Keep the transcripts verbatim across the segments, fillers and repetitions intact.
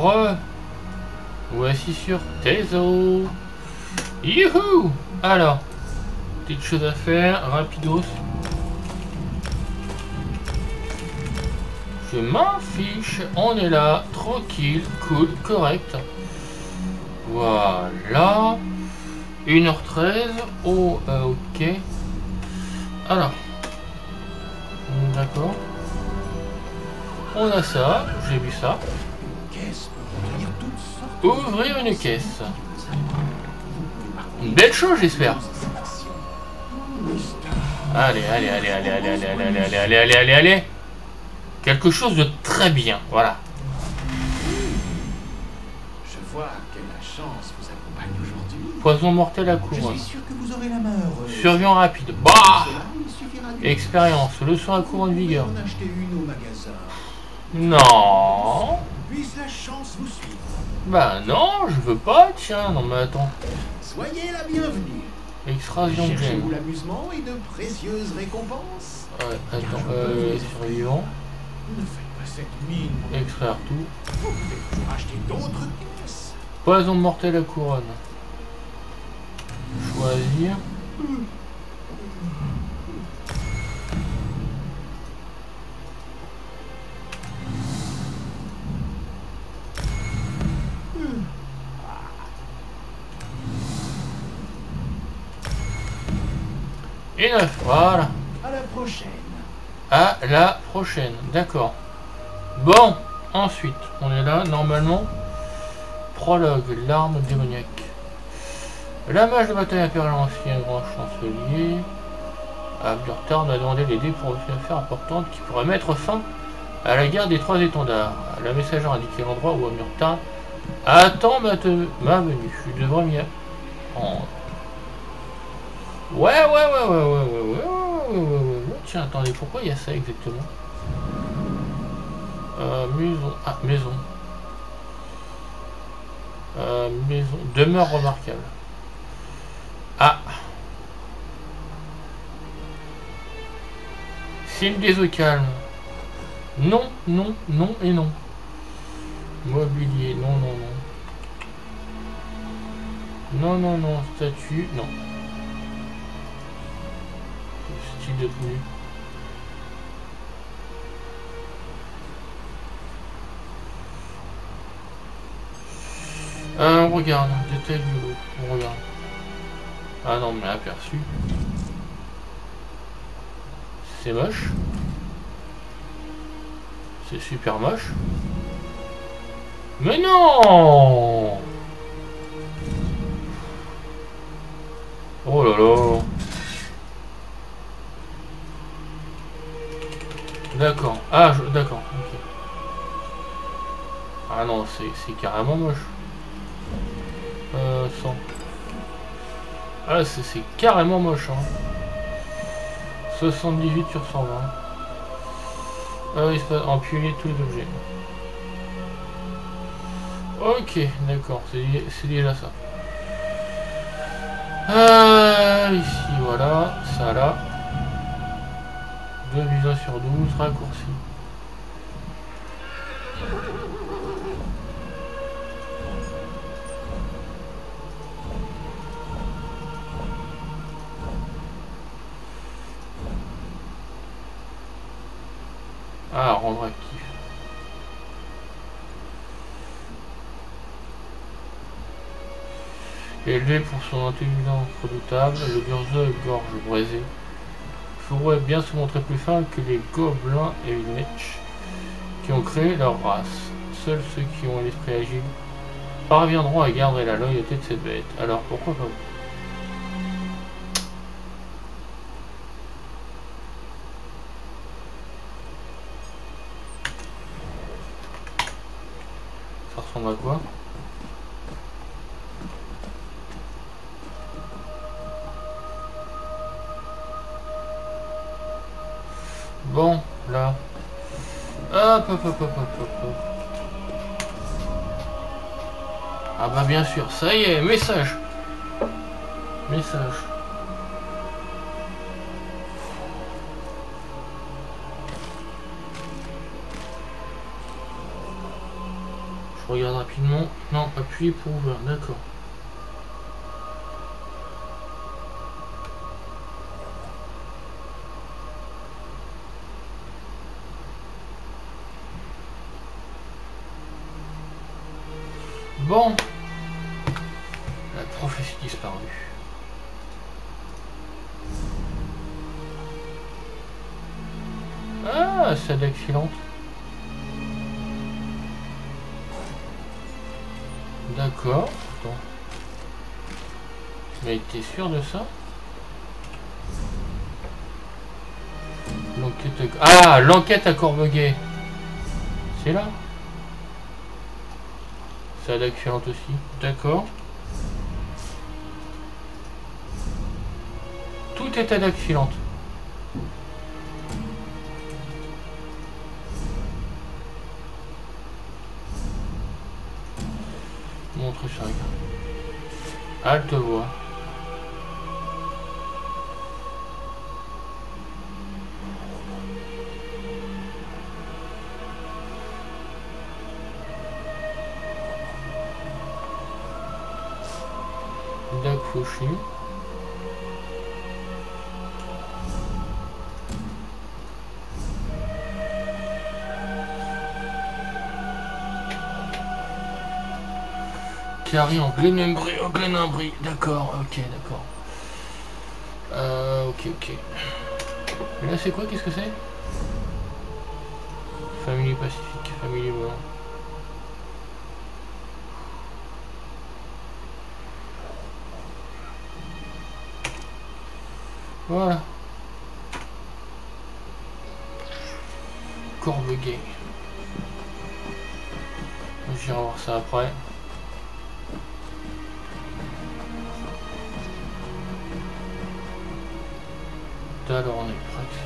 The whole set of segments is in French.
Re. Voici sur Tezo. Youhou. Alors, petite chose à faire, rapidos. Je m'en fiche, on est là, tranquille, cool, correct. Voilà. une heure treize. Oh, euh, ok. Alors. D'accord. On a ça, j'ai vu ça. Ouvrir une caisse. Une belle chose, j'espère. Allez, allez, allez, allez, allez, allez, allez, allez, allez, allez, allez, allez, allez. Quelque chose de très bien, voilà. Je vois que la chance vous accompagne aujourd'hui. Poison mortel à couronne. Je suis sûr que vous aurez la main heureuse. Survient rapide. Bah. Expérience. Leçon à couronne vigueur. En acheter une au magasin. Non. Puisse la chance vous suivre. Bah non, je veux pas, tiens, non mais attends. Soyez la bienvenue. Extraction de Cherchez-vous gemme. l'amusement et de précieuses récompenses. Ouais, attends, euh, survivant. Ne faites pas cette mine. Extraire tout. Vous pouvez toujours acheter d'autres pièces. Poison mortel à couronne. Choisir. Et neuf, voilà. À la prochaine. À la prochaine, d'accord. Bon, ensuite, on est là, normalement. Prologue, l'arme démoniaque. La mage de bataille impériale ancien grand chancelier. Abdurtar a demandé l'aider pour une affaire importante qui pourrait mettre fin à la guerre des trois étendards. La messagère a indiqué l'endroit où Abdurtar attend ma, ma venue. Je devrais m'y rendre. Ouais, ouais, ouais, ouais, ouais, ouais, ouais, ouais, ouais, ouais, ouais. Tiens, attendez, pourquoi il y a ça exactement? Euh, maison. Ah, maison. Euh, maison. Demeure remarquable. Ah. Signe des eaux calmes. Non, non, non et non. Mobilier, non, non, non. Non, non, non. Statut, non. Style de tenue. Euh, on regarde. Détail du lot. On regarde. Ah non, mais aperçu. C'est moche. C'est super moche. Mais non! Oh là là! D'accord. Ah, je... d'accord. Okay. Ah non, c'est carrément moche. Euh, cent. Ah, c'est carrément moche, hein. soixante-dix-huit sur cent vingt. Euh, il se passe empiler tous les objets. Ok, d'accord, c'est déjà ça. Euh, ici, voilà, ça là. deux visions sur douze, raccourci. Ah, rendre actif. Élevé pour son intelligence redoutable, le Gurzo gorge brisée. Pourrait bien se montrer plus fin que les gobelins et les Netch qui ont créé leur race. Seuls ceux qui ont l'esprit agile parviendront à garder la loyauté de cette bête. Alors pourquoi pas vous? Ça ressemble à quoi? Bon, là. Hop, hop, hop, hop, hop, hop, hop. Ah bah bien sûr, ça y est, message. Message. Je regarde rapidement. Non, appuyer pour ouvrir, d'accord. Bon. La prophétie disparue. Ah, c'est excellente. D'accord. Attends. Mais t'es sûr de ça? L'enquête à... Ah, l'enquête à Corbeguet. C'est là. C'est excellente aussi. D'accord. Tout est à excellente. Montre ça. Halte voix. Dac Fauché. Carré en Glenembry, en Glenembry, d'accord, ok, d'accord. Euh, ok, ok. Et là c'est quoi, qu'est-ce que c'est? Famille Pacifique, famille Blanc. Voilà. Corbeguet. J'irai voir ça après. Alors on est prêt.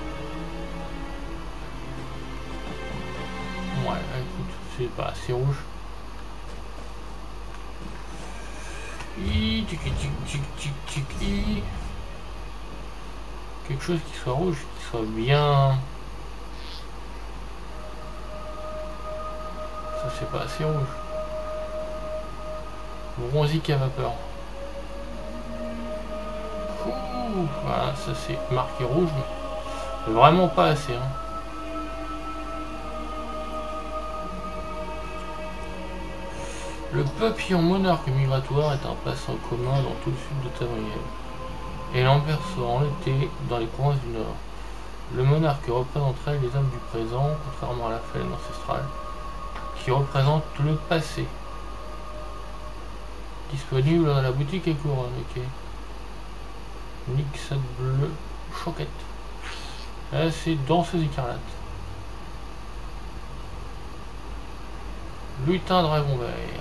Ouais, écoute, c'est pas assez rouge. I, tic, tic, tic, tic, tic, i. Quelque chose qui soit rouge, qui soit bien. Ça c'est pas assez rouge. Bronzique à vapeur. Ouh, voilà, ça c'est marqué rouge, mais vraiment pas assez. Hein. Le papillon monarque migratoire est un passant commun dans tout le sud de Tamriel. Et l'emperçoit en été dans les provinces du Nord. Le monarque représenterait les hommes du présent, contrairement à la phalène ancestrale, qui représente le passé. Disponible dans la boutique et couronne, ok. Nixade bleu, choquette. Là c'est danseuse écarlate. Lutin dragon vert.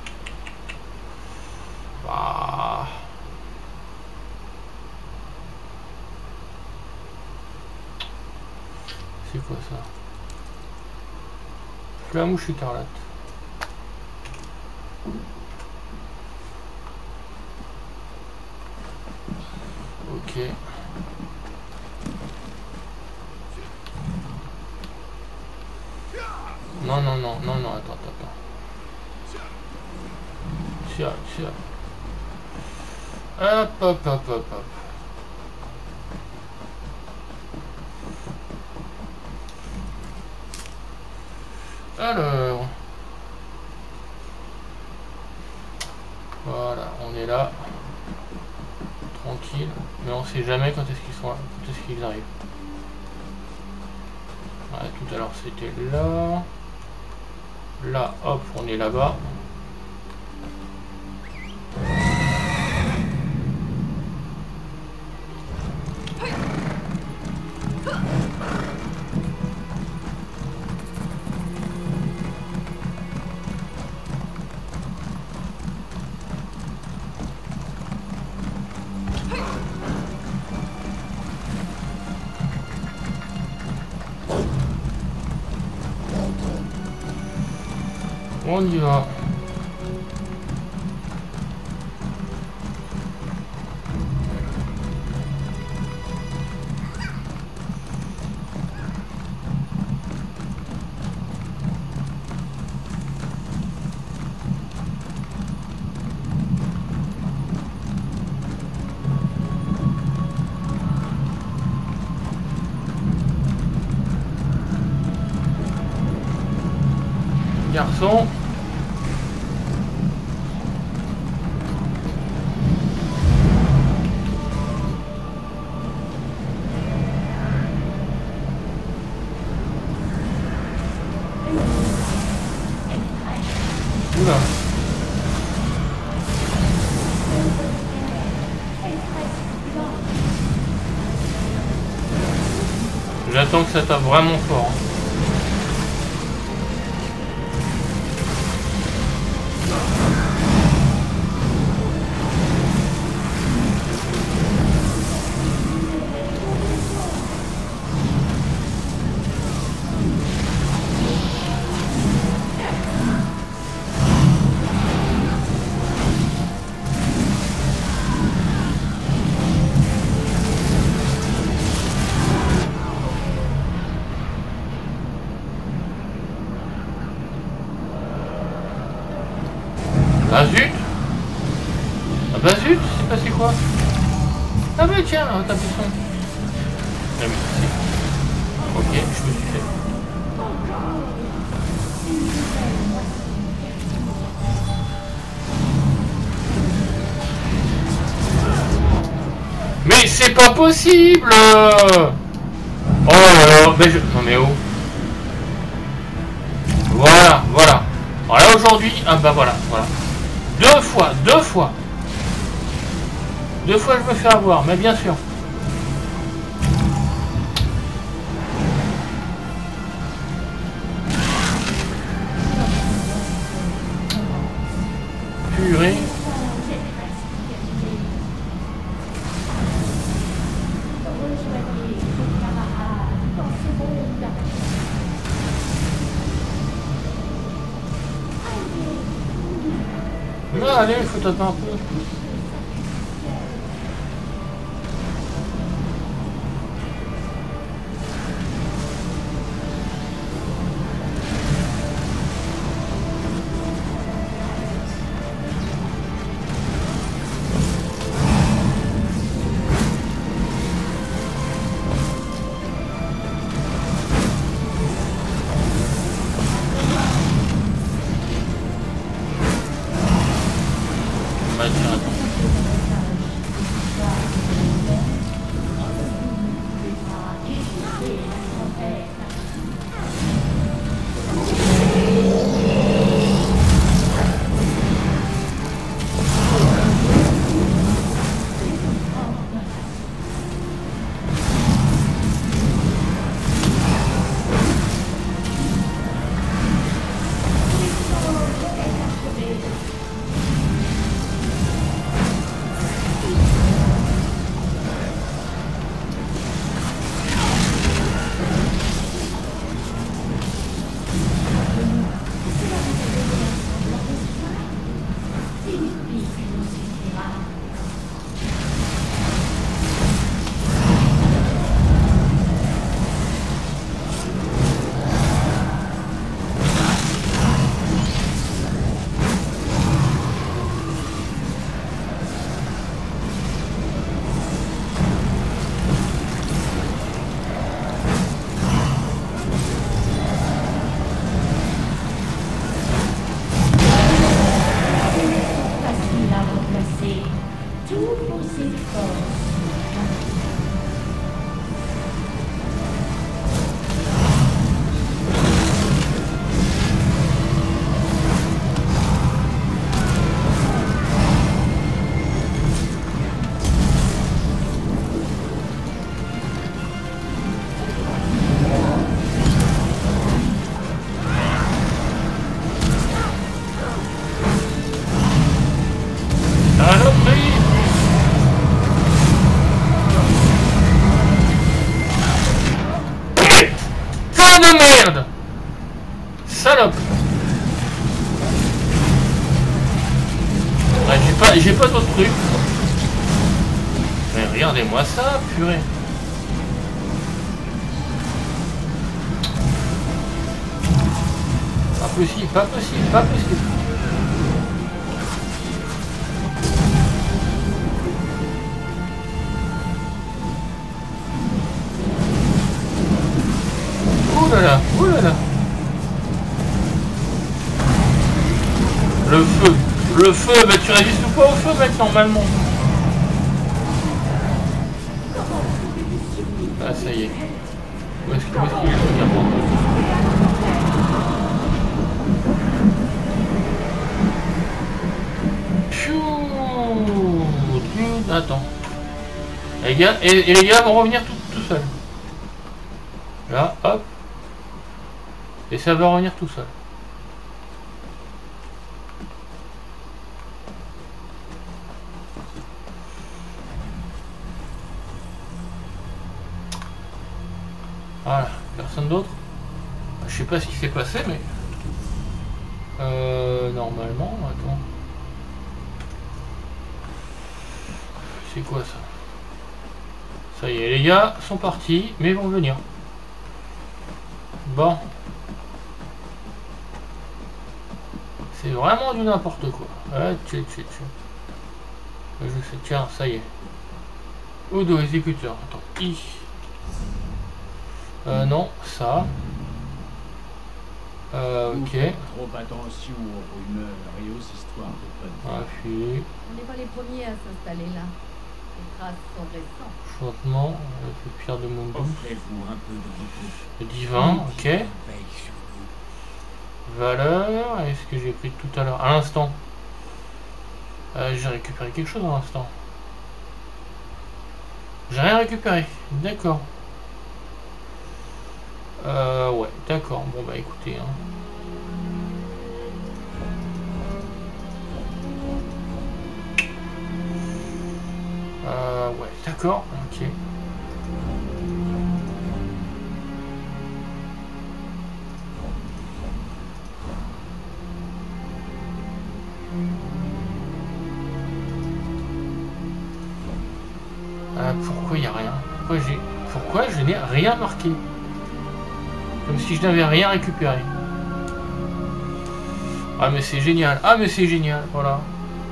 Bah. C'est quoi ça? Flamouche écarlate. Ok. Non, non, non, non, non, attends, attends, attends. Tiens, tiens. Hop, hop, hop, hop, hop. Alors. Voilà, on est là. Tranquille. Mais on sait jamais quand est-ce qu'ils sont là, quand est-ce qu'ils arrivent. Ouais, tout à l'heure c'était là. Là, hop, on est là-bas. On y va. façon. Oula. J'attends que ça tape vraiment fort. Hein. Ah zut! Ah bah zut, c'est passé quoi? Ah bah tiens, t'as plus son. Ah mais c'est... Ok, je me suis fait. Mais c'est pas possible! Oh là là, mais je... Non mais oh. Voilà, voilà. Alors là aujourd'hui, ah bah voilà, voilà. Deux fois, deux fois. Deux fois je me fais avoir, mais bien sûr. Purée. Non, allez, il faut taper un peu. Bah, tiens, attends. De merde! Salope! Ouais, j'ai pas, j'ai pas d'autres trucs. Mais regardez-moi ça, purée. Pas possible, pas possible, pas possible. Oh là là, oh là là. Le feu. Le feu, bah tu résistes pas au feu, mec, normalement. Ah, ça y est. Où est-ce qu'il est, le truc avant? Pfiou. Attends. Les gars, et, et les gars vont revenir tout, tout seuls. Là, hop. Et ça va revenir tout seul. Voilà, personne d'autre. Je sais pas ce qui s'est passé, mais... Euh, normalement, attends. C'est quoi ça? Ça y est, les gars sont partis, mais ils vont venir. Bon. C'est vraiment du n'importe quoi. Ah, tchè, tchè, tchè. Je sais, tiens, ça y est. Odo, exécuteur. Attends, I. Euh, non, ça. Euh, ok. Trop attention aux rumeurs et aux histoires de bonne. Appuie. On n'est pas les premiers à s'installer là. Les traces sont récentes. Chantement, avec Pierre de Mundus. Offrez-vous un peu de repos. Divin, ok. Valeur, est-ce que j'ai pris tout à l'heure? À l'instant. Euh, j'ai récupéré quelque chose à l'instant. J'ai rien récupéré. D'accord. Euh, ouais, d'accord. Bon, bah écoutez. Hein. Euh, ouais, d'accord. Ok. Euh, pourquoi il n'y a rien? Pourquoi j'ai... Pourquoi je n'ai rien marqué? Comme si je n'avais rien récupéré. Ah mais c'est génial. Ah mais c'est génial. Voilà.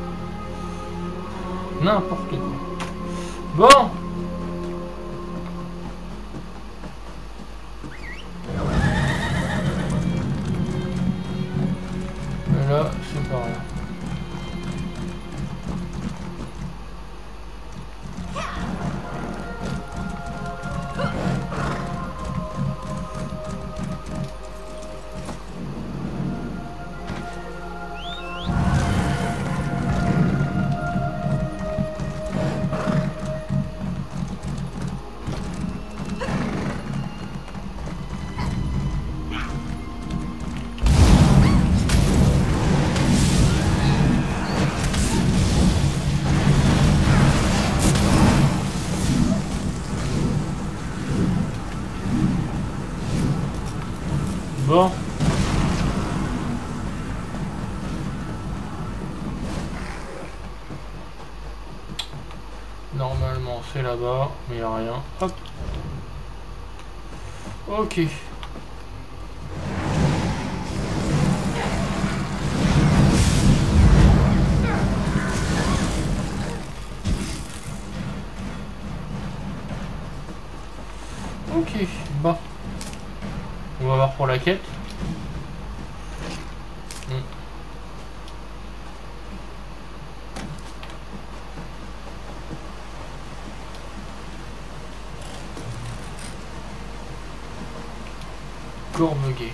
N'importe quoi. Bon. Et là, c'est pareil. Bon. Normalement c'est là-bas, mais il n'y a rien. Hop. Ok. Ok, bon. On va voir pour la quête. Hmm. Corbeguet.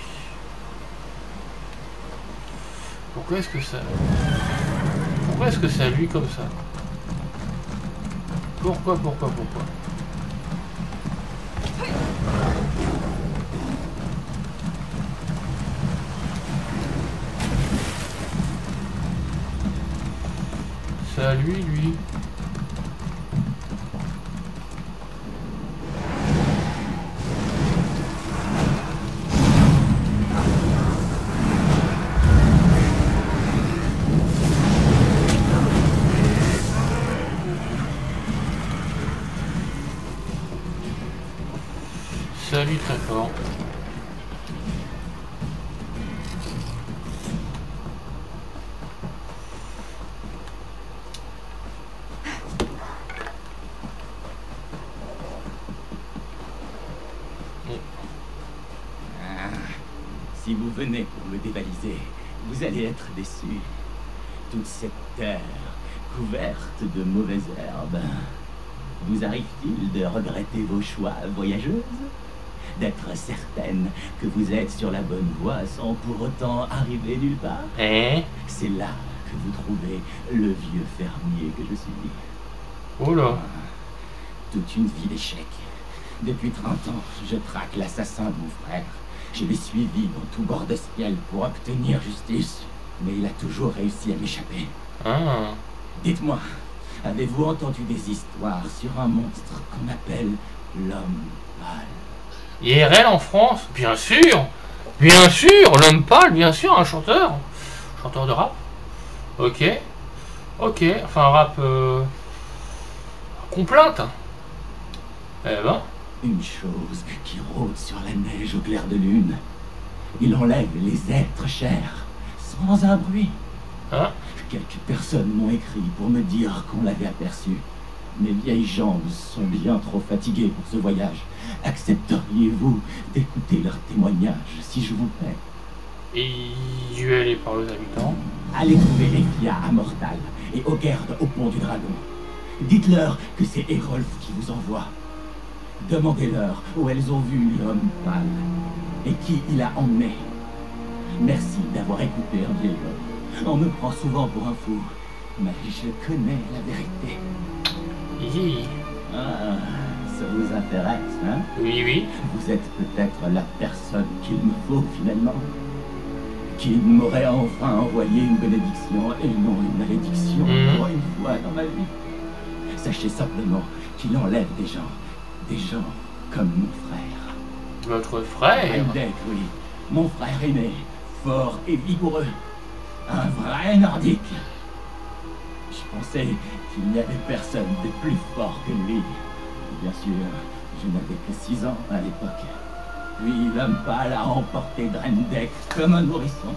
Pourquoi est-ce que ça... Pourquoi est-ce que ça lui comme ça? Pourquoi, pourquoi, pourquoi? Ça lui, lui. Salut très fort. Ah, si vous venez pour me dévaliser, vous allez être déçus. toute cette terre couverte de mauvaises herbes. Vous arrive-t-il de regretter vos choix, voyageuse? D'être certaine que vous êtes sur la bonne voie sans pour autant arriver nulle part? Eh? C'est là que vous trouvez le vieux fermier que je suis. Oh là. Toute une vie d'échecs. Depuis trente ans, je traque l'assassin de mon frère. Je l'ai suivi dans tout bord de ciel pour obtenir justice. Mais il a toujours réussi à m'échapper. Ah. Dites-moi, avez-vous entendu des histoires sur un monstre qu'on appelle l'homme pâle? I R L en France? Bien sûr. Bien sûr. L'homme pâle, bien sûr. Un chanteur. Chanteur de rap. Ok. Ok. Enfin, rap... Euh... complainte. Eh ben... Une chose qui rôde sur la neige au clair de lune. Il enlève les êtres chers, sans un bruit. Hein? Quelques personnes m'ont écrit pour me dire qu'on l'avait aperçu. Mes vieilles jambes sont bien trop fatiguées pour ce voyage. Accepteriez-vous d'écouter leurs témoignages, si je vous plaît? Et duelé par les habitants. Allez trouver les Fia à Mortal et Ogerd au pont du Dragon. Dites-leur que c'est Hérolf qui vous envoie. Demandez-leur où elles ont vu l'homme pâle et qui il a emmené. Merci d'avoir écouté un vieil homme. On me prend souvent pour un fou, mais je connais la vérité. Hi. Ah, ça vous intéresse, hein? Oui, oui. Vous êtes peut-être la personne qu'il me faut finalement. Qu'il m'aurait enfin envoyé une bénédiction et non une malédiction Mmh. pour une fois dans ma vie. Sachez simplement qu'il enlève des gens. Des gens comme mon frère. Votre frère? Drendek, oui. Mon frère aîné, fort et vigoureux. Un vrai nordique. Je pensais qu'il n'y avait personne de plus fort que lui. Bien sûr, je n'avais que six ans à l'époque. Puis l'homme pâle a emporté Drendek comme un nourrisson.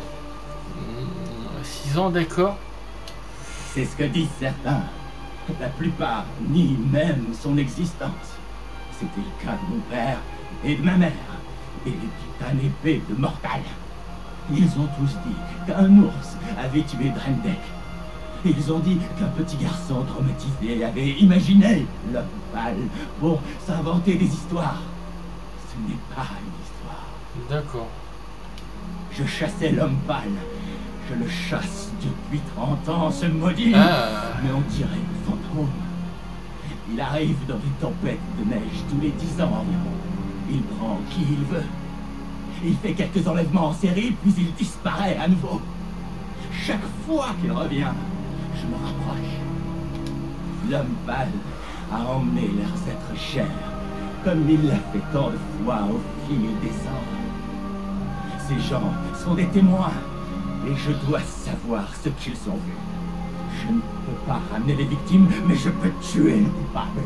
six ans, d'accord. C'est ce que disent certains. La plupart nient même son existence. C'était le cas de mon père et de ma mère, et du titane épée de Mortal. Ils ont tous dit qu'un ours avait tué Drendek. Ils ont dit qu'un petit garçon traumatisé avait imaginé l'homme pâle pour s'inventer des histoires. Ce n'est pas une histoire. D'accord. Je chassais l'homme pâle. Je le chasse depuis trente ans, ce maudit. Ah. Mais on dirait un fantôme. Il arrive dans des tempêtes de neige tous les dix ans environ. Il prend qui il veut. Il fait quelques enlèvements en série, puis il disparaît à nouveau. Chaque fois qu'il revient, je me rapproche. L'homme pâle a emmené leurs êtres chers, comme il l'a fait tant de fois au fil des ans. Ces gens sont des témoins, et je dois savoir ce qu'ils ont vu. Je ne peux pas ramener les victimes, mais je peux tuer le coupable.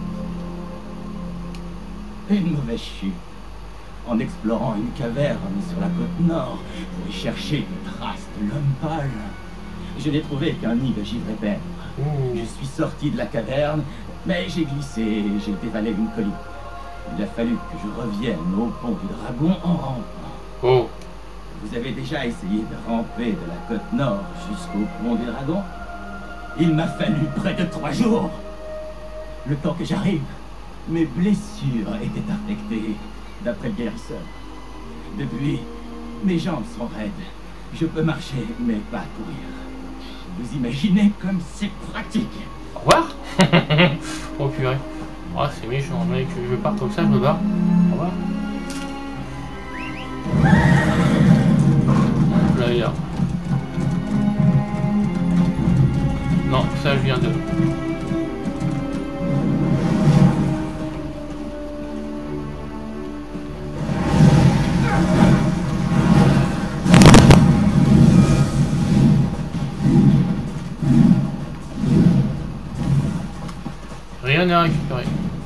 Une mauvaise chute. En explorant une caverne sur la côte nord pour y chercher des traces de l'homme pâle, je n'ai trouvé qu'un nid de givre épais. Je suis sorti de la caverne, mais j'ai glissé, j'ai dévalé une colline. Il a fallu que je revienne au pont du Dragon en rampant. Oh. Vous avez déjà essayé de ramper de la côte nord jusqu'au pont du Dragon? Il m'a fallu près de trois jours. Le temps que j'arrive, mes blessures étaient infectées, d'après le guérisseur. Depuis, mes jambes sont raides. Je peux marcher, mais pas courir. Vous imaginez comme c'est pratique. Au revoir. Oh purée. Oh, c'est méchant, mec. Je pars comme ça, je me barre. Au revoir. Là, il y a... Non, ça je viens de... Rien n'est récupéré.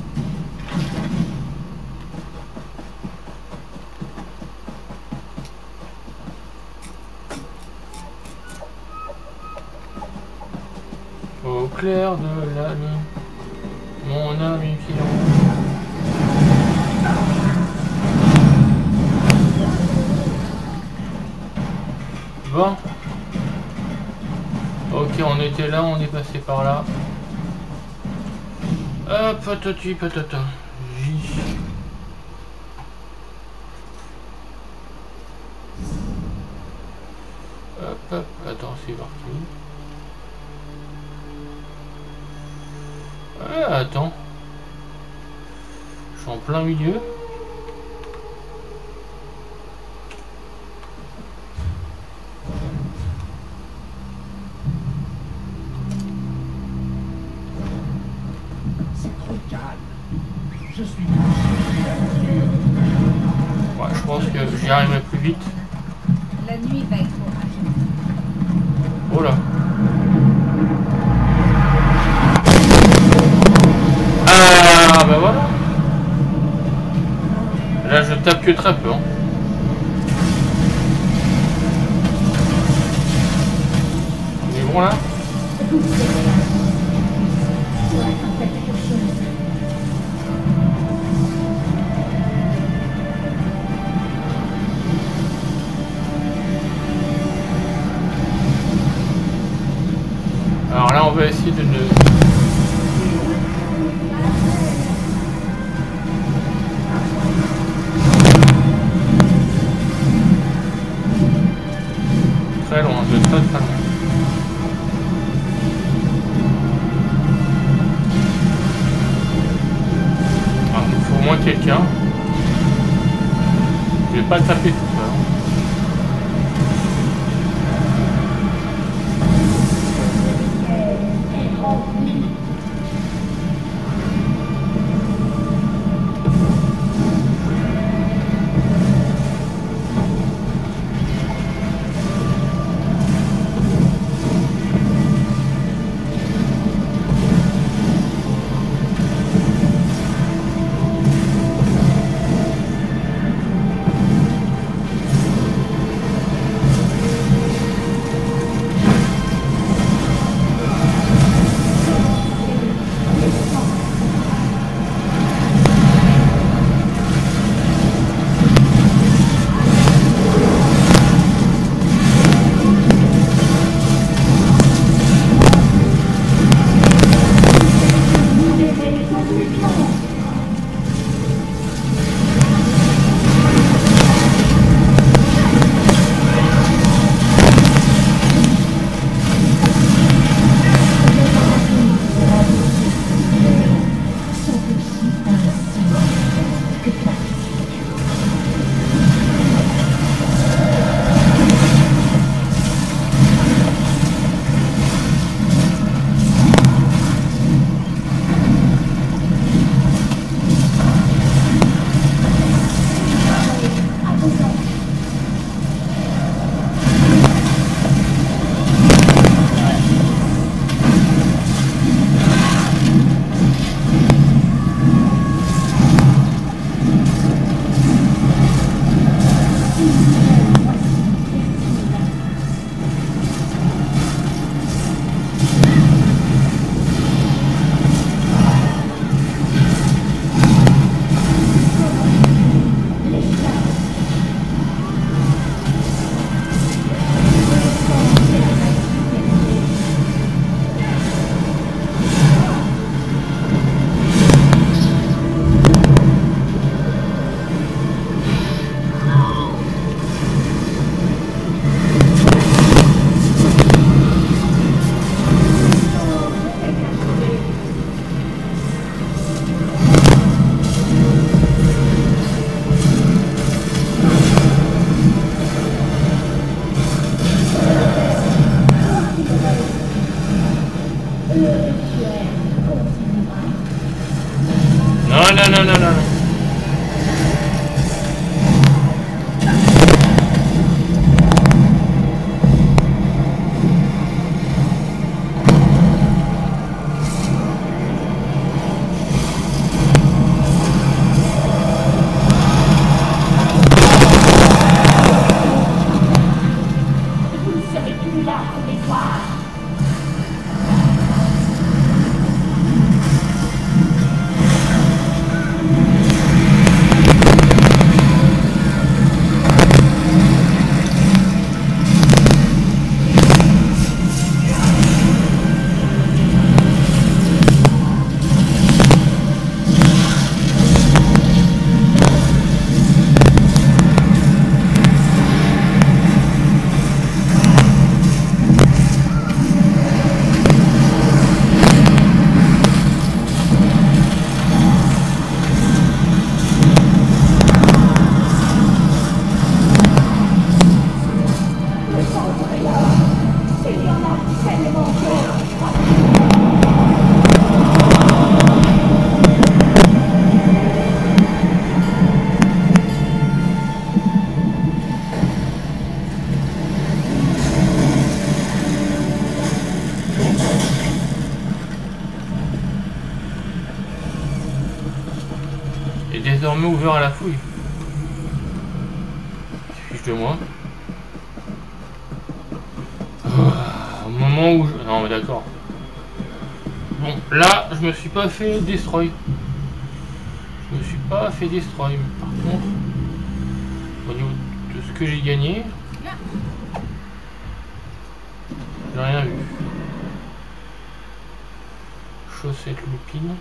Au clair de la lune, mon ami Pilon. Bon. Ok, on était là, on est passé par là. Hop, patati patata. J. Hop, hop, attends, c'est parti. Ah, attends. Je suis en plein milieu. Je suis Ouais, je pense que j'y arriverai plus vite. La nuit va être orageuse. Oh là. Ah bah voilà. Là je tape que très peu. Hein. On est bon là? Alors là, on va essayer de ne... Très loin, de très très loin. Ah, il faut au moins quelqu'un. Je vais pas taper tout ça. Non, non, non, non, non. désormais ouvert à la fouille. Fiche de moi. Au moment où je... Non mais d'accord. Bon, là, je me suis pas fait destroy. Je me suis pas fait destroy. Par contre, au niveau de ce que j'ai gagné, j'ai rien vu. Chaussette lupine.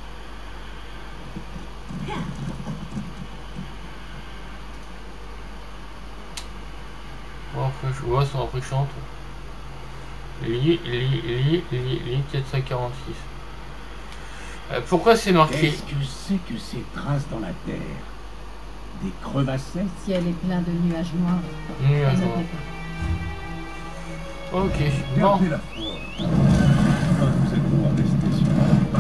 Oh, je vois, c'est rafraîchissante. Li, li, li, li, li, quatre cent quarante-six. Euh, pourquoi c'est marqué? Qu'est-ce que c'est que ces traces dans la terre? Des crevassets? Le ciel est plein de nuages noirs. Nuages Ne noirs. notez pas. Ok, bon. Gardez la foi. Vous êtes bon à rester sur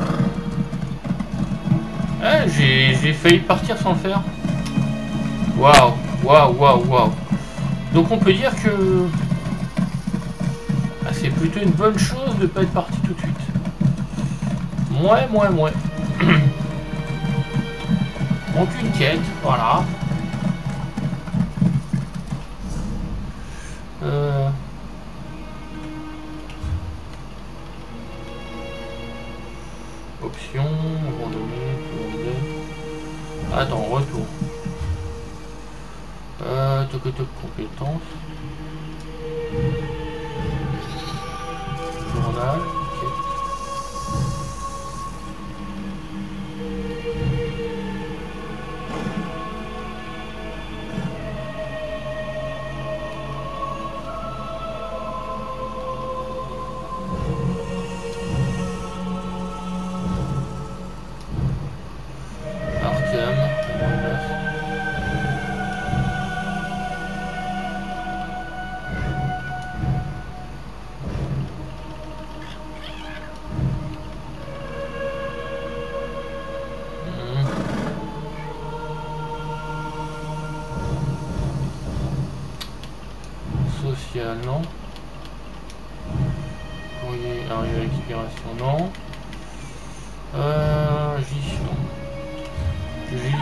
Ah, j'ai j'ai failli partir sans le faire. Waouh, waouh, waouh, waouh. Donc on peut dire que ah, c'est plutôt une bonne chose de pas être parti tout de suite. Mouais, mouais, mouais. Donc une quête, voilà. Euh... Option, abandonner, abandonner. Attends, retour. Euh, toc toc compétences. Journal, ok. Arkham, social, non. Courrier arrivé à l'expiration, non. Euh, J, non. J.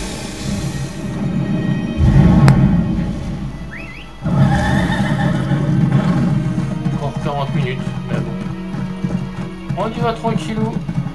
Encore quarante minutes, mais bon. On y va tranquillou.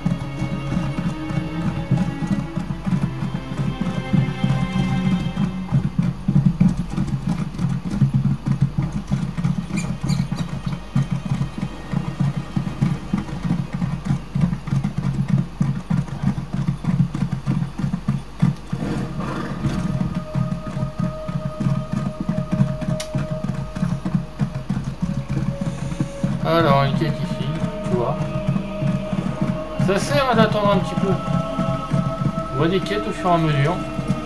Alors, une quête ici, tu vois. Ça sert à d'attendre un petit peu. On voit des quêtes au fur et à mesure.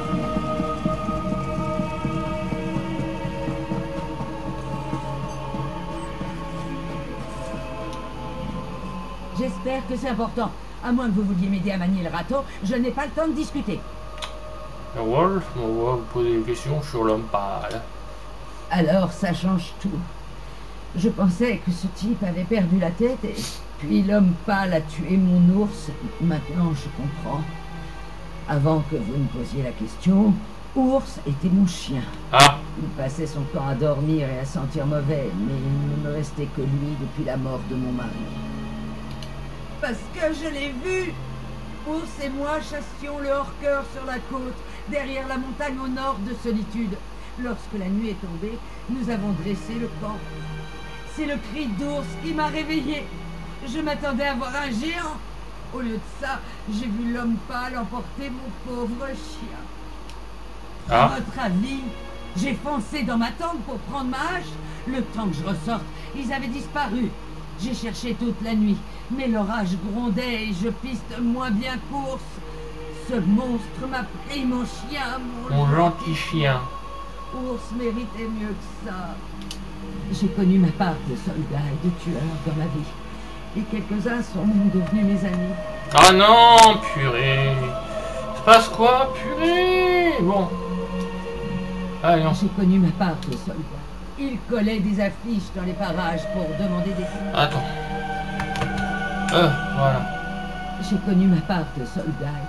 J'espère que c'est important. À moins que vous vouliez m'aider à manier le râteau, je n'ai pas le temps de discuter. Le Wolf, on va vous poser des questions sur l'homme pâle. Alors, ça change tout. Je pensais que ce type avait perdu la tête et puis l'homme pâle a tué mon ours. Maintenant, je comprends. Avant que vous me posiez la question, Ours était mon chien. Ah, Il passait son temps à dormir et à sentir mauvais, mais il ne me restait que lui depuis la mort de mon mari. Parce que je l'ai vu! Ours et moi chassions le hors-cœur sur la côte, derrière la montagne au nord de Solitude. Lorsque la nuit est tombée, nous avons dressé le camp. C'est le cri d'ours qui m'a réveillée. Je m'attendais à voir un géant. Au lieu de ça, j'ai vu l'homme pâle emporter mon pauvre chien. ah. À votre avis, j'ai foncé dans ma tente pour prendre ma hache. Le temps que je ressorte, ils avaient disparu. J'ai cherché toute la nuit, mais l'orage grondait et je piste moins bien qu'Ours. Ce monstre m'a pris mon chien, mon, Mon gentil chien. Ours méritait mieux que ça. J'ai connu ma part de soldats et de tueurs dans ma vie. Et quelques-uns sont devenus mes amis. Ah non, purée. Il se passe quoi, purée? Bon. Allez, on... J'ai connu ma part de soldats. Ils collaient des affiches dans les parages pour demander des... Attends. Euh, voilà. J'ai connu ma part de soldats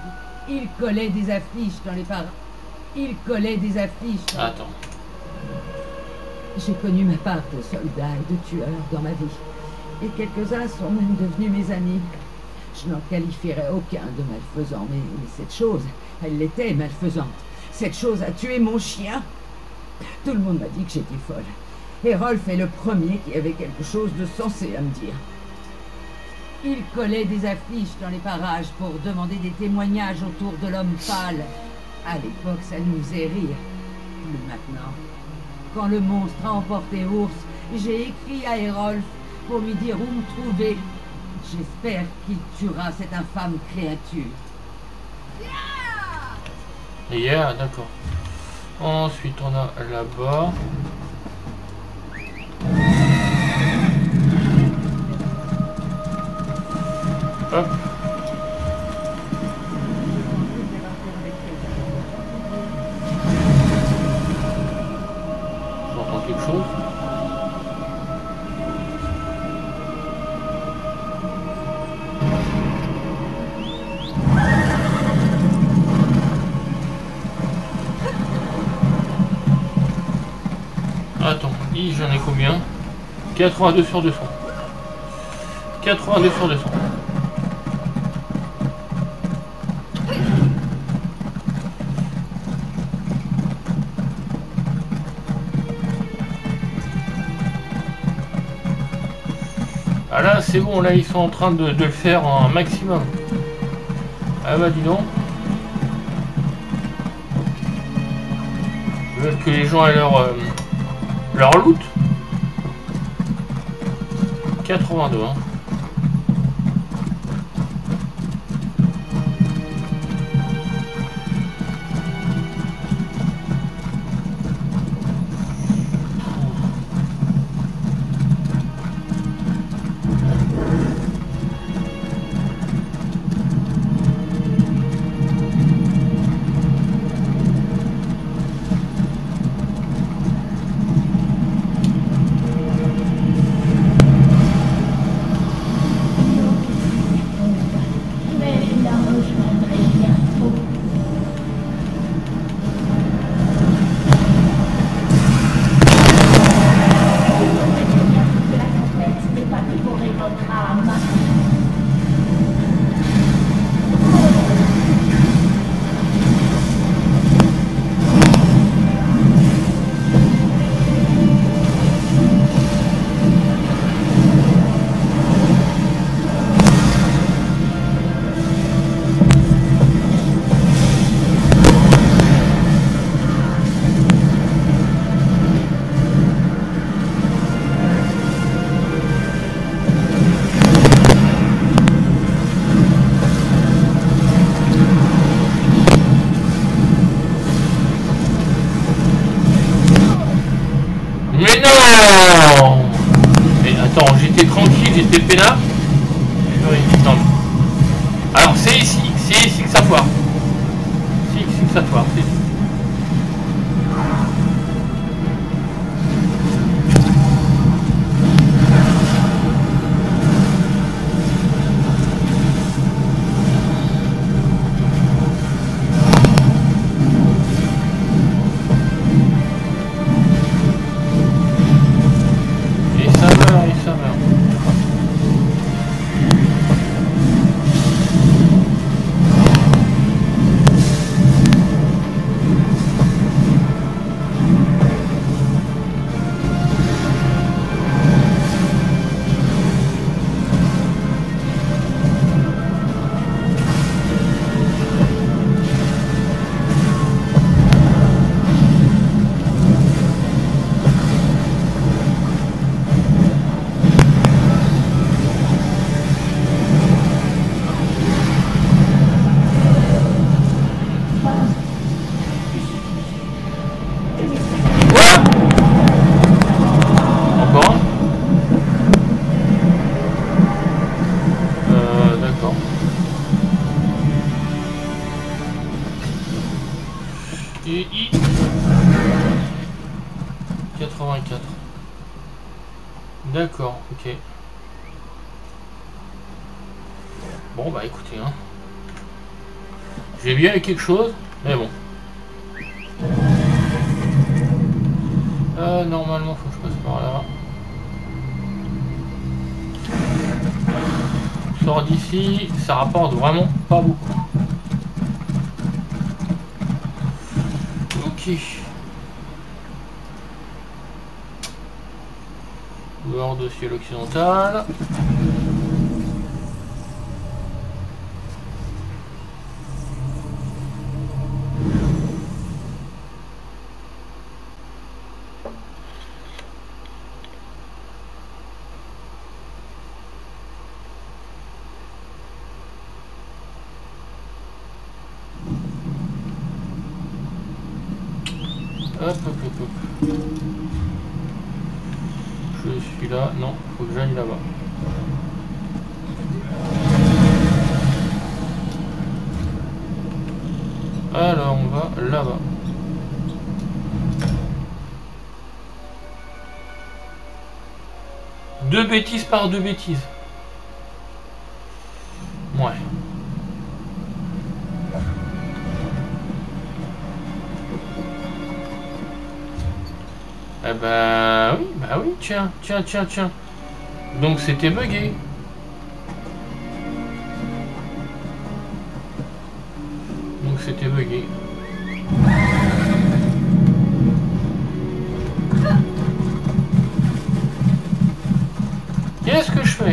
Il collait des affiches dans les parages. Il collait des affiches. Dans... Attends. J'ai connu ma part de soldats et de tueurs dans ma vie. Et quelques-uns sont même devenus mes amis. Je n'en qualifierais aucun de malfaisant, mais, mais cette chose, elle l'était malfaisante. Cette chose a tué mon chien. Tout le monde m'a dit que j'étais folle. Et Rolf est le premier qui avait quelque chose de sensé à me dire. Il collait des affiches dans les parages pour demander des témoignages autour de l'homme pâle. À l'époque, ça nous faisait rire. Plus maintenant. Quand le monstre a emporté Ours, j'ai écrit à Erolf pour lui dire où me trouver. J'espère qu'il tuera cette infâme créature. Yeah, d'accord. Ensuite, on a là-bas. Hop. J'entends quelque chose. Attends, j'en ai combien? quatre-vingt-deux sur deux cents. quatre-vingt-deux sur deux cents. Ah là, c'est bon, là, ils sont en train de, de le faire un maximum. Ah bah, dis donc. Ils veulent que les gens aient leur, euh, leur loot. quatre-vingt-deux, hein. Mais non! Mais attends, j'étais tranquille, j'étais peinard. Non. Alors c'est ici, c'est ici que ça foire. C'est ici que ça foire, c'est ici. quatre-vingt-quatre. D'accord, ok. Bon bah écoutez, hein. J'ai bien eu quelque chose, mais bon. Euh, normalement, faut que je passe par là. Sort d'ici, ça rapporte vraiment pas beaucoup. Ok. Dehors de ciel occidental. Hop, hop, hop, hop. Je suis là. Non, faut que j'aille là-bas. Alors, on va là-bas. Deux bêtises par deux bêtises. Ouais. Eh ben oui, bah oui, tiens, tiens, tiens, tiens. Donc c'était bugué. Donc c'était bugué. Qu'est-ce que je fais?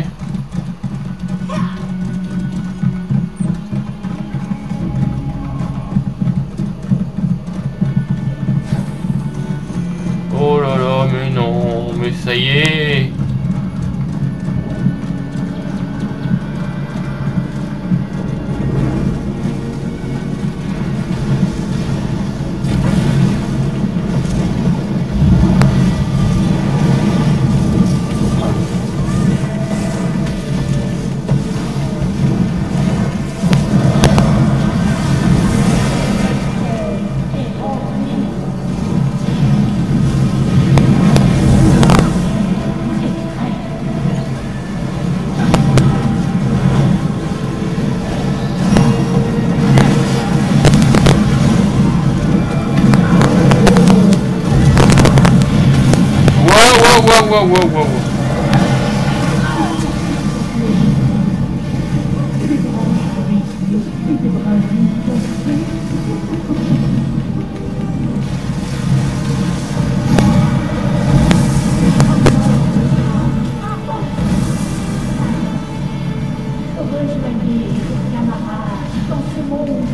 Oh là là, mais non, mais ça y est. Wow, wow, wow, wow, wow. Rejoignez vos camarades dans ce monde.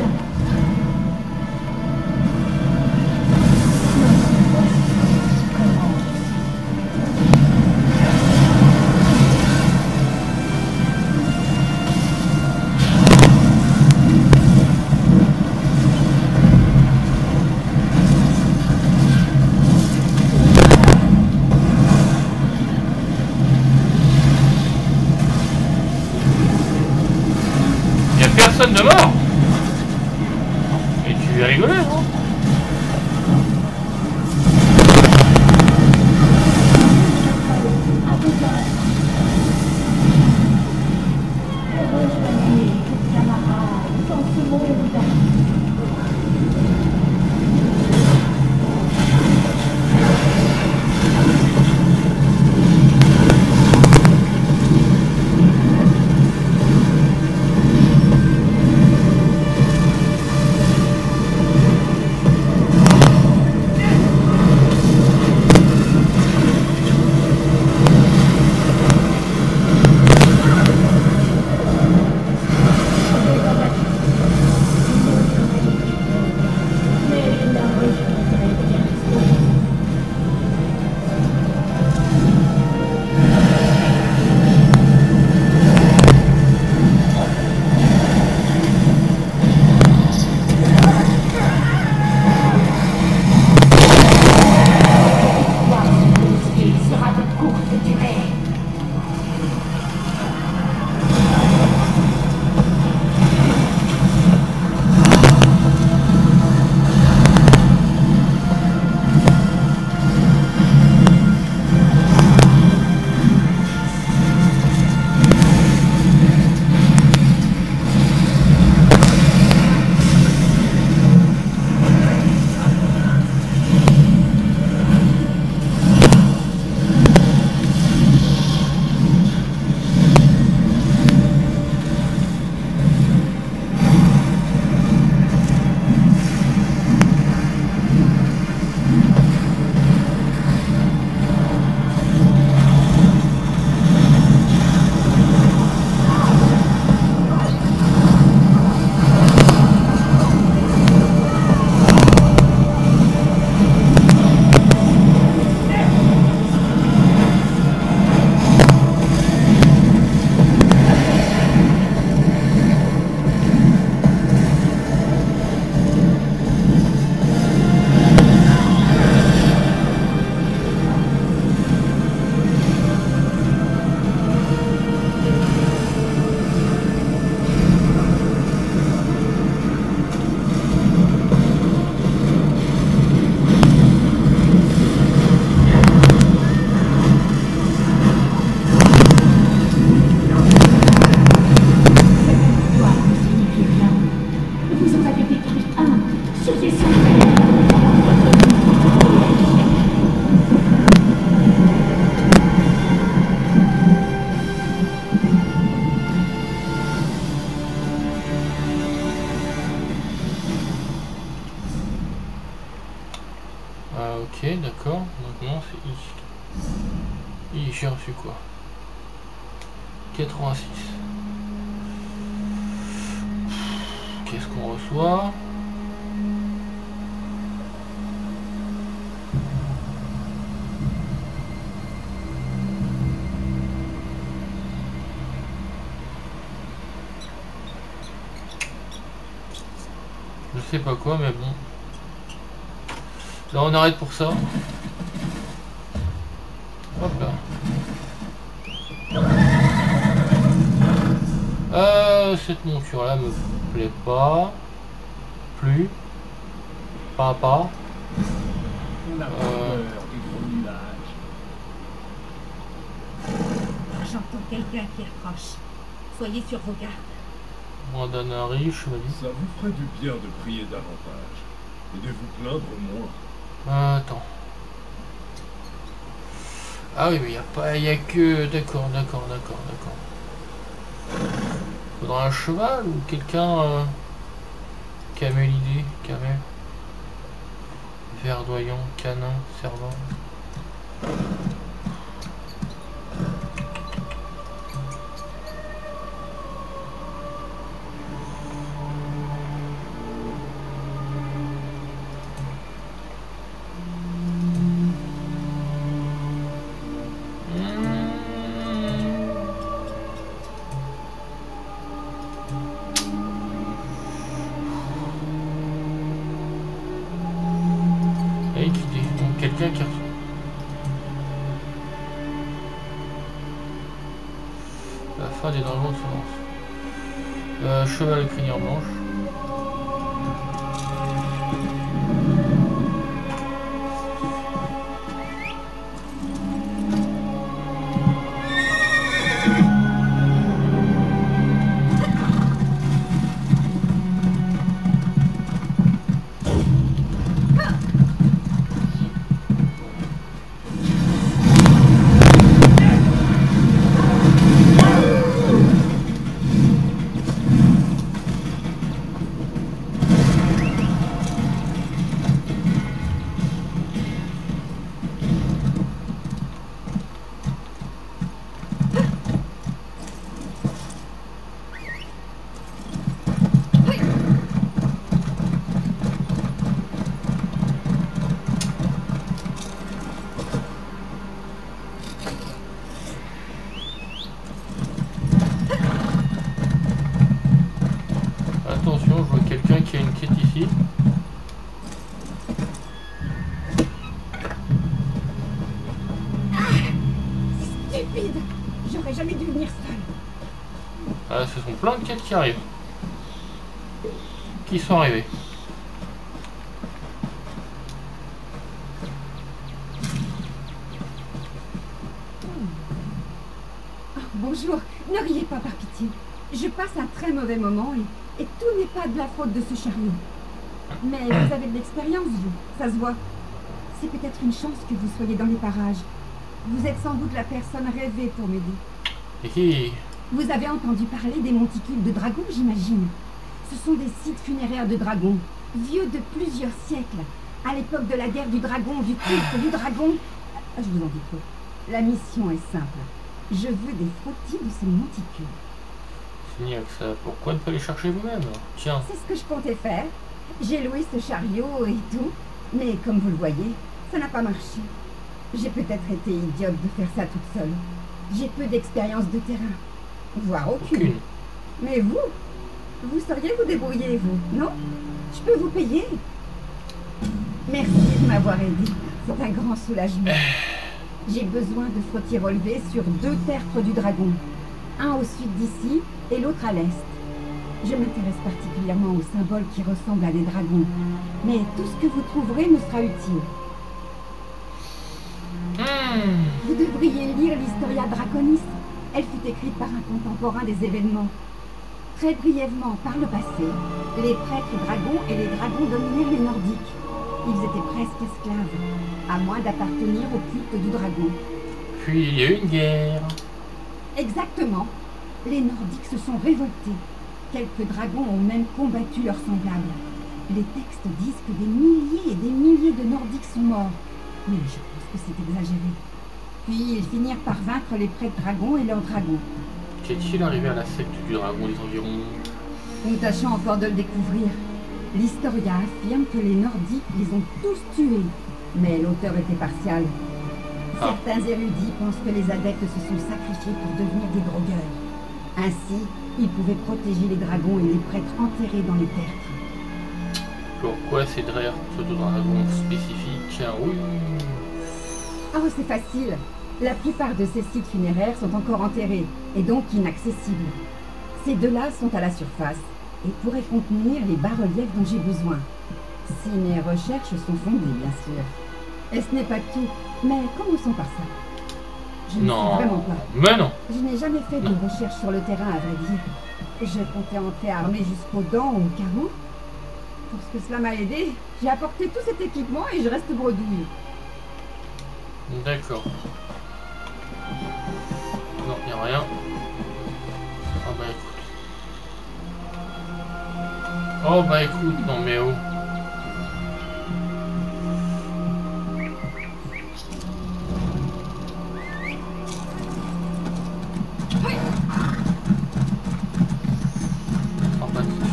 Personne de mort. Et tu vas rigoler, non? quatre-vingt-six. Qu'est-ce qu'on reçoit? Je sais pas quoi, mais bon. Là, on arrête pour ça. Hop là. Euh, cette monture là me plaît pas. Plus. Pas pas. On a Euh. peur du gros nuage. J'entends quelqu'un qui approche. Soyez sur vos gardes. Brandana riche, me dit. Ça vous ferait du bien de prier davantage et de vous plaindre moins. Euh, attends. Ah oui, mais il n'y a pas, il y a que... D'accord, d'accord, d'accord, d'accord. Faudra un cheval ou quelqu'un euh, qui a mis l'idée, qui a mis... Verdoyant, canin, servant. Quelqu'un qui reçoit. La fin des dragons de semence. Euh, cheval de crinière blanche. Attention, je vois quelqu'un qui a une quête ici. Stupide! J'aurais jamais dû venir seul. Ah, ce sont plein de quêtes qui arrivent. Qui sont arrivés. Bonjour, ne riez pas par pitié. Je passe un très mauvais moment et, et tout n'est pas de la faute de ce chariot. Mais vous avez de l'expérience, vous, ça se voit. C'est peut-être une chance que vous soyez dans les parages. Vous êtes sans doute la personne rêvée pour m'aider. Hi. Vous avez entendu parler des monticules de dragons, j'imagine. Ce sont des sites funéraires de dragons, vieux de plusieurs siècles. À l'époque de la guerre du dragon, du culte du dragon... Ah, je vous en dis trop. La mission est simple. Je veux des frottis de ces monticules. C'est mieux que ça. Pourquoi ne pas les chercher vous-même? Tiens. C'est ce que je comptais faire. J'ai loué ce chariot et tout, mais comme vous le voyez, ça n'a pas marché. J'ai peut-être été idiote de faire ça toute seule. J'ai peu d'expérience de terrain, voire aucune. Aucune. Mais vous, vous sauriez vous débrouiller, vous, non? Je peux vous payer. Merci de m'avoir aidé. C'est un grand soulagement. J'ai besoin de frottis relevés sur deux tertres du dragon. Un au sud d'ici et l'autre à l'est. Je m'intéresse particulièrement aux symboles qui ressemblent à des dragons. Mais tout ce que vous trouverez me sera utile. Mmh. Vous devriez lire l'Historia Draconis. Elle fut écrite par un contemporain des événements. Très brièvement, par le passé, les prêtres dragons et les dragons dominèrent les Nordiques. Ils étaient presque esclaves, à moins d'appartenir au culte du dragon. Puis il y a eu une guerre. Exactement. Les Nordiques se sont révoltés. Quelques dragons ont même combattu leurs semblables. Les textes disent que des milliers et des milliers de Nordiques sont morts. Mais je pense que c'est exagéré. Puis ils finirent par vaincre les prêtres dragons et leurs dragons. Qu'est-il arrivé à la secte du dragon des environs? Nous tâchons encore de le découvrir. L'Historia affirme que les Nordiques les ont tous tués, mais l'auteur était partial. Ah. Certains érudits pensent que les adeptes se sont sacrifiés pour devenir des drogueurs. Ainsi, ils pouvaient protéger les dragons et les prêtres enterrés dans les tertres. Pourquoi ces dragons, pseudo-dragons spécifiques? Oui. Oh, c'est facile. La plupart de ces sites funéraires sont encore enterrés, et donc inaccessibles. Ces deux-là sont à la surface, et pourraient contenir les bas-reliefs dont j'ai besoin. Si mes recherches sont fondées, bien sûr. Et ce n'est pas tout, mais commençons par ça. Je ne sais Non. vraiment pas. Mais non. Je n'ai jamais fait de Non. recherche sur le terrain, à vrai dire. Je comptais entrer armé jusqu'aux dents au cas où. Pour ce que cela m'a aidé, j'ai apporté tout cet équipement et je reste bredouille. D'accord. Non, il n'y a rien. Ah bah écoute. Oh bah écoute, non mais oh. Sympathique.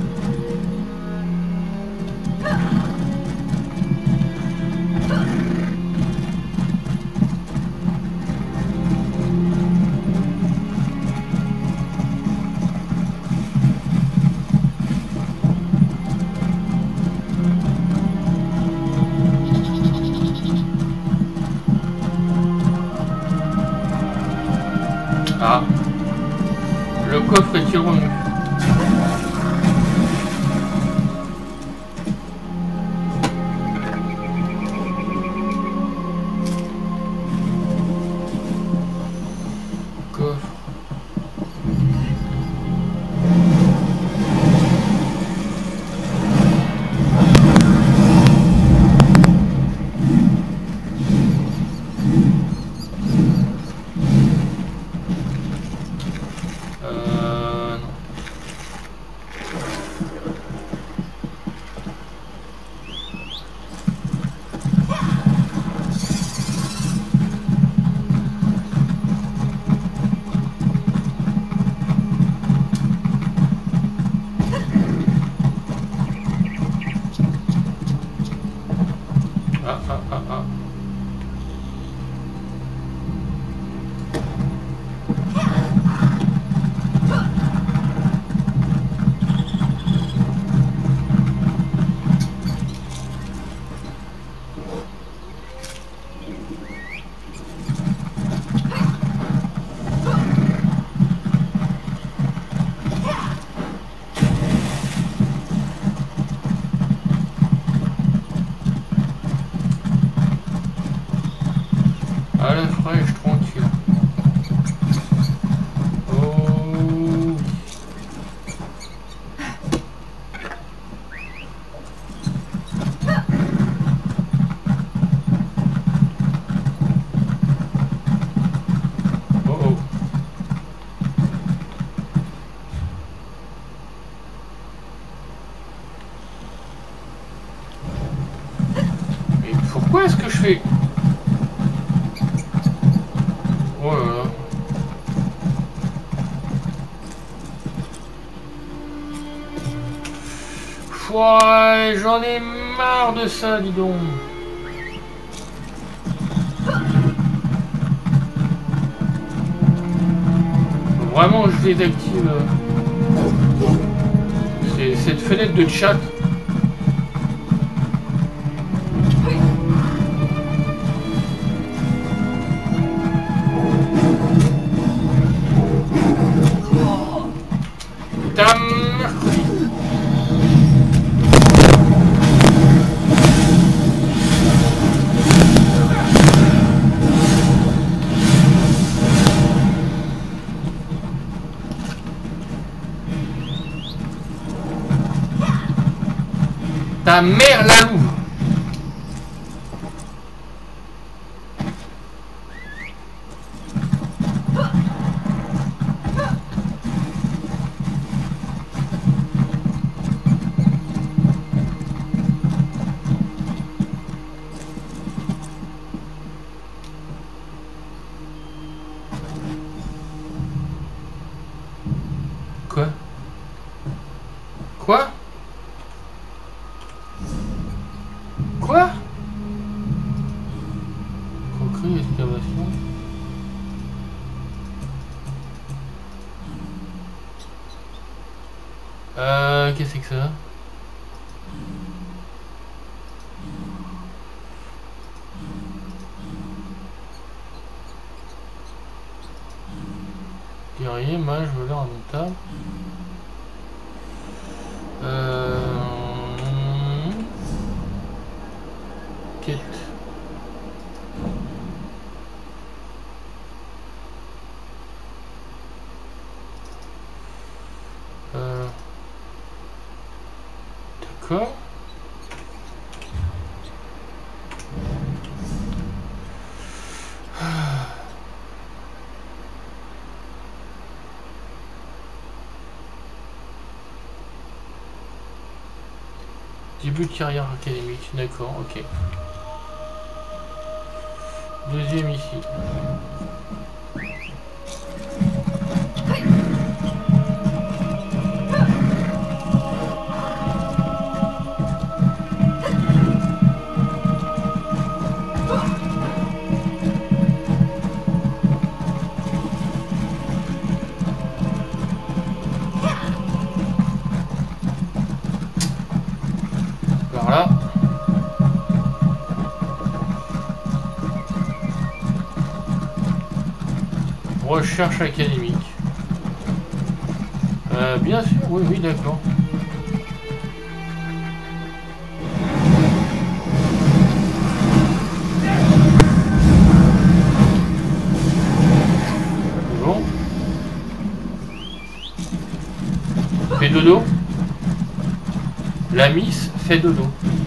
Ah, le coffre est revenu. Coffre. Euh, non. Ah, ah, ah, ah. À la fraîche, tranquille. Oh. Oh oh. Mais pourquoi est-ce que je fais... Oh là là. Pouah, j'en ai marre de ça, dis donc. Faut vraiment, je désactive euh, c'est- cette fenêtre de chat. Ta mère. Ta mère la louve. Quoi? Quoi? Croquerie, excavation. Euh, qu'est-ce que c'est que ça? Guerrier, mage, voleur indomptable. Euh... Quête. Euh... D'accord. Début de carrière académique, d'accord, ok. Deuxième ici. Voilà. Recherche académique. Euh, bien sûr, oui, oui, d'accord. Bon. Fais dodo. La miss fait dodo.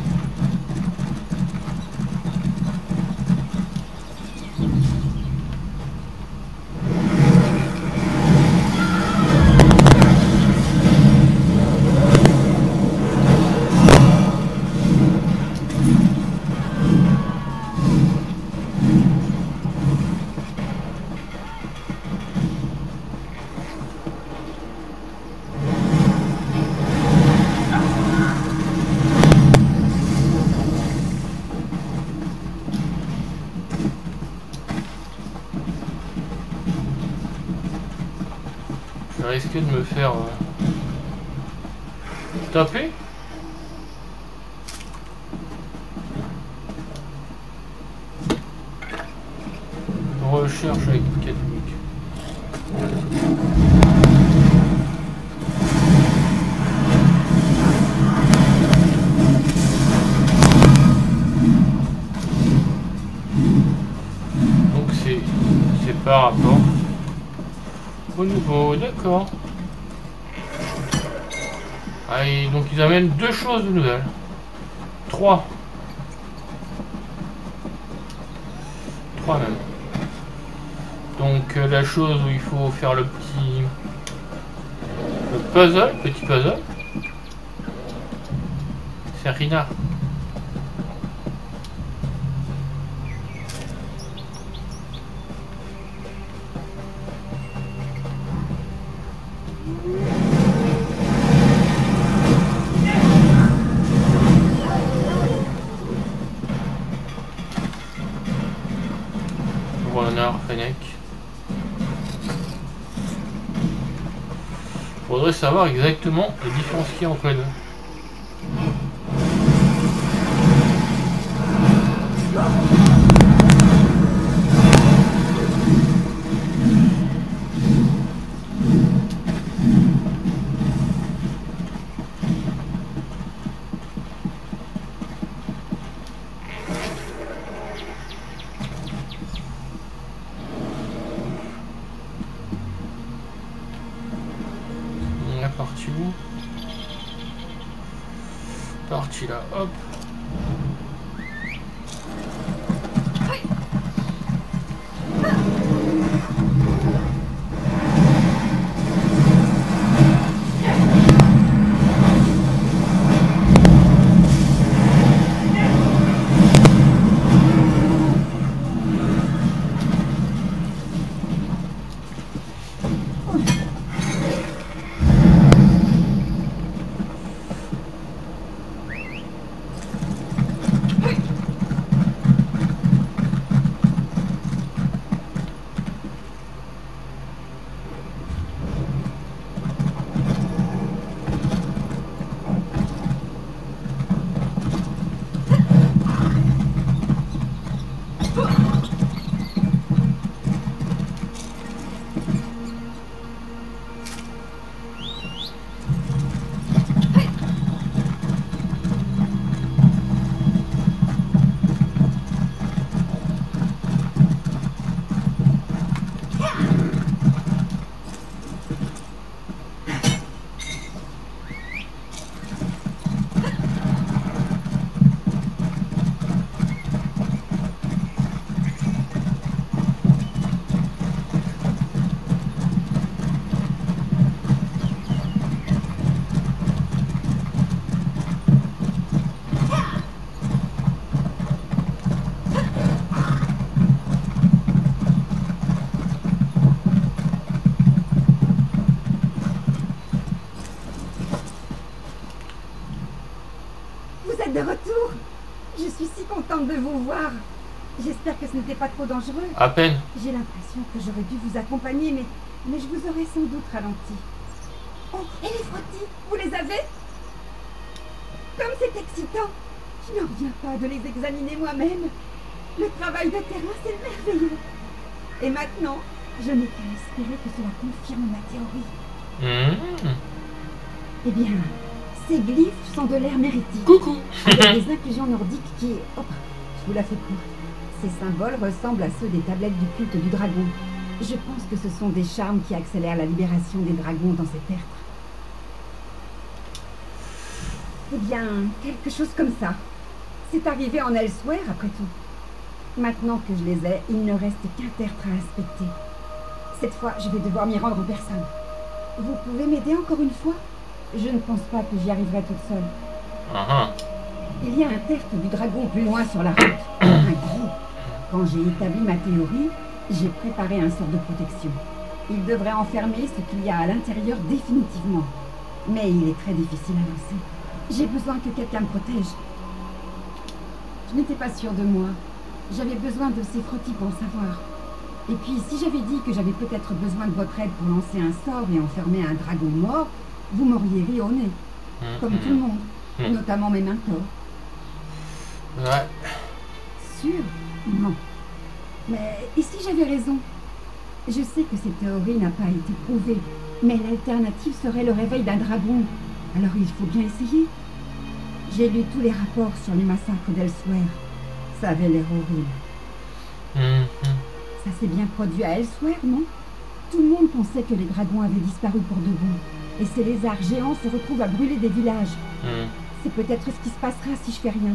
Je risque de me faire euh, taper. Recherche académique. Donc c'est c'est par rapport au nouveau, d'accord. Allez, donc ils amènent deux choses de nouvelles. Trois. Trois même. Donc euh, la chose où il faut faire le petit... Le puzzle, petit puzzle. C'est Rina. Renard, Fennec. Faudrait savoir exactement les différences qu'il y a entre les deux. Parti où? Parti là, hop. contente de vous voir. J'espère que ce n'était pas trop dangereux. À peine. J'ai l'impression que j'aurais dû vous accompagner, mais, mais je vous aurais sans doute ralenti. Oh, et les frottis, vous les avez? Comme c'est excitant. Je n'en reviens pas de les examiner moi-même. Le travail de terrain, c'est merveilleux. Et maintenant, je n'ai qu'à espérer que cela confirme ma théorie. Mmh. Eh bien, ces glyphes sont de l'ère méritique. Coucou. Avec des inclusions nordiques qui... Oh, je vous la fais courte. Ces symboles ressemblent à ceux des tablettes du culte du dragon. Je pense que ce sont des charmes qui accélèrent la libération des dragons dans ces terres. Eh bien, quelque chose comme ça. C'est arrivé en Elsewhere, après tout. Maintenant que je les ai, il ne reste qu'un tertre à inspecter. Cette fois, je vais devoir m'y rendre en personne. Vous pouvez m'aider encore une fois? Je ne pense pas que j'y arriverai toute seule. Uh-huh. Il y a un tertre du dragon plus loin sur la route. Un gros. Quand j'ai établi ma théorie, j'ai préparé un sort de protection. Il devrait enfermer ce qu'il y a à l'intérieur définitivement. Mais il est très difficile à lancer. J'ai besoin que quelqu'un me protège. Je n'étais pas sûre de moi. J'avais besoin de ces frottis pour le savoir. Et puis, si j'avais dit que j'avais peut-être besoin de votre aide pour lancer un sort et enfermer un dragon mort, vous m'auriez ri au nez. Comme tout le monde. Mmh. Notamment mes mentors. Ouais. Sûr? Non. Mais et si j'avais raison? Je sais que cette théorie n'a pas été prouvée, mais l'alternative serait le réveil d'un dragon. Alors il faut bien essayer. J'ai lu tous les rapports sur les massacres d'Elsewhere. Ça avait l'air horrible. Mmh. Ça s'est bien produit à Elsewhere, non? Tout le monde pensait que les dragons avaient disparu pour de bon. Et ces lézards géants se retrouvent à brûler des villages. Mmh. C'est peut-être ce qui se passera si je fais rien.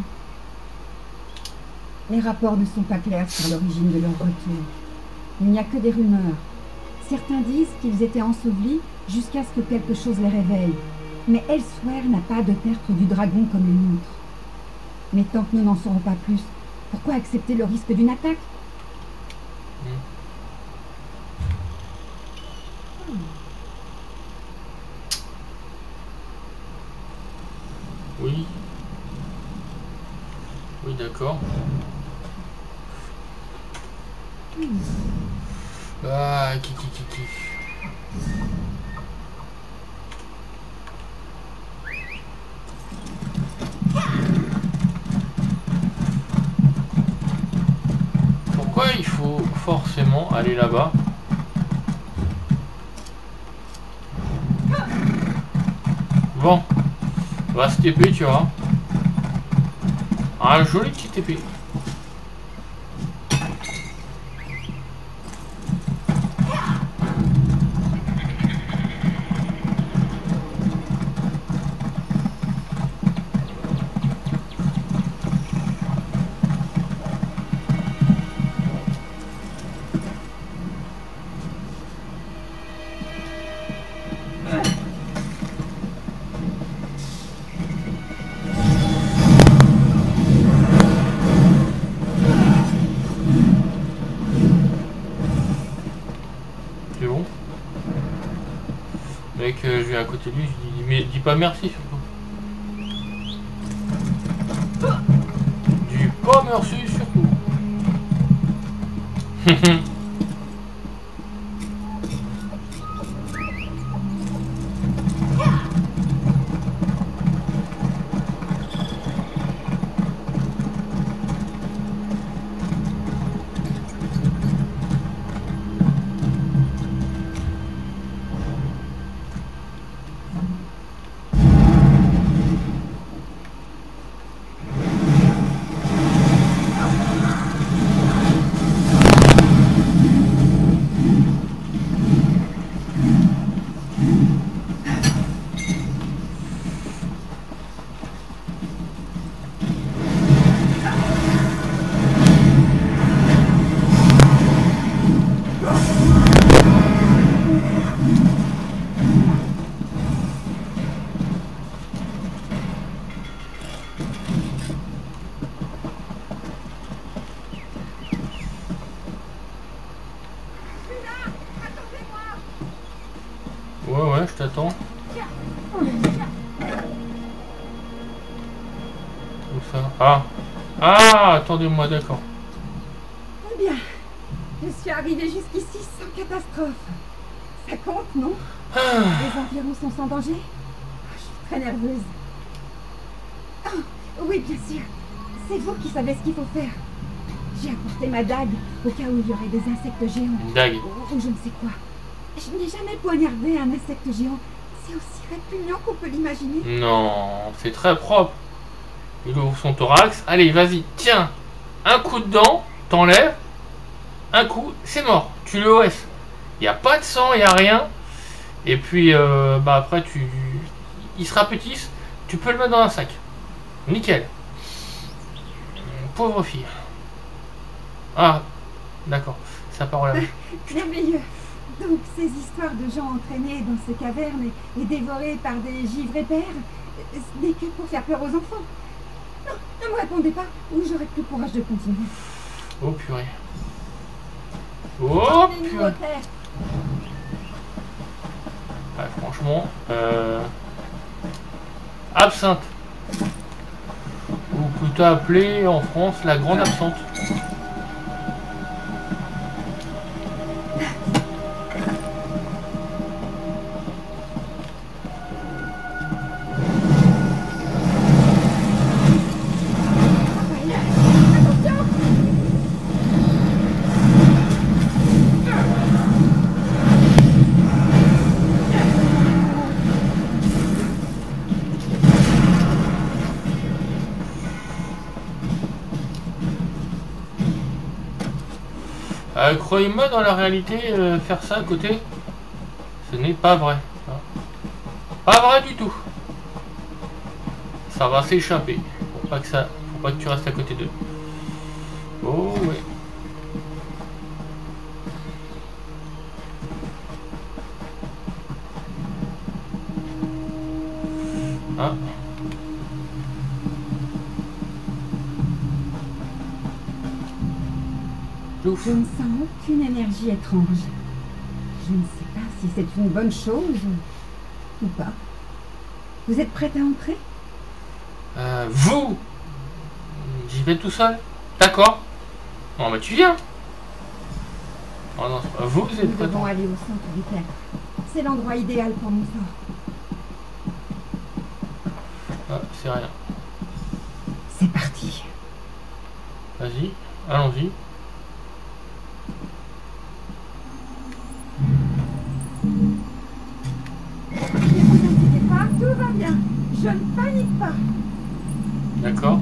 Les rapports ne sont pas clairs sur l'origine de leur retour. Il n'y a que des rumeurs. Certains disent qu'ils étaient ensevelis jusqu'à ce que quelque chose les réveille. Mais Elsewhere n'a pas de tertre du dragon comme le nôtre. Mais tant que nous n'en saurons pas plus, pourquoi accepter le risque d'une attaque? Mmh. Oui. Oui, d'accord. Hmm. Ah, qui, qui, qui, qui. Pourquoi il faut forcément aller là-bas? Bon, on va se T P, tu vois. Un joli petit T P. Mec, euh, je vais à côté de lui, je dis, mais dis pas merci surtout. Dis pas merci surtout. Ouais, ouais, je t'attends. Où ça? Ah. Ah, attendez-moi, d'accord. Eh bien, je suis arrivée jusqu'ici sans catastrophe. Ça compte, non? Ah. Les environs sont sans danger? Je suis très nerveuse. Oh, oui, bien sûr. C'est vous qui savez ce qu'il faut faire. J'ai apporté ma dague au cas où il y aurait des insectes géants. Une dague. Ou, ou je ne sais quoi. Je n'ai jamais poignardé un insecte géant. C'est aussi répugnant qu'on peut l'imaginer. Non, c'est très propre. Il ouvre son thorax. Allez, vas-y, tiens. Un coup de dent, t'enlèves. Un coup, c'est mort. Tu le laisses. Il n'y a pas de sang, il n'y a rien. Et puis, euh, bah après, tu, il se rapetisse. Tu peux le mettre dans un sac. Nickel. Pauvre fille. Ah, d'accord. Ça part là. Merveilleux. Donc, ces histoires de gens entraînés dans ces cavernes et, et dévorés par des givres épers, ce n'est que pour faire peur aux enfants. Non, ne me répondez pas, ou j'aurai plus courage de continuer. Oh purée. Oh purée. Ouais, franchement, euh... absinthe. Ou plutôt appelée en France la grande absente. Euh, Croyez-moi, dans la réalité, euh, faire ça à côté, ce n'est pas vrai. Pas vrai du tout. Ça va s'échapper. Faut pas que ça, faut pas que tu restes à côté d'eux. Oh ouais. Ah. Je ne sens aucune énergie étrange. Je ne sais pas si c'est une bonne chose ou pas. Vous êtes prête à entrer? Euh, vous J'y vais tout seul. D'accord. Non mais tu viens. Oh non, c'est pas vous, vous êtes Nous prête. devons aller au centre du terre. C'est l'endroit idéal pour mon sort. Ah, c'est rien. C'est parti. Vas-y, allons-y. Ne vous inquiétez pas, tout va bien. Je ne panique pas. D'accord.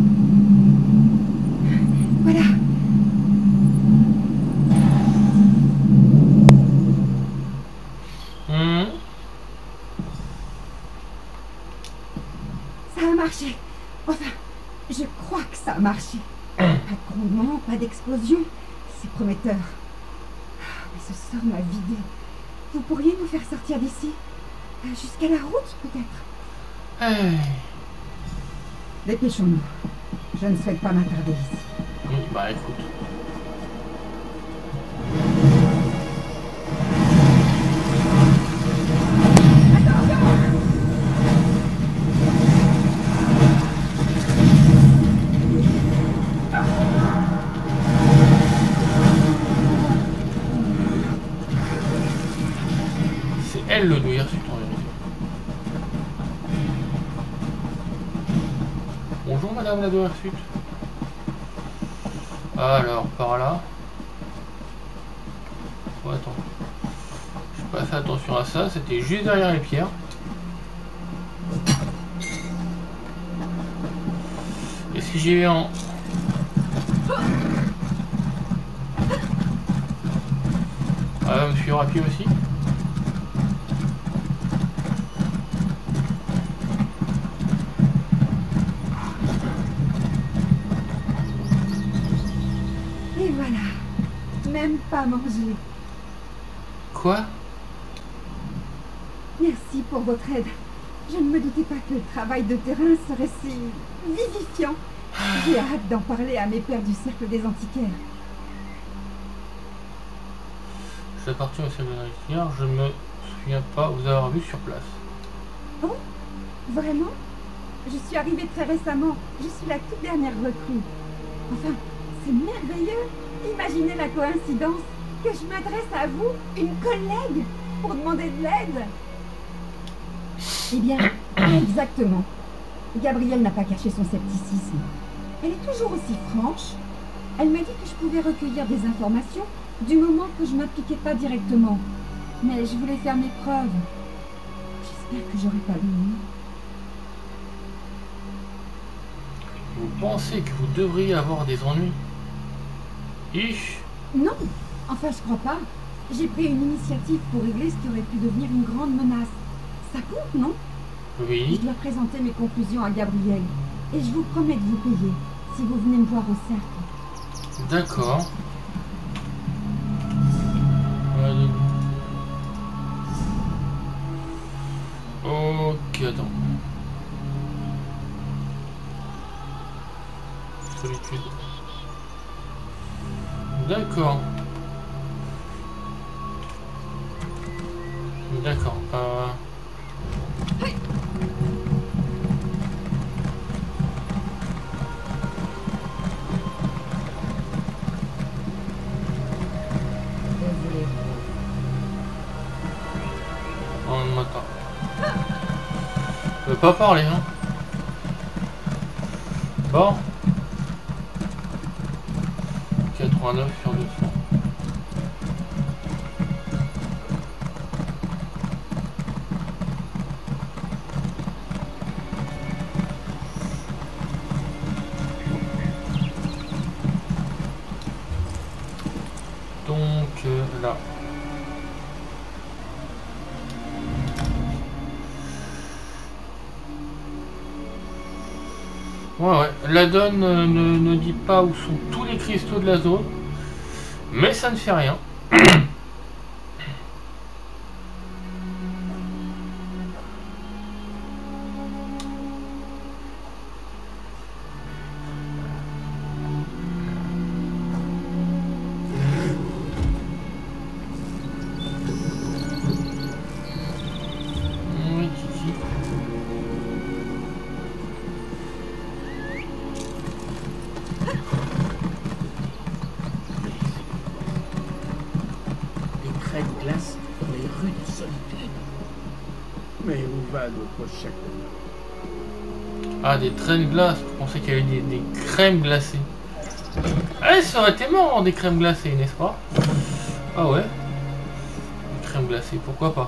Voilà. Mmh. Ça a marché. Enfin, je crois que ça a marché. Pas de grondement, pas d'explosion. C'est prometteur. Ah, mais ce sort m'a vidé. Vous pourriez nous faire sortir d'ici? Euh, Jusqu'à la route, peut-être? Hey. Dépêchons-nous. Je ne souhaite pas m'attarder ici. Oui, bah écoute. C'est elle le douillard sur ton vérité. Bonjour madame la douillard suite. Alors, par là. Oh, attends. Je n'ai pas fait attention à ça, c'était juste derrière les pierres. Et si j'y vais en... Ah, me suivre à pied aussi. Et voilà. Même pas manger. Quoi? Merci pour votre aide. Je ne me doutais pas que le travail de terrain serait si vivifiant. J'ai hâte d'en parler à mes pairs du cercle des antiquaires. Je suis parti au cercle des antiquaires, je ne me souviens pas vous avoir vu sur place. Oh? Vraiment? Je suis arrivée très récemment. Je suis la toute dernière recrue. Enfin, c'est merveilleux. Imaginez la coïncidence que je m'adresse à vous, une collègue, pour demander de l'aide. Eh bien, exactement. Gabrielle n'a pas caché son scepticisme. Elle est toujours aussi franche. Elle m'a dit que je pouvais recueillir des informations du moment que je ne m'impliquais pas directement. Mais je voulais faire mes preuves. J'espère que j'aurai pas besoin. Vous pensez que vous devriez avoir des ennuis? Ich. Non, enfin je crois pas. J'ai pris une initiative pour régler ce qui aurait pu devenir une grande menace. Ça compte, non? Oui. Je dois présenter mes conclusions à Gabrielle. Et je vous promets de vous payer si vous venez me voir au cercle. D'accord. Allez. Ok, attends. Solitude. D'accord. D'accord. Euh... On m'attend. Je veux pas parler, hein. Bon. quatre-vingt-neuf sur deux cents. Donc euh, là. Ouais, ouais. La donne euh, ne, ne dit pas où sont tous les cristaux de la zone, mais ça ne fait rien. Oui, Kiki. De glace dans les rues de Solitude. Mais où va notre chèque? Ah, des trains de glace. Je pensais qu'il y avait des, des crèmes glacées. Ah, ça aurait été marrant, des crèmes glacées, n'est-ce pas? Ah ouais. Des crèmes glacées, pourquoi pas?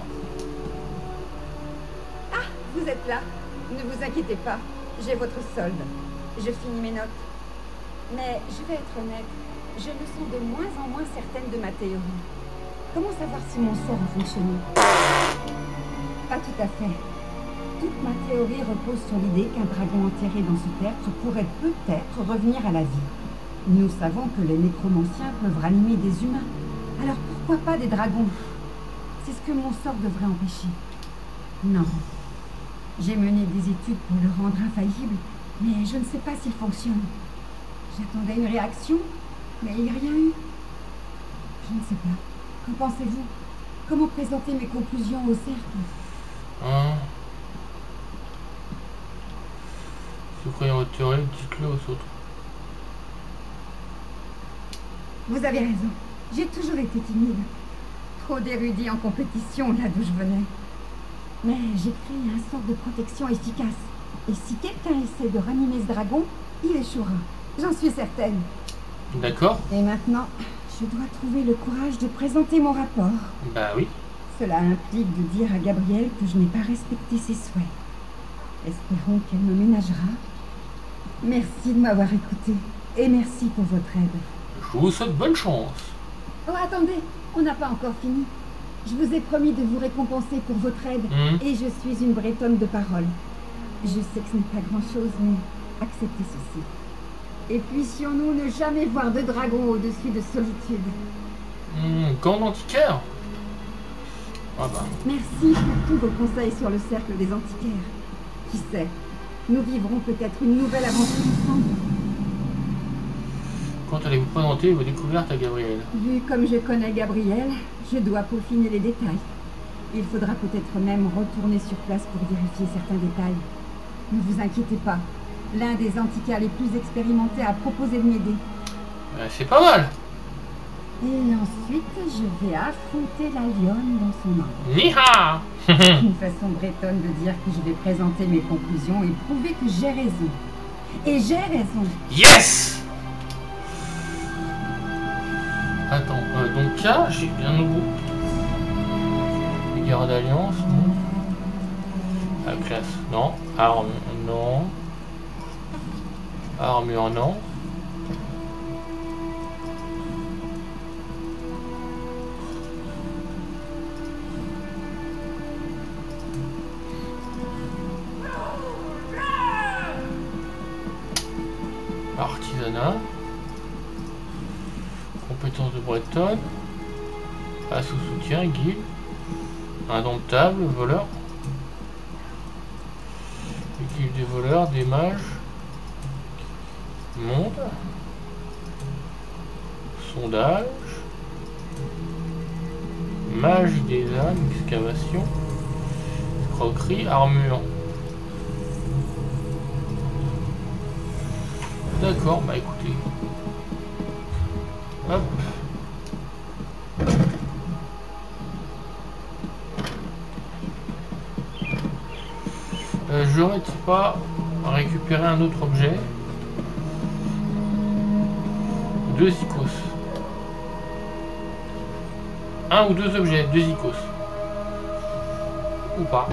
Ah, vous êtes là. Ne vous inquiétez pas. J'ai votre solde. Je finis mes notes. Mais je vais être honnête. Je me sens de moins en moins certaine de ma théorie. Comment savoir si mon sort a fonctionné? Pas tout à fait. Toute ma théorie repose sur l'idée qu'un dragon enterré dans ce tertre pourrait peut-être revenir à la vie. Nous savons que les nécromanciens peuvent ranimer des humains. Alors pourquoi pas des dragons? C'est ce que mon sort devrait empêcher. Non. J'ai mené des études pour le rendre infaillible, mais je ne sais pas s'il fonctionne. J'attendais une réaction, mais il n'y a rien eu. Je ne sais pas. Qu'en pensez-vous? Comment présenter mes conclusions au cercle? Hein? Si vous croyez en votre théorie, dites-le aux autres. Vous avez raison. J'ai toujours été timide. Trop d'érudits en compétition là d'où je venais. Mais j'ai créé un sort de protection efficace. Et si quelqu'un essaie de ranimer ce dragon, il échouera. J'en suis certaine. D'accord. Et maintenant, je dois trouver le courage de présenter mon rapport. Bah oui. Cela implique de dire à Gabrielle que je n'ai pas respecté ses souhaits. Espérons qu'elle me ménagera. Merci de m'avoir écouté. Et merci pour votre aide. Je vous souhaite bonne chance. Oh, attendez, on n'a pas encore fini. Je vous ai promis de vous récompenser pour votre aide. Mmh. Et je suis une bretonne de parole. Je sais que ce n'est pas grand-chose, mais acceptez ceci. Et puissions-nous ne jamais voir de dragon au-dessus de Solitude. Mmh, gant d'antiquaire. Ah bah. Merci pour tous vos conseils sur le cercle des antiquaires. Qui sait, nous vivrons peut-être une nouvelle aventure ensemble. Quand allez-vous présenter vos découvertes à Gabrielle? Vu comme je connais Gabrielle, je dois peaufiner les détails. Il faudra peut-être même retourner sur place pour vérifier certains détails. Ne vous inquiétez pas. L'un des antiquaires les plus expérimentés a proposé de m'aider. Euh, c'est pas mal. Et ensuite, je vais affronter la lionne dans son angle. Niha. Une façon bretonne de dire que je vais présenter mes conclusions et prouver que j'ai raison. Et j'ai raison. Yes. Attends, euh, donc là, j'ai bien nouveau. Guerre d'alliance, non. La classe, non. Arme, non. Armure, non. Artisanat. Compétences de bretonne. Assaut soutien, guide. Indomptable, voleur. Équipe des voleurs, des mages. Monde. Sondage. Magie des âmes, excavation. Croquerie, armure. D'accord, bah écoutez. Hop. Euh, J'aurais pas récupéré un autre objet. Deux icos. Un ou deux objets, deux icos. Ou pas.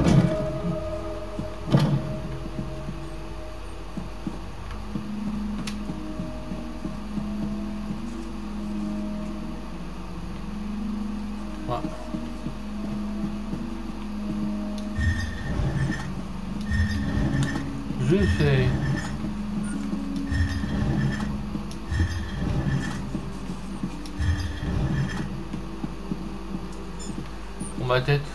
Voilà. Je fais pour ma tête.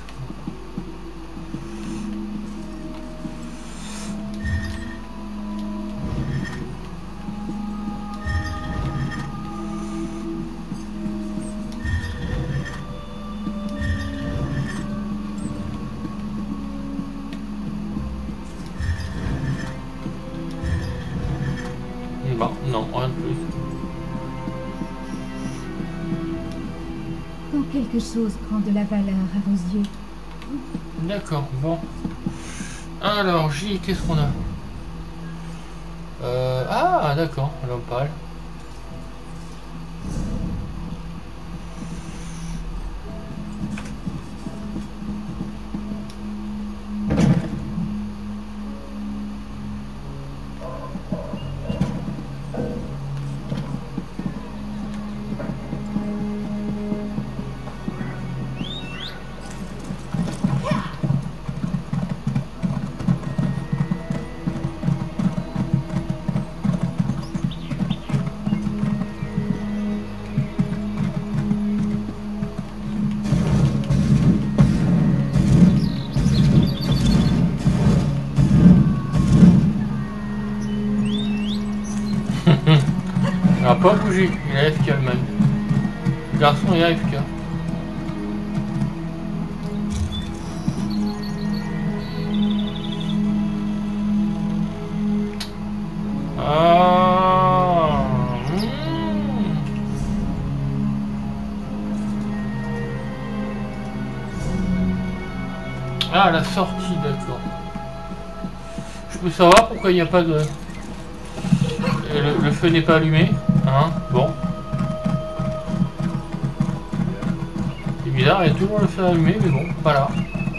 Bon, non, rien de plus. Quand quelque chose prend de la valeur à vos yeux. D'accord, bon. Alors, J, qu'est-ce qu'on a? euh, Ah, d'accord, l'opale. Il n'a pas bougé, il a F K le même. Le garçon il a F K. Ah, mmh. Ah, la sortie, d'accord. Je peux savoir pourquoi il n'y a pas de... Le, le feu n'est pas allumé, hein, bon. C'est bizarre, il y a toujours le feu allumé, mais bon, voilà.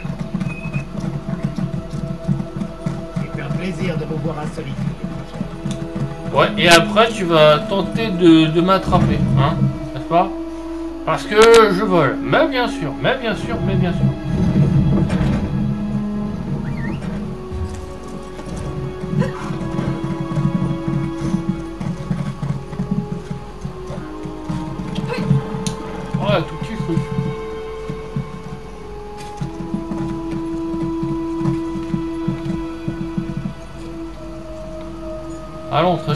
C'est un plaisir de vous voir en solitude. Ouais, et après tu vas tenter de, de m'attraper, hein, n'est-ce pas? Parce que je vole, mais bien sûr, mais bien sûr, mais bien sûr. Ouais, tout petit truc. À l'entrée.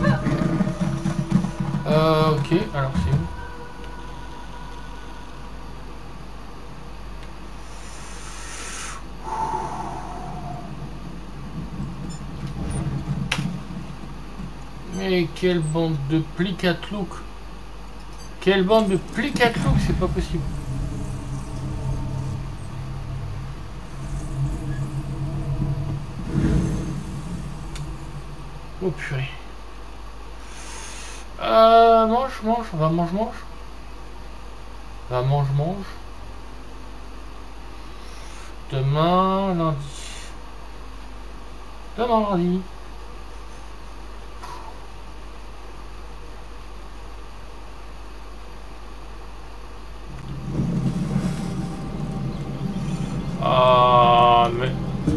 Euh, ok, alors c'est où? Mais quelle bande de plicatlouk. Quelle bande de plicatlouk, c'est pas possible. Oh purée. Euh, mange, mange, on va mange, mange. On va mange, mange. Demain, lundi. Demain, lundi. Ah, mais...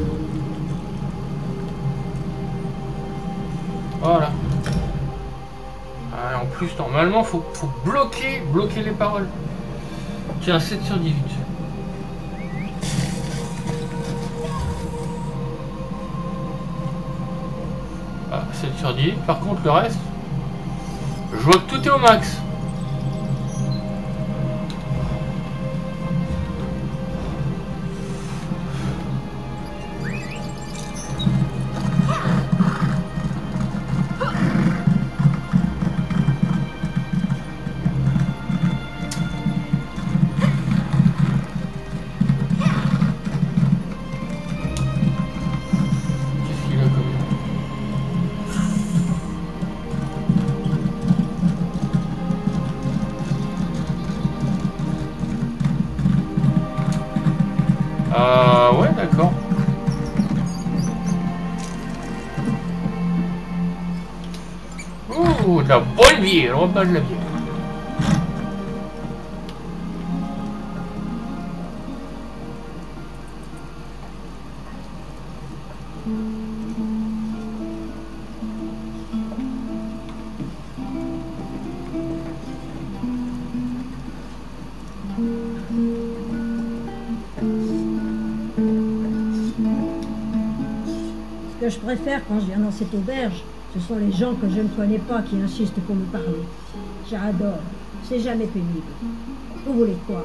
Voilà. Ah, en plus, normalement, faut, faut bloquer, bloquer les paroles. Tiens, sept sur dix-huit. Ah, sept sur dix. Par contre, le reste, je vois que tout est au max. Euh, ouais, d'accord. Ouh, de la bonne bière, on va pas de la bière. Ce que je préfère quand je viens dans cette auberge, ce sont les gens que je ne connais pas qui insistent pour me parler. J'adore, c'est jamais pénible. Vous voulez quoi?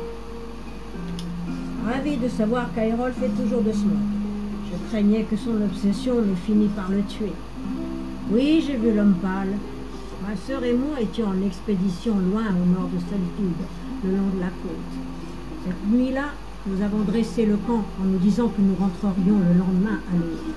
Ravi de savoir qu'Aerolf fait toujours de ce monde. Je craignais que son obsession n'ait fini par le tuer. Oui, j'ai vu l'homme pâle. Ma sœur et moi étions en expédition loin au nord de Solitude, le long de la côte. Cette nuit-là, nous avons dressé le camp en nous disant que nous rentrerions le lendemain à l'aube.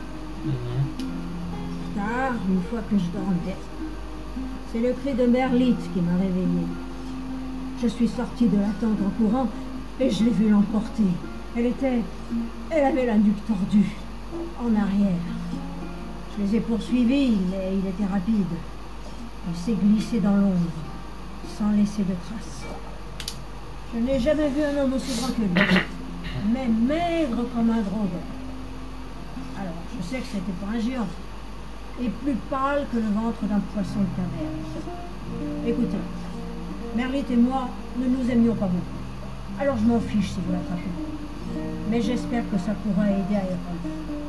Tard, une fois que je dormais, c'est le cri de Merlite qui m'a réveillée. Je suis sortie de la tente en courant et je l'ai vue l'emporter. Elle était... Elle avait la nuque tordue, en arrière. Je les ai poursuivis, mais il était rapide. Il s'est glissé dans l'ombre, sans laisser de traces. Je n'ai jamais vu un homme aussi grand que lui, mais maigre comme un drogueur. Alors, je sais que c'était pas un géant, et plus pâle que le ventre d'un poisson de caverne. Écoutez, Merlite et moi, nous nous aimions pas beaucoup. Alors je m'en fiche si vous l'attrapez. Mais j'espère que ça pourra aider à Aerolf.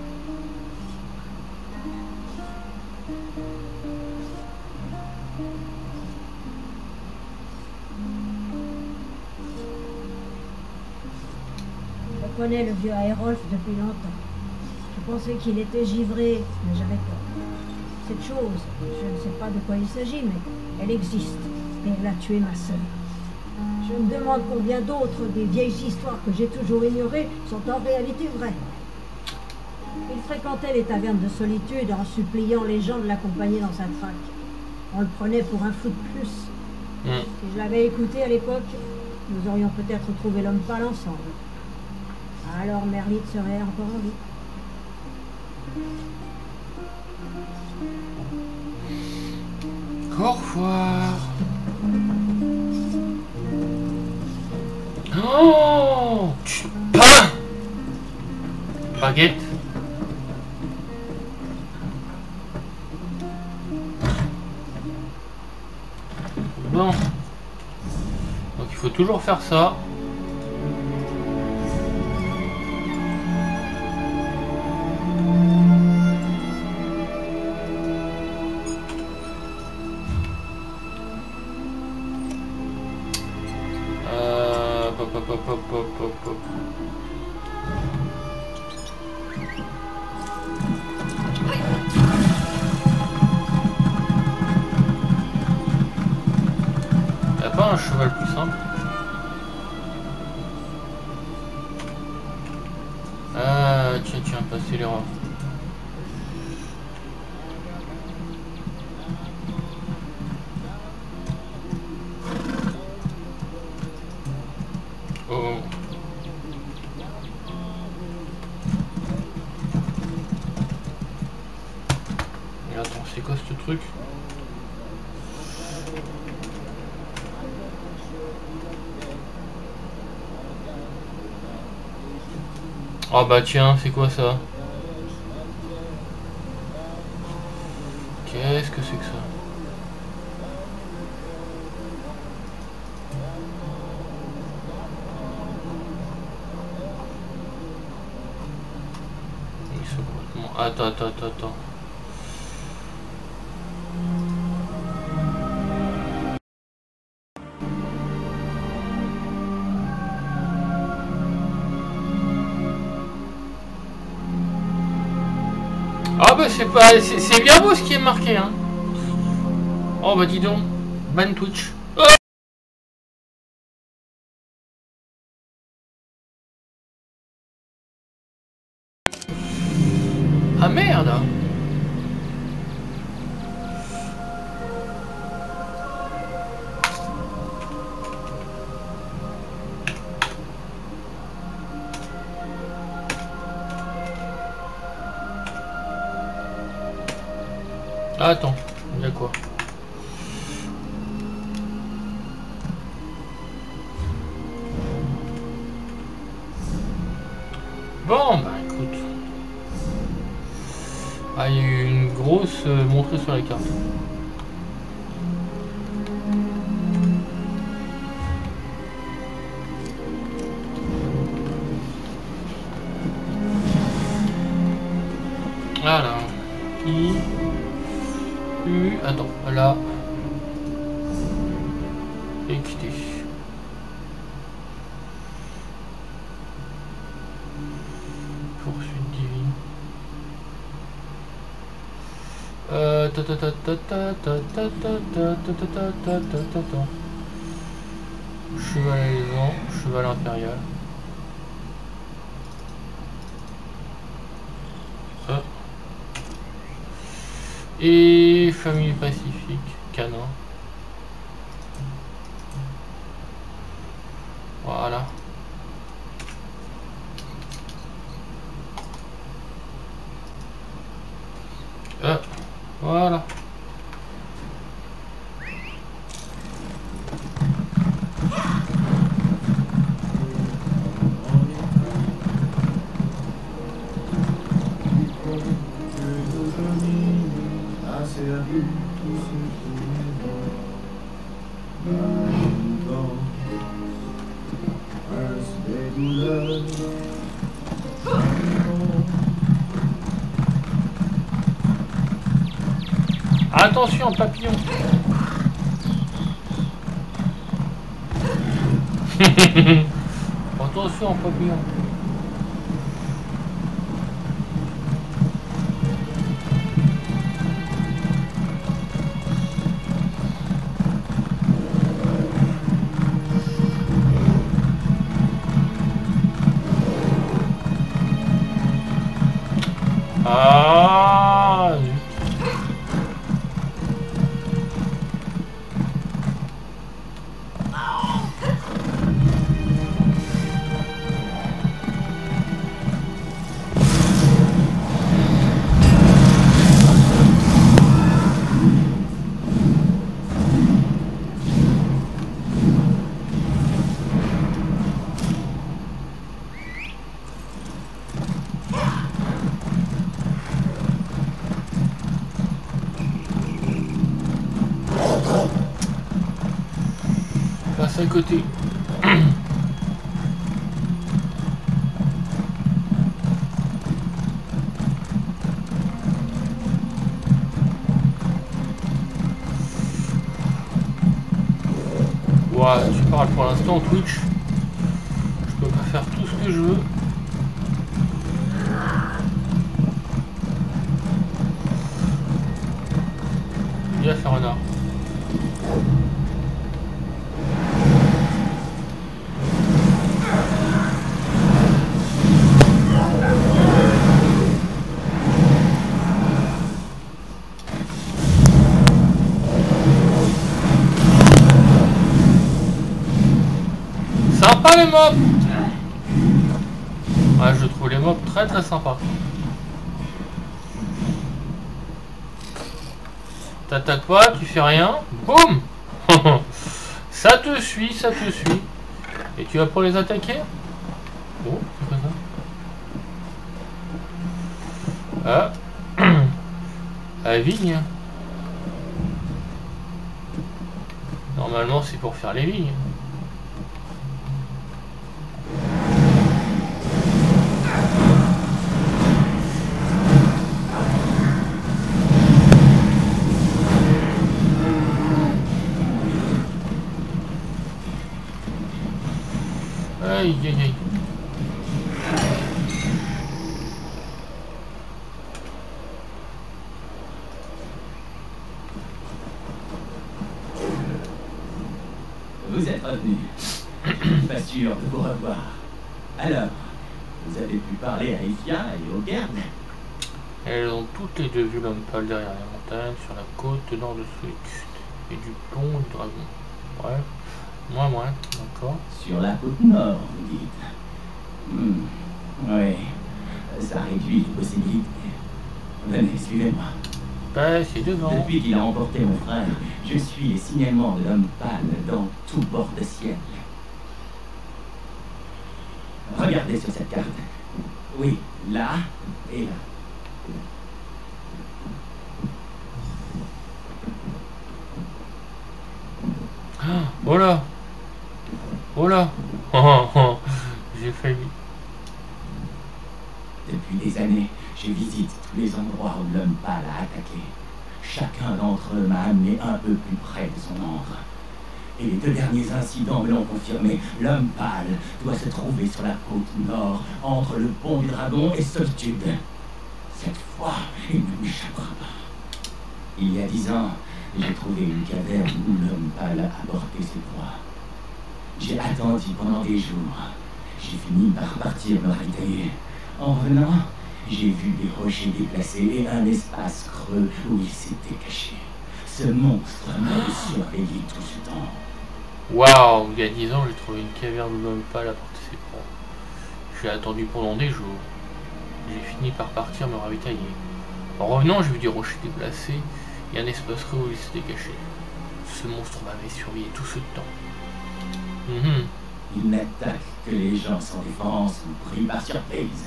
Je connais le vieux Aerolf depuis longtemps. Je pensais qu'il était givré, mais j'avais peur. Cette chose, je ne sais pas de quoi il s'agit, mais elle existe. Et elle a tué ma sœur. Je me demande combien d'autres des vieilles histoires que j'ai toujours ignorées sont en réalité vraies. Il fréquentait les tavernes de solitude en suppliant les gens de l'accompagner dans sa traque. On le prenait pour un fou de plus. Mm. Si je l'avais écouté à l'époque, nous aurions peut-être trouvé l'homme pâle ensemble. Alors Merlite serait encore en vie. Au revoir. Oh, pain. Baguette. Bon. Donc il faut toujours faire ça. Hop, hop, hop, hop, hop. pas un cheval plus simple? Ah, tiens, tiens, passer l'erreur. Oh. Et attends, c'est quoi ce truc? Oh bah tiens, c'est quoi ça? Qu'est-ce que c'est que ça? Ils sont complètement... Attends, attends, attends, attends. Ah bah c'est pas... C'est bien beau ce qui est marqué, hein. Oh bah dis donc. Ban Twitch. Oh, ah merde. Ah, attends, il y a quoi? Bon, bah écoute. Ah, il y a eu une grosse euh, montrée sur la carte. Alors, I, U, attends, là, équité. Poursuite divine. Euh, ta ta ta ta ta ta ta ta ta ta ta ta ta ta ta. Cheval élégant, cheval impérial. Hop. Et famille pacifique, canin. Voilà. Euh, voilà. Attention, papillon. Attention, papillon. Ah, zut. Passe à côté. Ouah, tu parles pour l'instant Twitch. Je peux pas faire tout ce que je veux. Il va faire renard. les mobs. Ouais, je trouve les mobs très très sympas. T'attaques pas, tu fais rien. Boum. Ça te suit, ça te suit. Et tu vas pour les attaquer? Oh, c'est quoi ça? Ah. La vigne. Normalement, c'est pour faire les vignes. Aïe aïe aïe. Vous êtes revenu. Pas sûr de vous revoir. Alors, vous avez pu parler à Ifia et aux gardes? Elles ont toutes les deux vu l'homme pâle derrière les montagnes, sur la côte nord de Solitude, et du pont du dragon. Ouais, moins moins, d'accord. Sur la côte nord, vous dites. Hmm. Oui, ça réduit les possibilités. Venez, suivez-moi. Bah, c'est devant. Depuis qu'il a emporté mon frère, je suis les signalements de l'homme pâle dans tout bord de ciel. Regardez sur cette carte. Oui, là et là. Oh là. Oh là. Oh, oh. J'ai failli. Depuis des années, je visite tous les endroits où l'homme pâle a attaqué. Chacun d'entre eux m'a amené un peu plus près de son ombre. Et les deux derniers incidents me l'ont confirmé. L'homme pâle doit se trouver sur la côte nord, entre le pont du dragon et Solitude. Cette fois, il ne m'échappera pas. Il y a dix ans, j'ai trouvé une caverne où l'homme pâle a porté ses proies. J'ai attendu pendant des jours. J'ai fini par partir me ravitailler. En revenant, j'ai vu des rochers déplacés et un espace creux où il s'était caché. Ce monstre m'a surveillé tout ce temps. Waouh, il y a dix ans, j'ai trouvé une caverne où l'homme pâle a porté ses proies. J'ai attendu pendant des jours. J'ai fini par partir me ravitailler. En revenant, j'ai vu des rochers déplacés et un espace creux où il s'était caché. Ce monstre m'avait surveillé tout ce temps. Mm-hmm. Il n'attaque que les gens sans défense ou pris par surprise.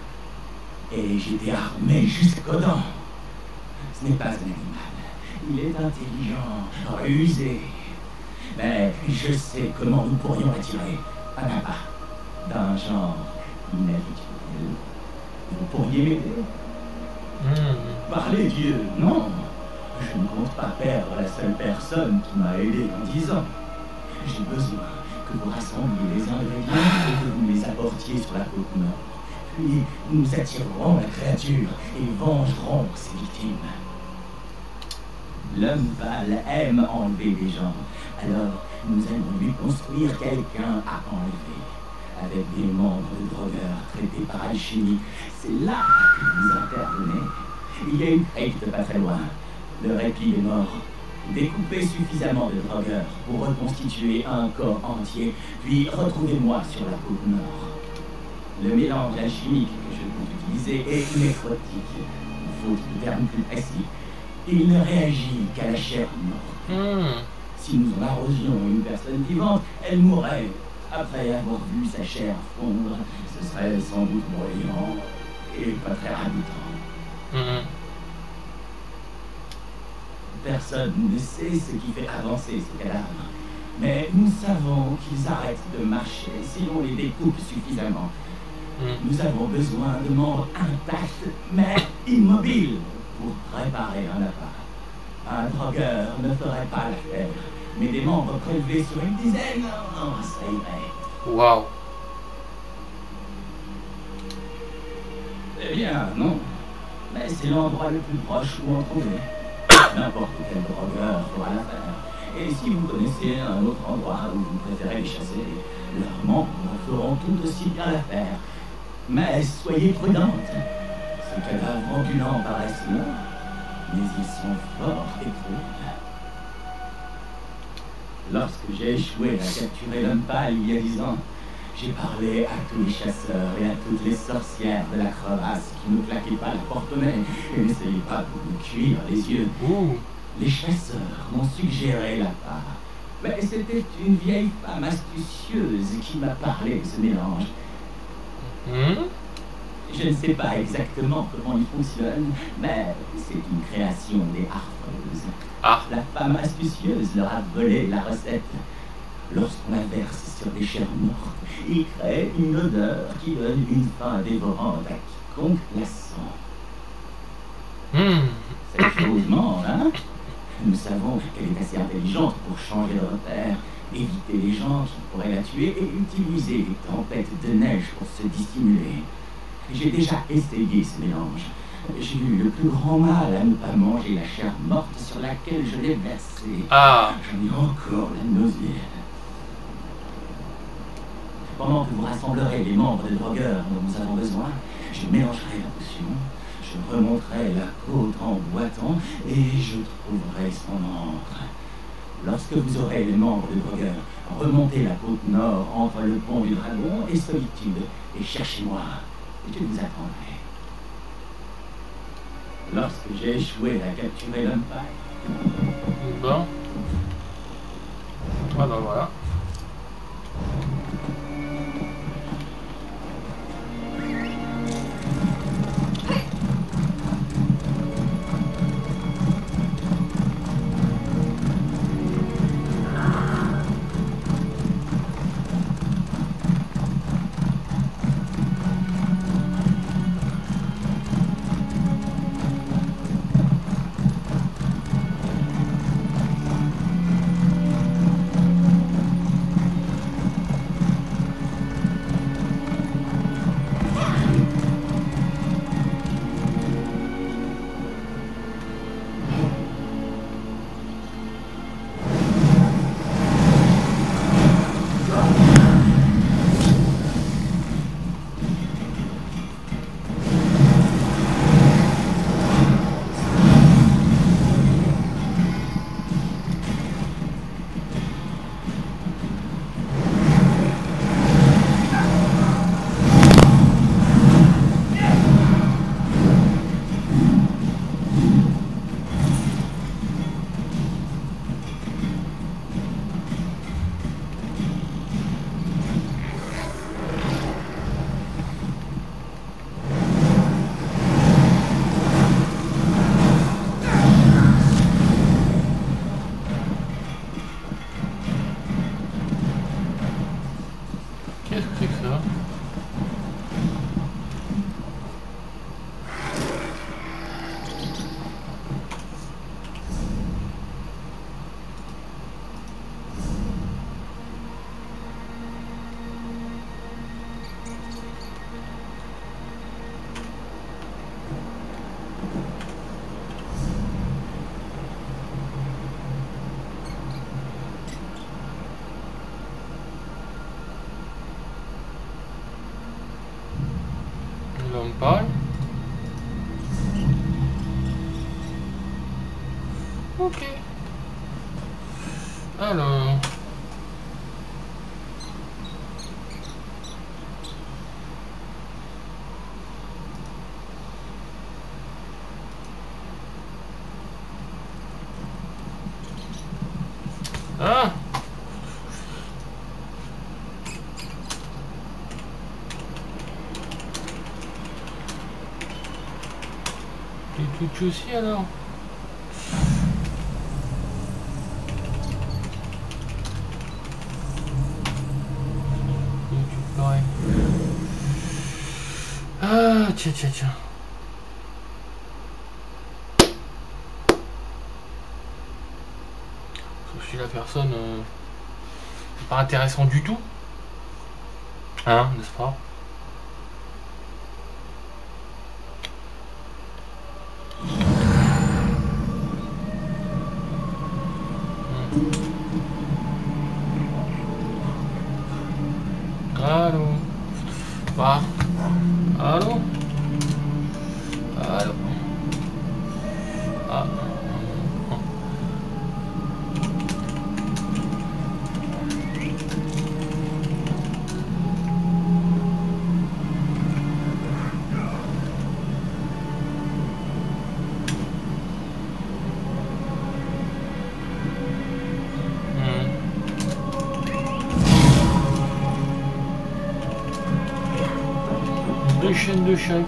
Et j'étais armé jusqu'aux dents. Ce n'est pas un animal. Il est intelligent, rusé. Mais je sais comment nous pourrions l'attirer. Un appât d'un genre inhabituel. Vous pourriez m'aider? Mmh. Parlez Dieu, non. Je ne compte pas perdre la seule personne qui m'a aidé en dix ans. J'ai besoin que vous rassembliez les ingrédients et que vous les apportiez sur la côte nord. Puis nous attirerons la créature et vengerons ses victimes. L'homme pâle aime enlever des gens, alors nous allons lui construire quelqu'un à enlever. Avec des membres de drogueurs traités par alchimie, c'est là que vous intervenez. Il y a une crypte pas très loin. Le répit est mort. Découpez suffisamment de drogueurs pour reconstituer un corps entier, puis retrouvez-moi sur la côte nord. Le mélange alchimique que je compte utiliser est nécrotique. Faute de termes plus précis. Il ne réagit qu'à la chair morte. Mmh. Si nous en arrosions une personne vivante, elle mourrait. Après avoir vu sa chair fondre, ce serait sans doute bruyant et pas très ragoûtant. Mmh. Personne ne sait ce qui fait avancer ces cadavres. Mais nous savons qu'ils arrêtent de marcher si l'on les découpe suffisamment. Mmh. Nous avons besoin de membres intacts, mais immobiles, pour réparer un appât. Un drogueur ne ferait pas l'affaire, mais des membres prélevés sur une dizaine, oh, ça irait. Waouh. Eh bien, non. Mais c'est l'endroit le plus proche où en trouver. N'importe quel drogueur fera l'affaire. Et si vous connaissez un autre endroit où vous préférez les chasser, leurs membres feront tout aussi bien l'affaire. Mais soyez prudente. Ces cadavres ambulants paraissent morts, mais ils sont forts et cruels. Lorsque j'ai échoué à capturer l'homme pâle il y a dix ans, J'ai parlé à tous les chasseurs et à toutes les sorcières de la crevasse qui ne claquaient pas la porte au nez et n'essayaient pas de me cuire les yeux. Ouh. Les chasseurs m'ont suggéré la part. Mais c'était une vieille femme astucieuse qui m'a parlé de ce mélange. Mmh. Je ne sais pas exactement comment il fonctionne, mais c'est une création des harfeuses. Ah. La femme astucieuse leur a volé la recette. Lorsqu'on la verse sur des chairs mortes, il crée une odeur qui donne une faim dévorante à quiconque la sent. Mmh. Cette chose mange, hein? Nous savons qu'elle est assez intelligente pour changer de repère, éviter les gens qui pourraient la tuer et utiliser les tempêtes de neige pour se dissimuler. J'ai déjà essayé ce mélange. J'ai eu le plus grand mal à ne pas manger la chair morte sur laquelle je l'ai versée. Ah. J'en ai encore la nausée. Pendant que vous rassemblerez les membres de drogueurs dont nous avons besoin, je mélangerai la potion, je remonterai la côte en boitant et je trouverai son encre. Lorsque vous aurez les membres de drogueurs, remontez la côte nord entre le pont du Dragon et Solitude et cherchez-moi. Je vous attendrai. Lorsque j'ai échoué à capturer l'Empire. Bon. Ah bah voilà. Qu'est-ce que c'est que ça? On parle. Ok. Alors. Ah. Et tout aussi alors. Pareil. Ah tiens tiens tiens. Sauf si la personne euh, n'est pas intéressant du tout. Hein, n'est-ce pas? Allô. Bah. Allô. Allô. Ah. Une de chaque.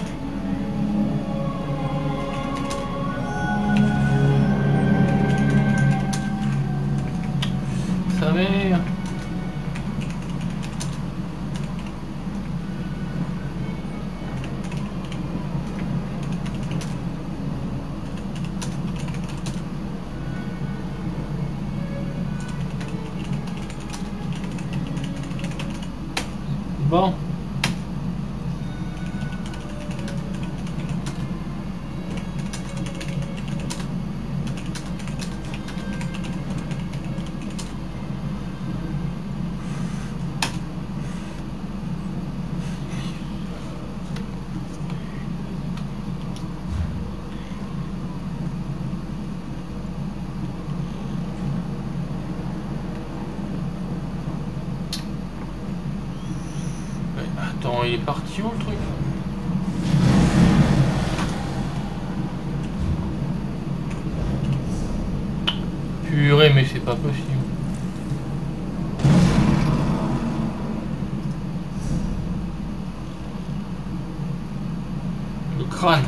Sa mère. Bon. Attends, il est parti où le truc? Purée, mais c'est pas possible. Le crâne.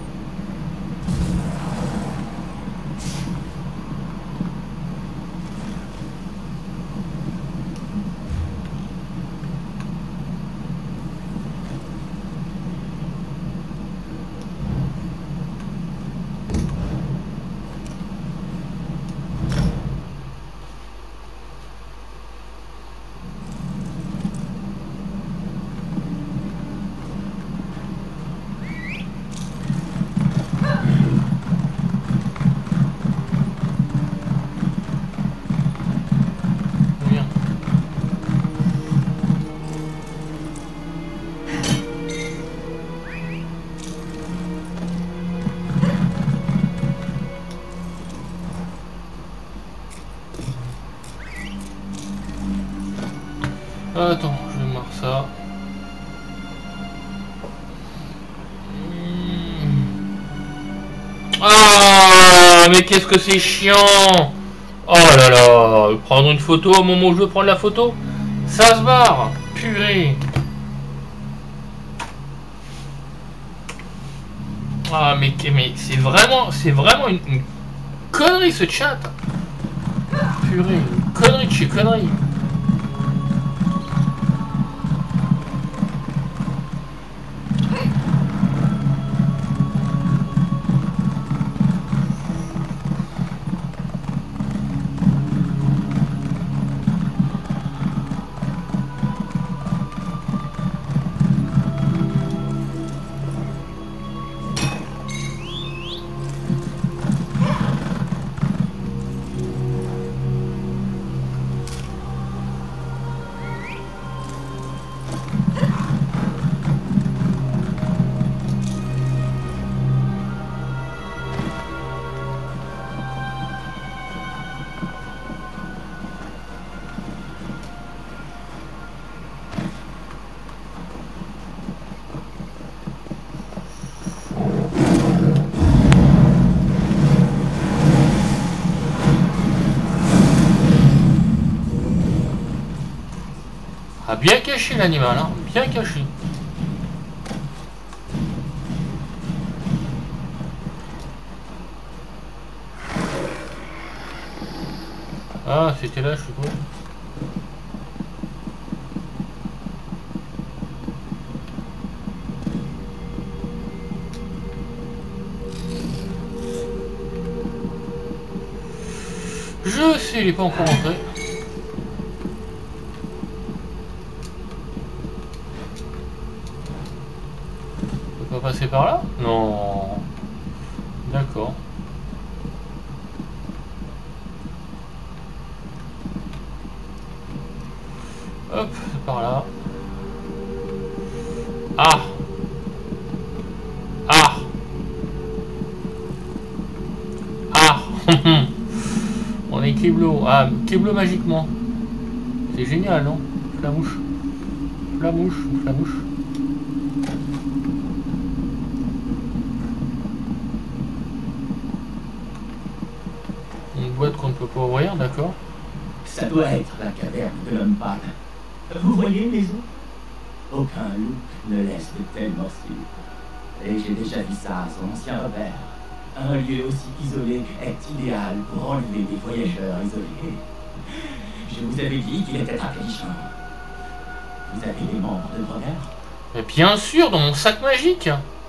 Attends, je vais voir ça. Ah, mais qu'est-ce que c'est chiant! Oh là là, prendre une photo au moment où je veux prendre la photo, ça se barre, purée. Ah mais, mais c'est vraiment, c'est vraiment une, une connerie ce chat. Purée, une connerie de chez connerie. Ah, bien caché l'animal, hein, bien caché. Ah, c'était là, je suppose. Je sais, il est pas encore rentré. On peut pas passer par là? Non. D'accord. Hop, c'est par là. Ah. Ah. Ah. On est Keblo. Ah, Keblo magiquement. C'est génial, non? Flamouche. Flamouche, flamouche. Une boîte qu'on ne peut pas ouvrir, d'accord. Ça doit être la caverne de l'homme pâle. Vous voyez les os? Aucun loup ne laisse de telles morsures. Et j'ai déjà vu ça à son ancien repère. Un lieu aussi isolé est idéal pour enlever des voyageurs isolés. Je vous avais dit qu'il était intelligent. Vous avez les membres de Grover? Mais bien sûr, dans mon sac magique.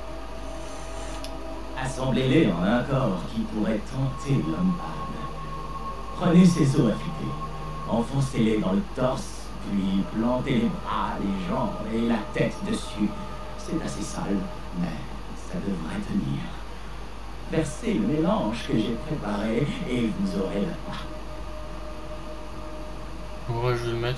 Assemblez-les en un corps qui pourrait tenter l'homme pâle. Prenez ses os affûtés, enfoncez-les dans le torse, puis plantez les bras, les jambes et la tête dessus. C'est assez sale, mais ça devrait tenir. Versez le mélange que j'ai préparé et vous aurez la part. Ouais, je vais le mettre.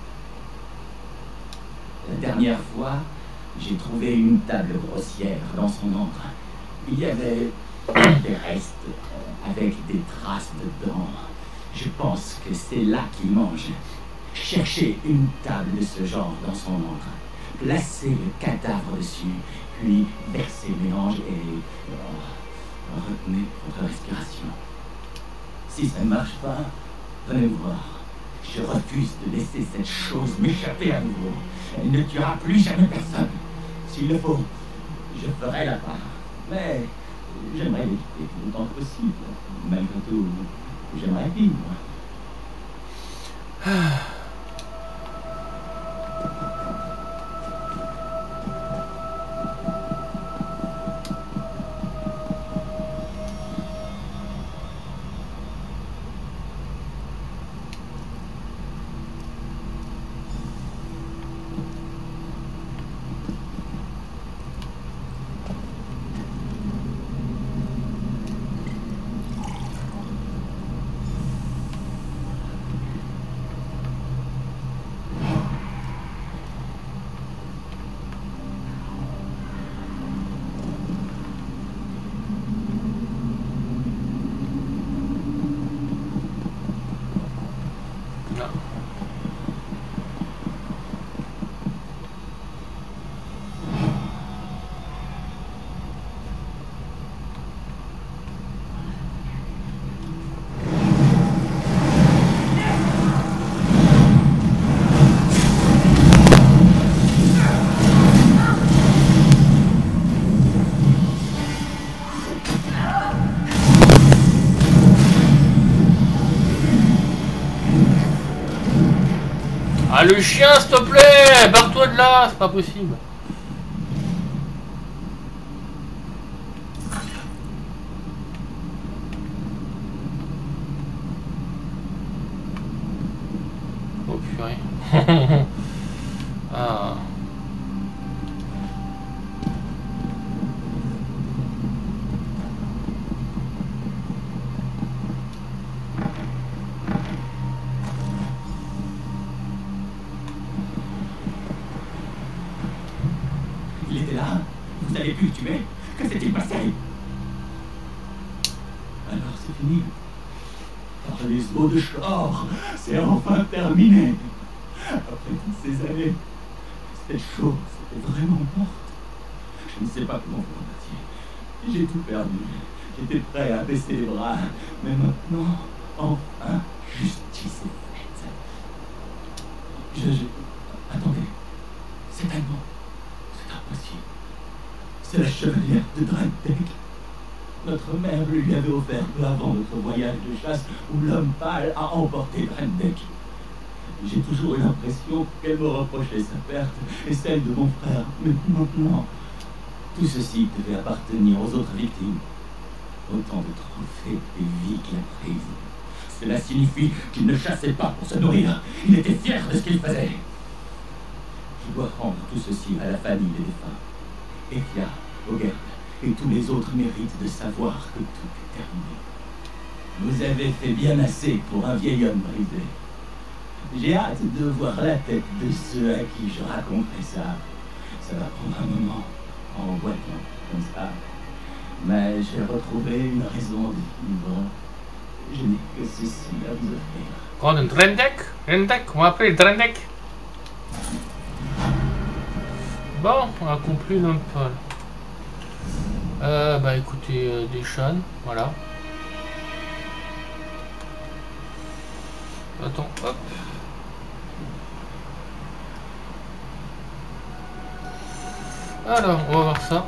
La dernière fois, j'ai trouvé une table grossière dans son ombre. Il y avait des restes avec des traces de dents. Je pense que c'est là qu'il mange. Cherchez une table de ce genre dans son ombre. Placez le cadavre dessus, puis versez le mélange et oh, retenez votre respiration. Si ça ne marche pas, venez me voir. Je refuse de laisser cette chose m'échapper à nouveau. Elle ne tuera plus jamais personne. S'il le faut, je ferai la part. Mais j'aimerais l'éviter autant que possible. Malgré tout, j'aimerais vivre. Ah, le chien, s'il te plaît! Barre-toi de là, c'est pas possible. Oh purée. Ah. Il était là. Vous avez pu le tuer. Que s'est-il passé? Alors c'est fini. Par les eaux de Shor, c'est enfin terminé. Après toutes ces années, cette chose était vraiment morte. Je ne sais pas comment vous remercier. J'ai tout perdu. J'étais prêt à baisser les bras. Mais maintenant, enfin, justice est faite. Je... je... Attendez. C'est tellement... C'est impossible. C'est la chevalière de Drentec. Notre mère lui avait offert peu avant notre voyage de chasse où l'homme pâle a emporté Drentec. J'ai toujours eu l'impression qu'elle me reprochait sa perte et celle de mon frère. Mais maintenant, tout ceci devait appartenir aux autres victimes. Autant de trophées et vies qu'il a prises. Cela signifie qu'il ne chassait pas pour se nourrir. Il était fier de ce qu'il faisait. Je dois rendre tout ceci à la famille des défunts. Ekia, Ogerd et tous les autres méritent de savoir que tout est terminé. Vous avez fait bien assez pour un vieil homme brisé. J'ai hâte de voir la tête de ceux à qui je raconterai ça. Ça va prendre un moment, en boitant comme ça. Mais j'ai retrouvé une raison de vivre. Je n'ai que ceci à vous offrir. Quoi, un Drentec? Drentec? On va appeler Drentec. Bon, on a conclu l'homme pâle. Euh, bah écoutez, euh, des chans, voilà. Attends, hop. Alors, on va voir ça.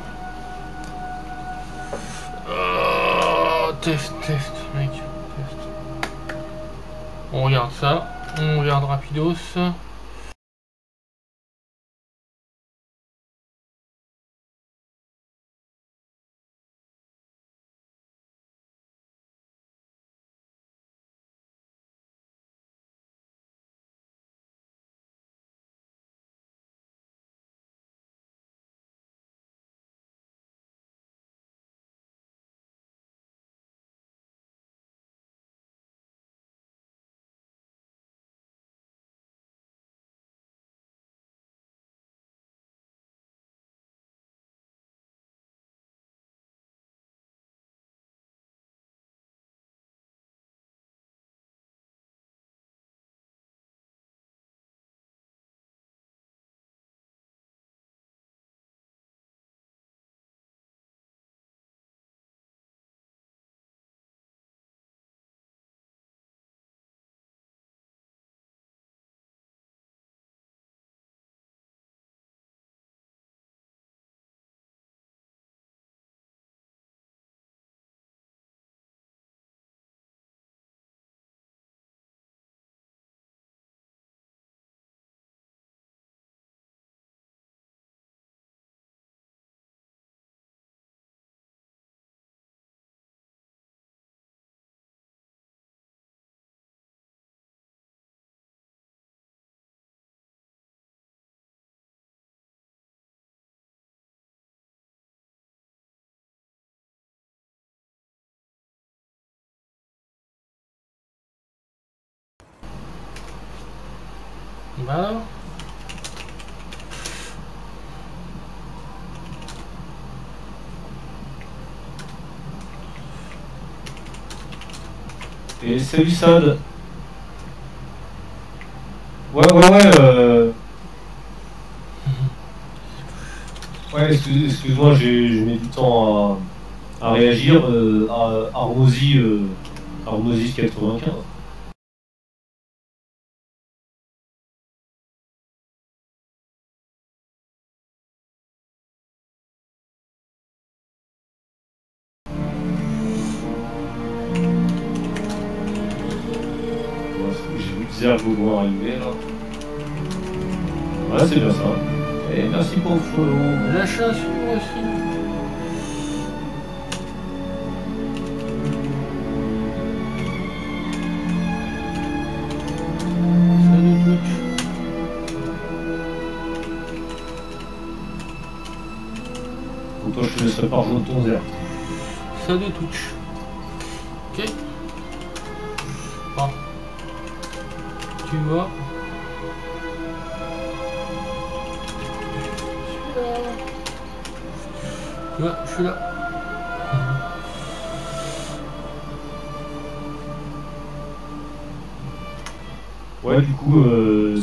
Oh, test, test, mec. Test. On regarde ça. On regarde rapidos. Bah. Et salut Sad. Ouais ouais ouais euh... Ouais excuse, excuse-moi j'ai mis du temps à, à réagir euh, à Armosi euh, Armosi quatre-vingt-quinze. Zergo vont arriver là. Ouais, c'est bien ça. Et merci pour le follow. La chasse aussi. Salut Twitch. Donc toi je te laisserai pas rejoindre ton Zer. Salut Twitch. Ok. Bon. Tu vois. Tu vois, je suis là. Ouais, du coup, euh...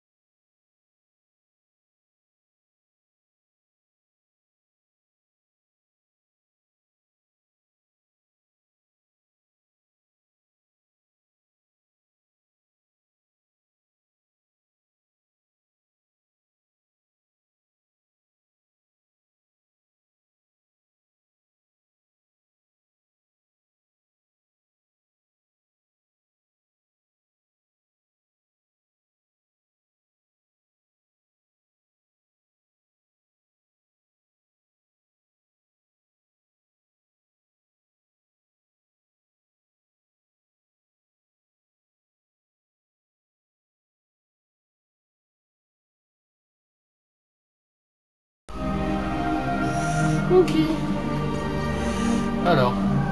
Ok. Alors.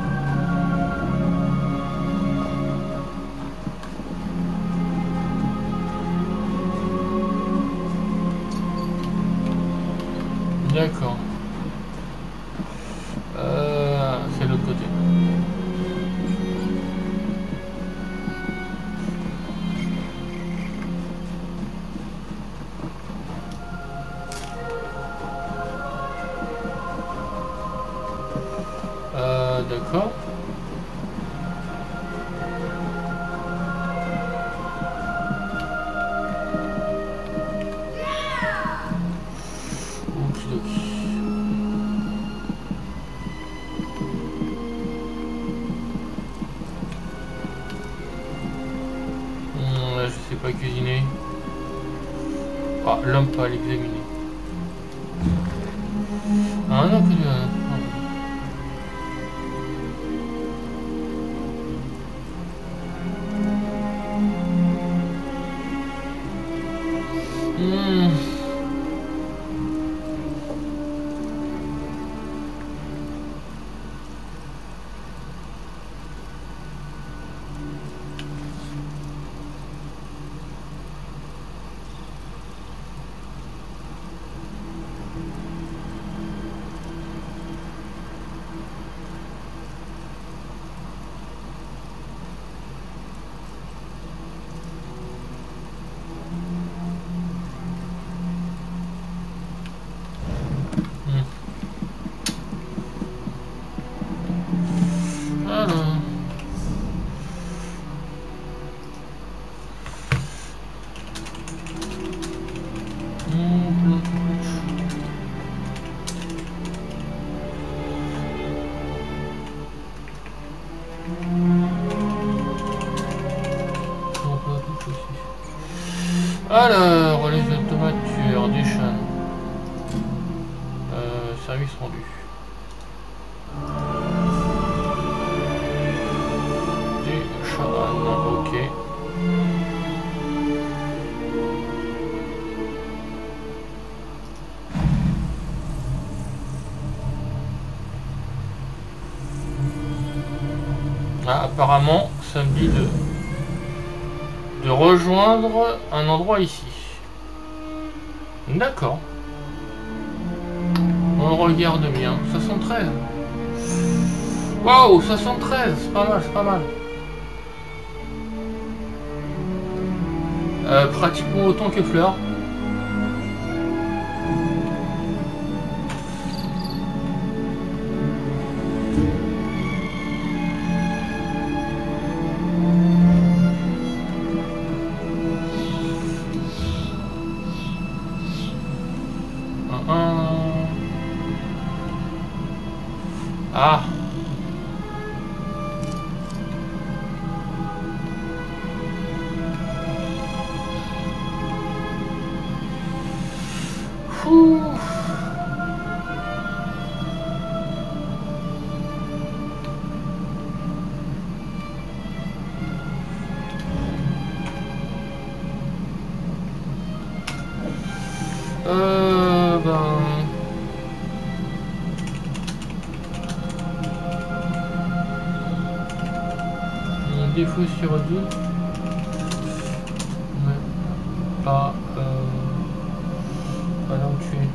D'accord. Euh, c'est l'autre côté. Euh, d'accord. Okidoki. pas cuisiner. Ah, l'homme peut l'examiner. Ah non, que de... Hmm. Alors, les automatures, des chaînes. Euh, service rendu. Des chaînes, ok. Ah, apparemment, ça me dit de... de rejoindre un endroit ici. D'accord. On le regarde bien. soixante-treize. Waouh, soixante-treize, c'est pas mal, c'est pas mal. Euh, pratiquement autant que Fleur. Ah. Ouh. Euh, ben... défaut sur deux, mais pas, euh, pas là où tu es.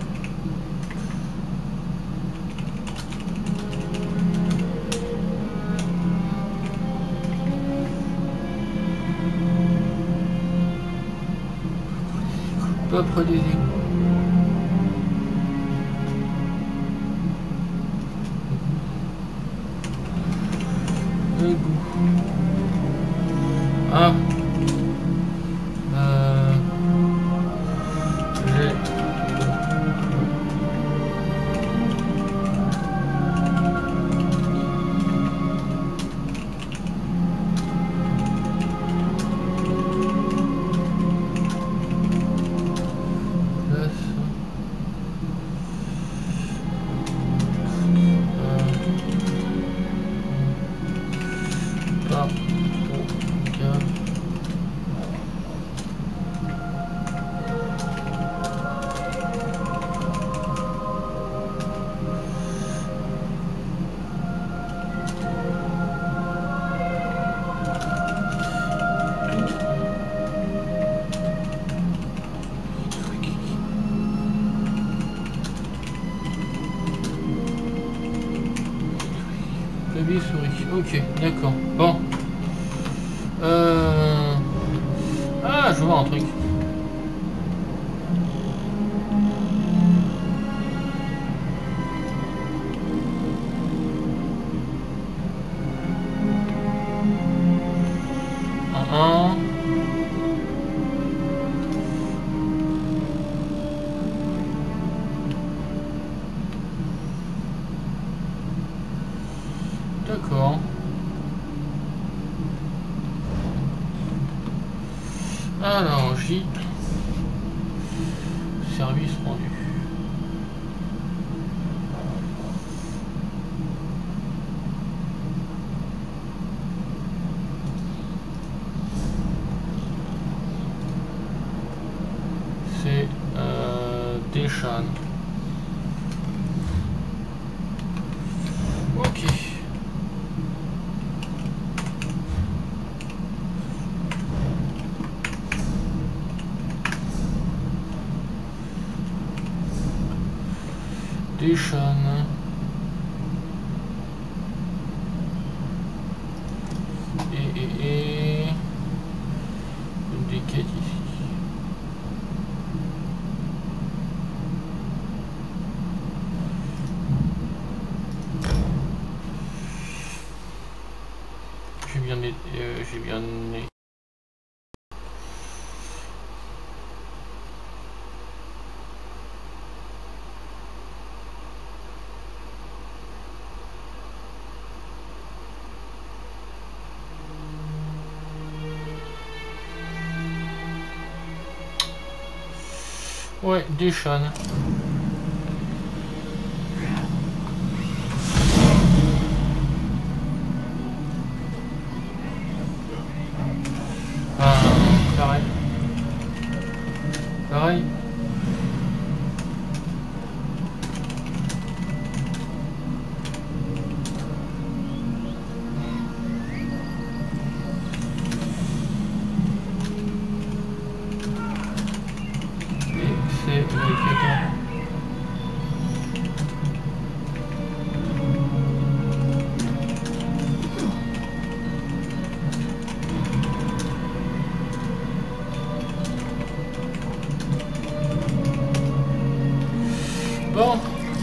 Pas près des égouts. Égout. Ah, euh, j'ai place, euh, pas trop calme. Clavier souris, ok, d'accord, bon. Euh... Ah, je vois un truc. Un, un. D'accord. Alors, J. Service rendu. C'est euh, Deshan. Ok. Deshan. Et, et, et... une des quêtes ici. J'ai bien... Euh, j'ai bien... Ouais, Deshan. Ah, pareil. Pareil. Bon.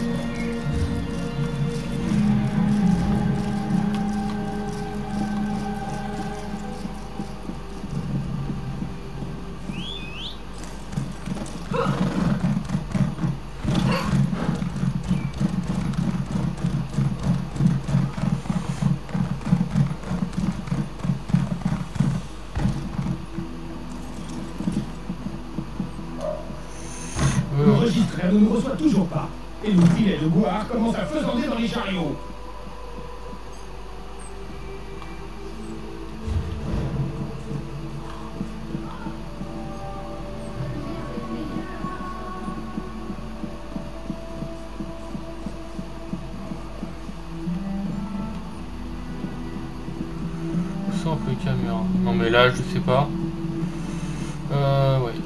Le registraire ne nous reçoit toujours pas. Et le filet de boire commence à faisander dans les chariots. Sans que caméra. Non mais là je sais pas. Euh ouais.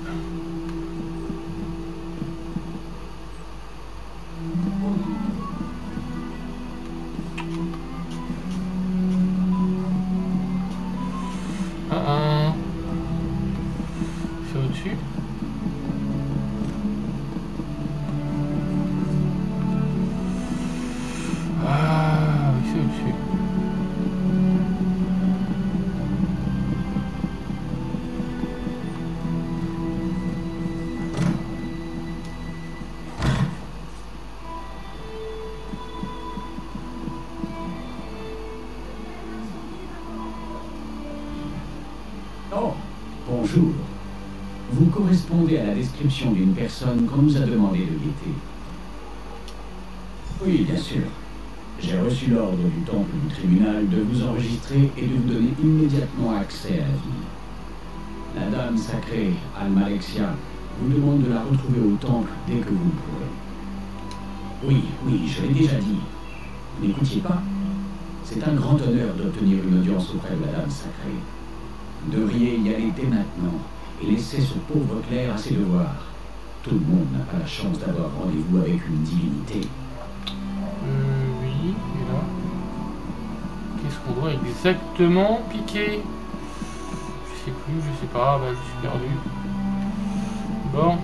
C'est au-dessus. Ah oui, c'est au-dessus. Oh, bonjour. Vous correspondez à la description d'une personne qu'on nous a demandé de guetter. Oui, bien sûr. J'ai reçu l'ordre du temple du tribunal de vous enregistrer et de vous donner immédiatement accès à la ville. La dame sacrée, Almalexia, vous demande de la retrouver au temple dès que vous le pourrez. Oui, oui, je l'ai déjà dit. Vous n'écoutiez pas? C'est un grand honneur d'obtenir une audience auprès de la dame sacrée. Vous devriez y aller dès maintenant et laisser ce pauvre clerc à ses devoirs. Tout le monde n'a pas la chance d'avoir rendez-vous avec une divinité. Euh, oui, et là. Qu'est-ce qu'on doit exactement piquer? Je sais plus, je sais pas, bah je suis perdu. Bon.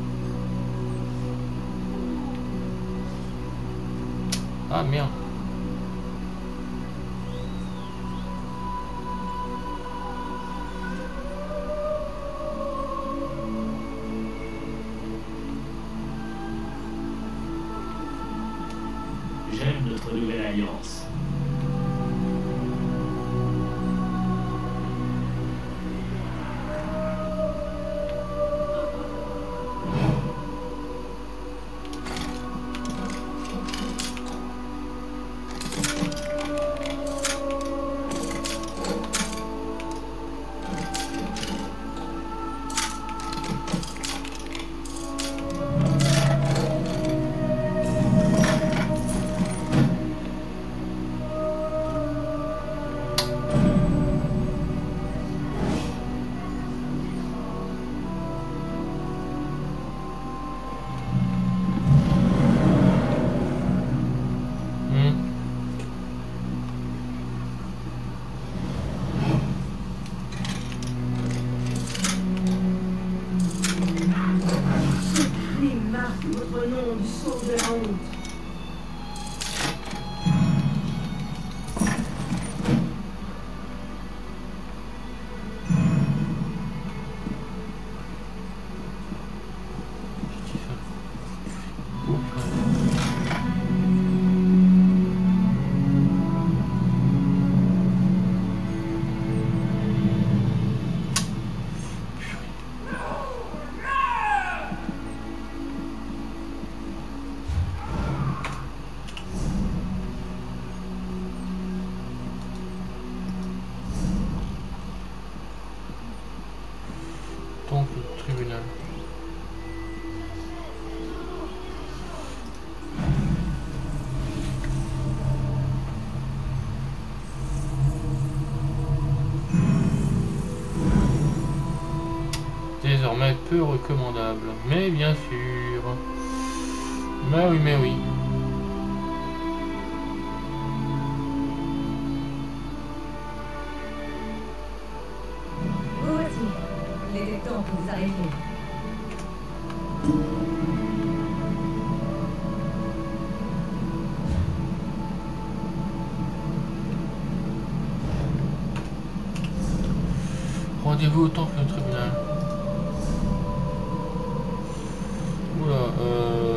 Ah merde. notre nouvelle alliance. Votre nom du sceau de la honte. Tribunal. Désormais peu recommandable, mais bien sûr. Mais oui, mais oui. Vous voici. Il était temps que vous arriviez. Rendez-vous au temple du tribunal. Oula, euh...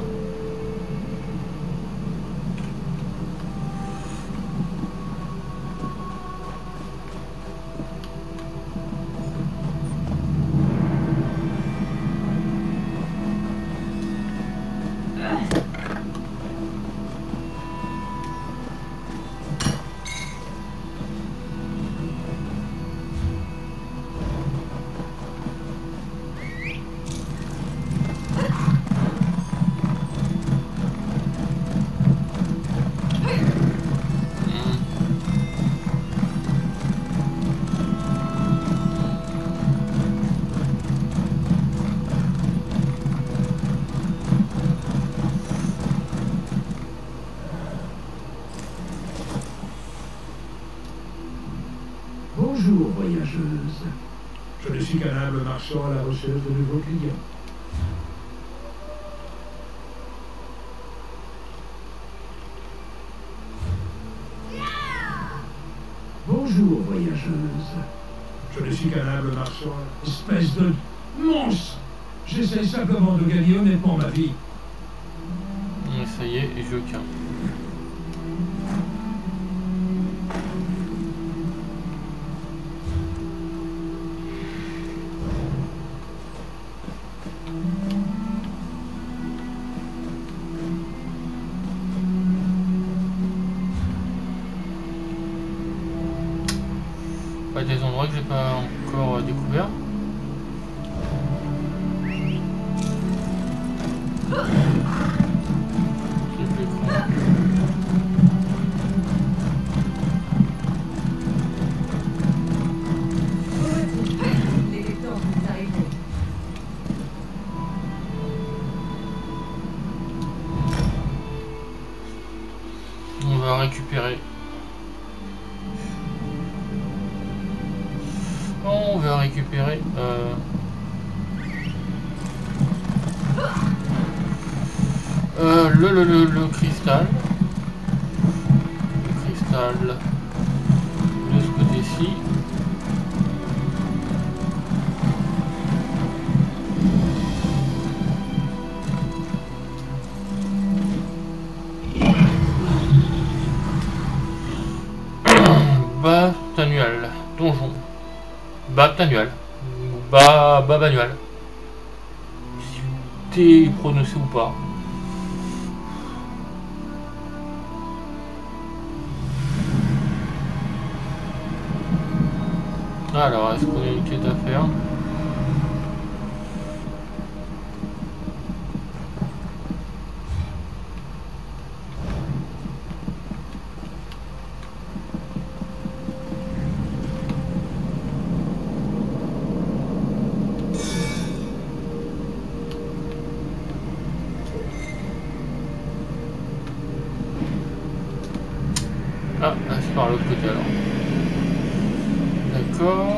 Bonjour, voyageuse. Je ne suis qu'un humble marchand à la recherche de nouveaux clients. Bonjour, voyageuse. Je ne suis qu'un humble marchand. Espèce de monstre! J'essaie simplement de gagner honnêtement ma vie. ça y est, je tiens. Pas des endroits que j'ai pas encore découvert. On va récupérer. On va récupérer euh, euh, le, le, le, le cristal. Le cristal de ce côté-ci. bas annuel. Bas, bas annuel. Si t'es prononcé ou pas. Alors, est-ce qu'on a une quête à faire? Ah, c'est par l'autre côté alors. D'accord.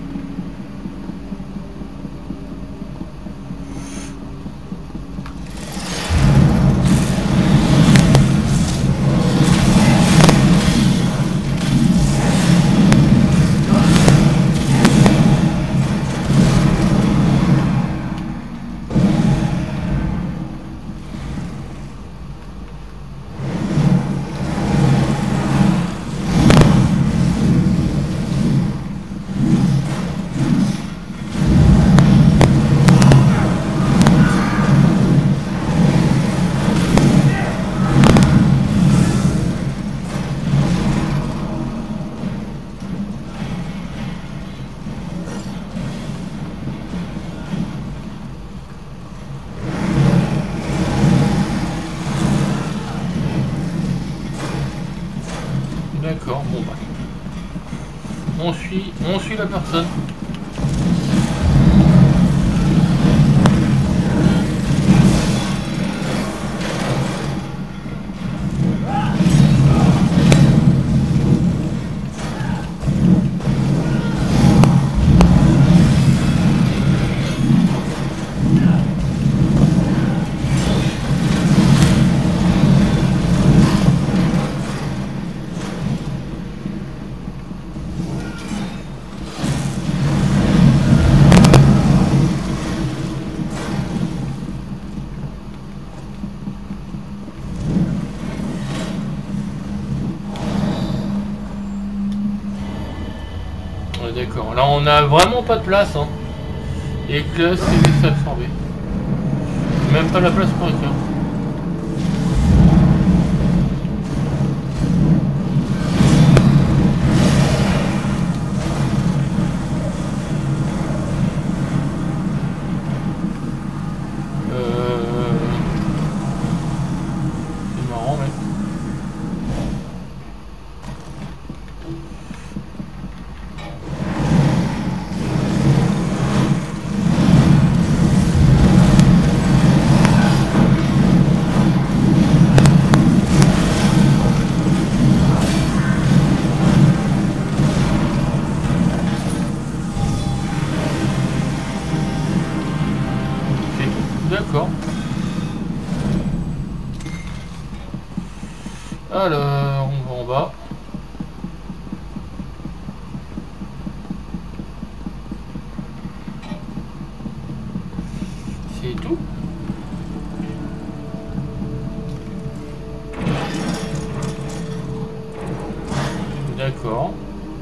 D'accord, bon bah. On suit, on suit la personne. D'accord, là on a vraiment pas de place, hein. Et que là c'est laissé absorber. Même pas la place pour écrire. Euh... C'est marrant, mec. D'accord. Alors, on va en bas. C'est tout. D'accord.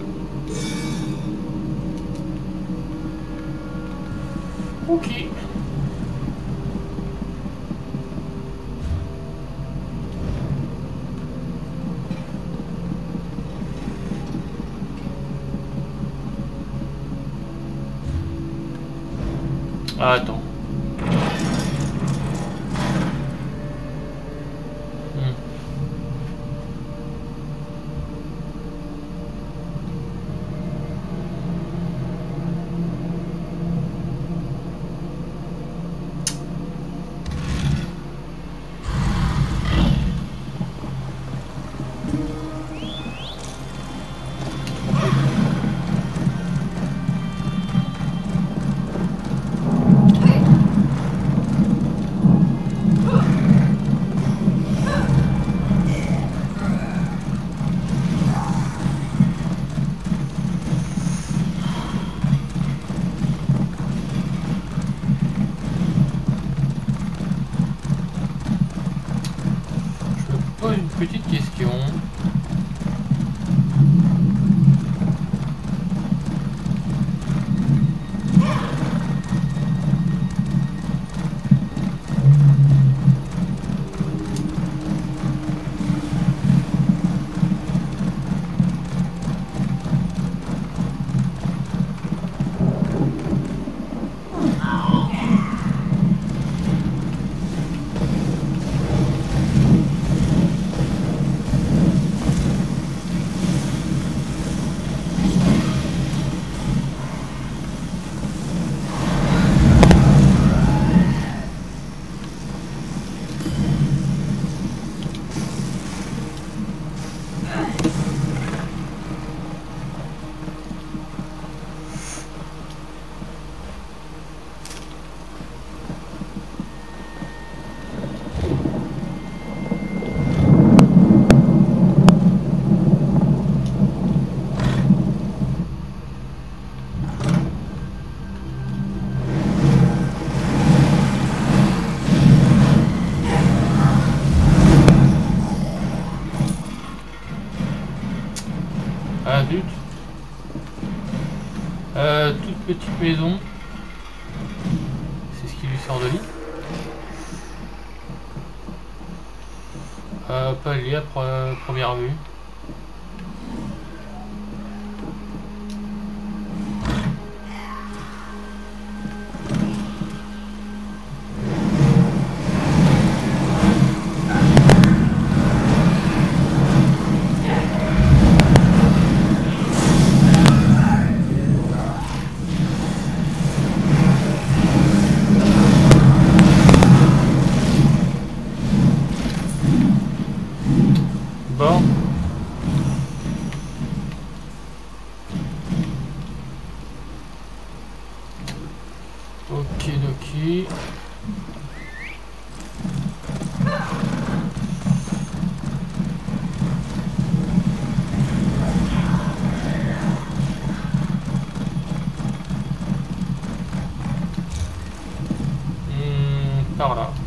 Ok. Ah, attends. Hmm. Petite question. petite maison. C'est ce qui lui sort de lit. Euh, pas lié à pre première vue. Bon. Ok, doki. Hmm, par là.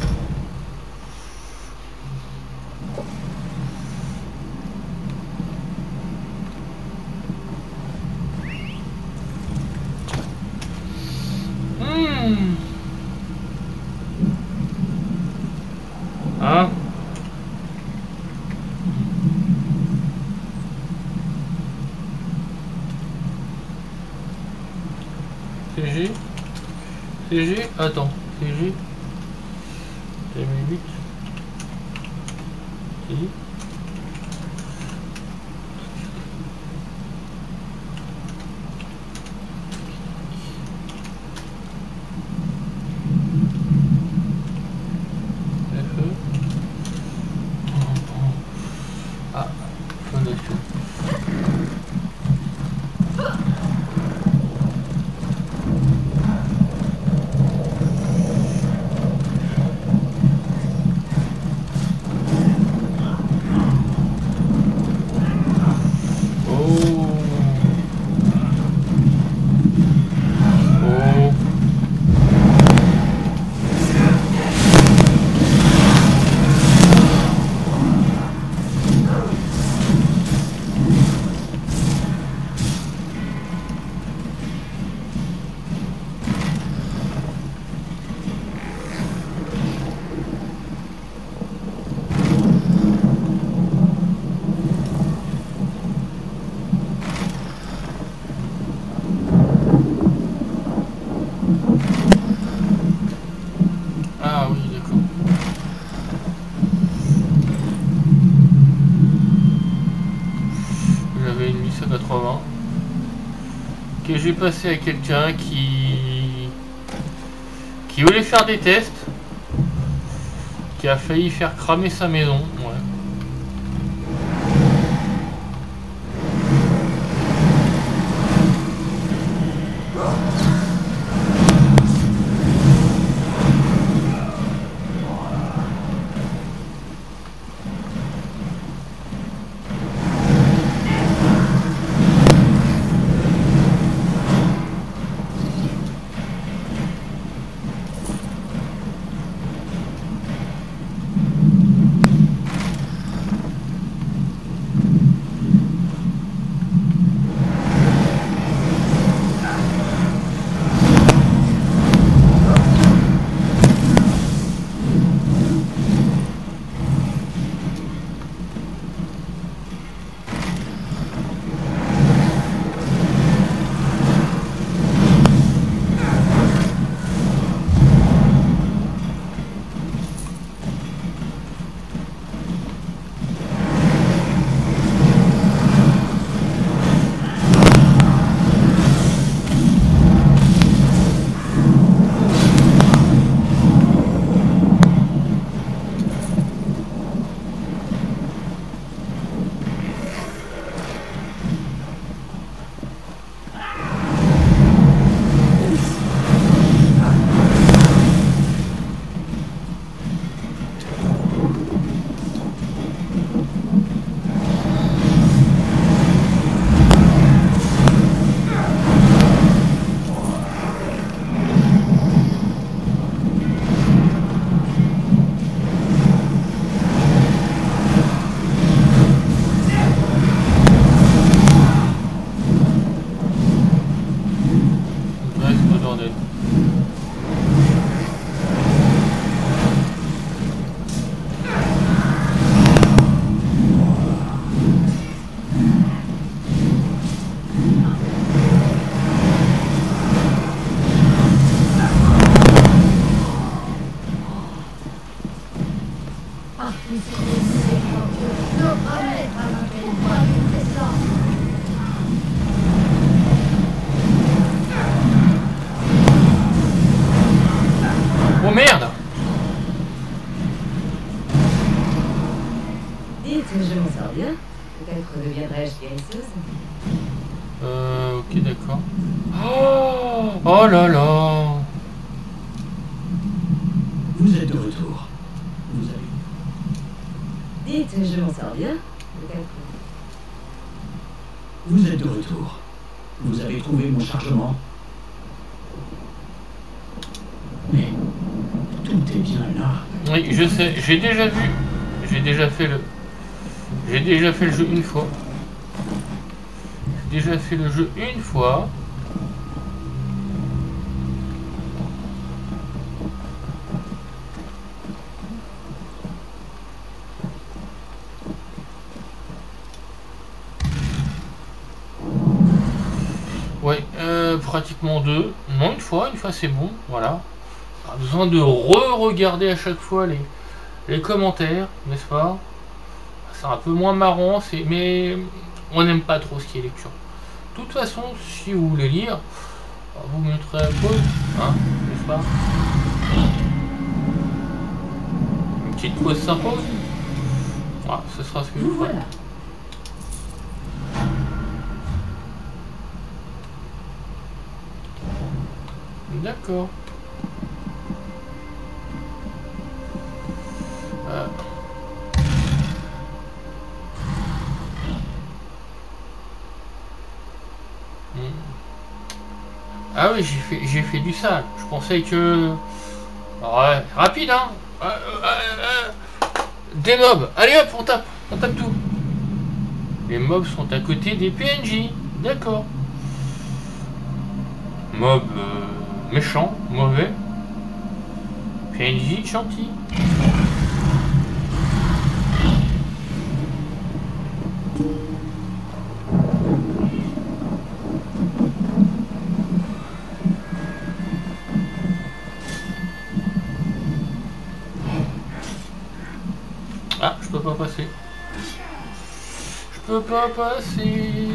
Hein? C G? C G? Attends, C G? deux mille huit? Si? Ah, fondation. Ah oui, d'accord. J'avais une mille cent quatre-vingts que j'ai passé à quelqu'un qui qui voulait faire des tests, qui a failli faire cramer sa maison. Ouais. Oh merde! Dites, je m'en sors bien. Peut-être deviendrai-je guérisseuse. Euh, ok, d'accord. Oh, oh là là! Vous êtes de retour. Vous avez... Dites, je m'en sors bien. Peut-être. Vous êtes de retour. Vous avez trouvé mon chargement. Mais tout est bien là. Oui, je sais, j'ai déjà vu. J'ai déjà fait le. J'ai déjà fait le jeu une fois. J'ai déjà fait le jeu une fois. Ouais, euh, pratiquement deux. Non, une fois, une fois c'est bon, voilà. Pas besoin de re-regarder à chaque fois les, les commentaires, n'est-ce pas? C'est un peu moins marrant, c'est mais on n'aime pas trop ce qui est lecture. De toute façon, si vous voulez lire, vous mettrez à pause, hein, n'est-ce pas? Une petite pause s'impose. Voilà, ce sera ce que vous ferez. D'accord. Euh. Hmm. Ah oui, j'ai fait, j'ai fait du sale. Je pensais que... Ouais, rapide, hein. Euh, euh, euh, des mobs. Allez hop, on tape. On tape tout. Les mobs sont à côté des P N J. D'accord. Mob... Euh... méchant, mauvais, P N J gentil. Ah, je peux pas passer. Je peux pas passer.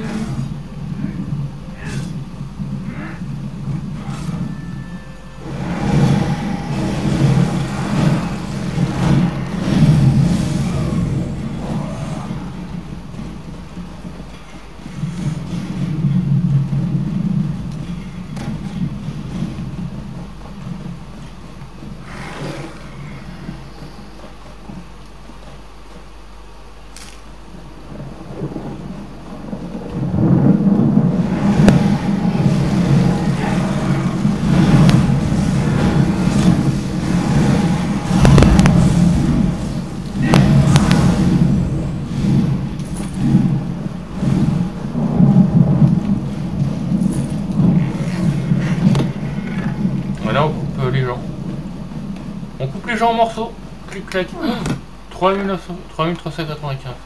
Voilà, on coupe les gens. On coupe les gens en morceaux. Clic, clac. trois mille trois cent quatre-vingt-quinze.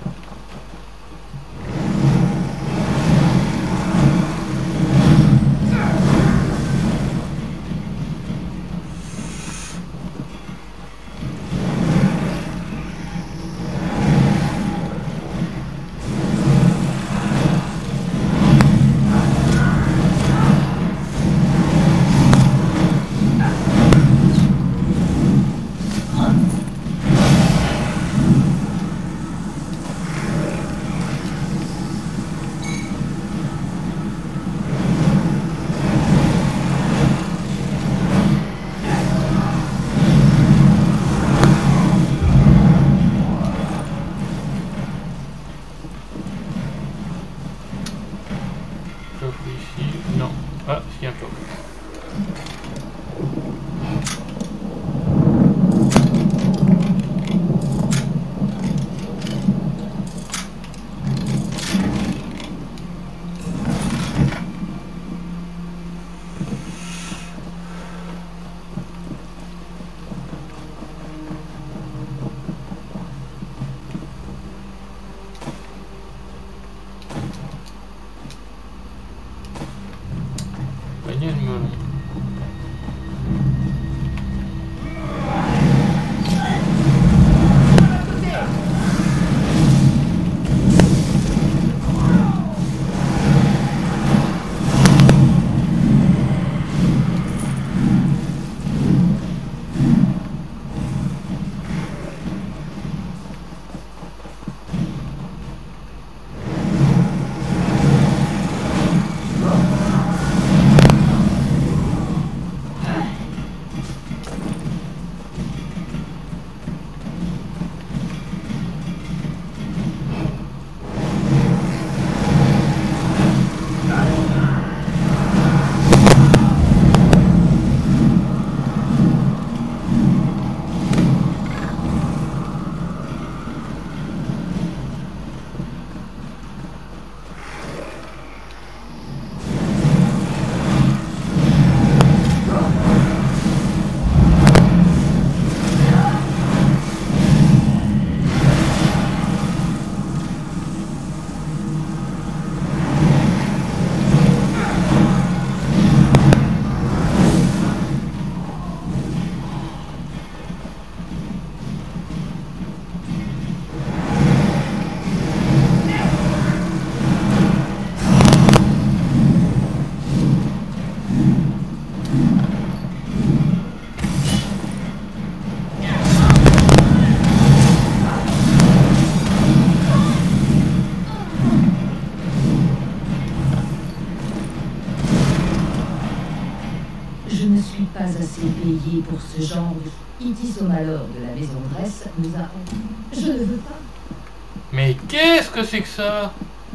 payé pour ce genre de... Itis au malheur de la maison Dresse nous a... Je ne veux pas. Mais qu'est-ce que c'est que ça?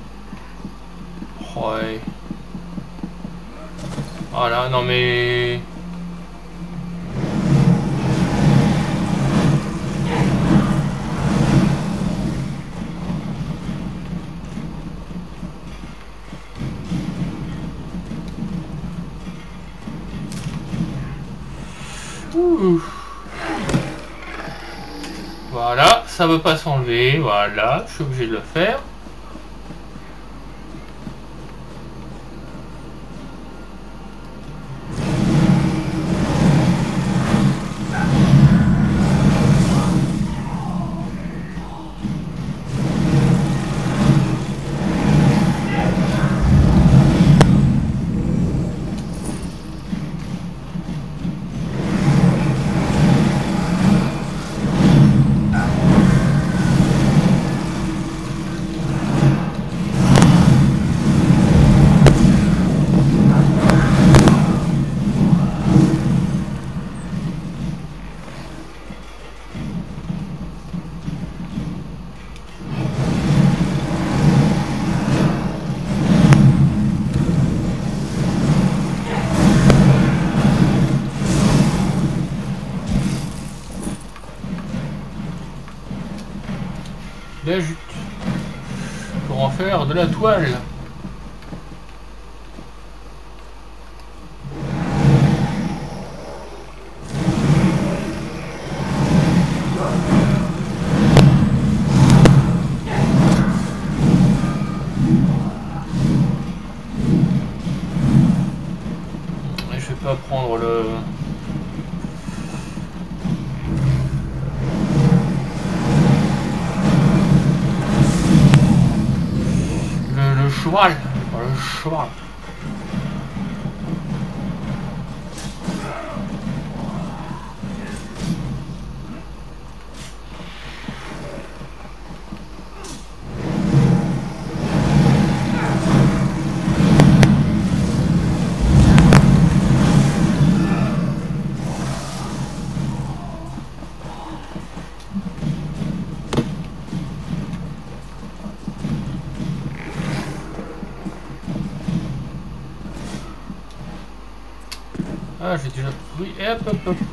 Ouais. Voilà, non mais... Ouh. Voilà, ça veut pas s'enlever, voilà, je suis obligé de le faire. La jute pour en faire de la toile. Et je vais pas prendre le cheval, le cheval. Ah, j'ai déjà pris. Et hop, hop, hop.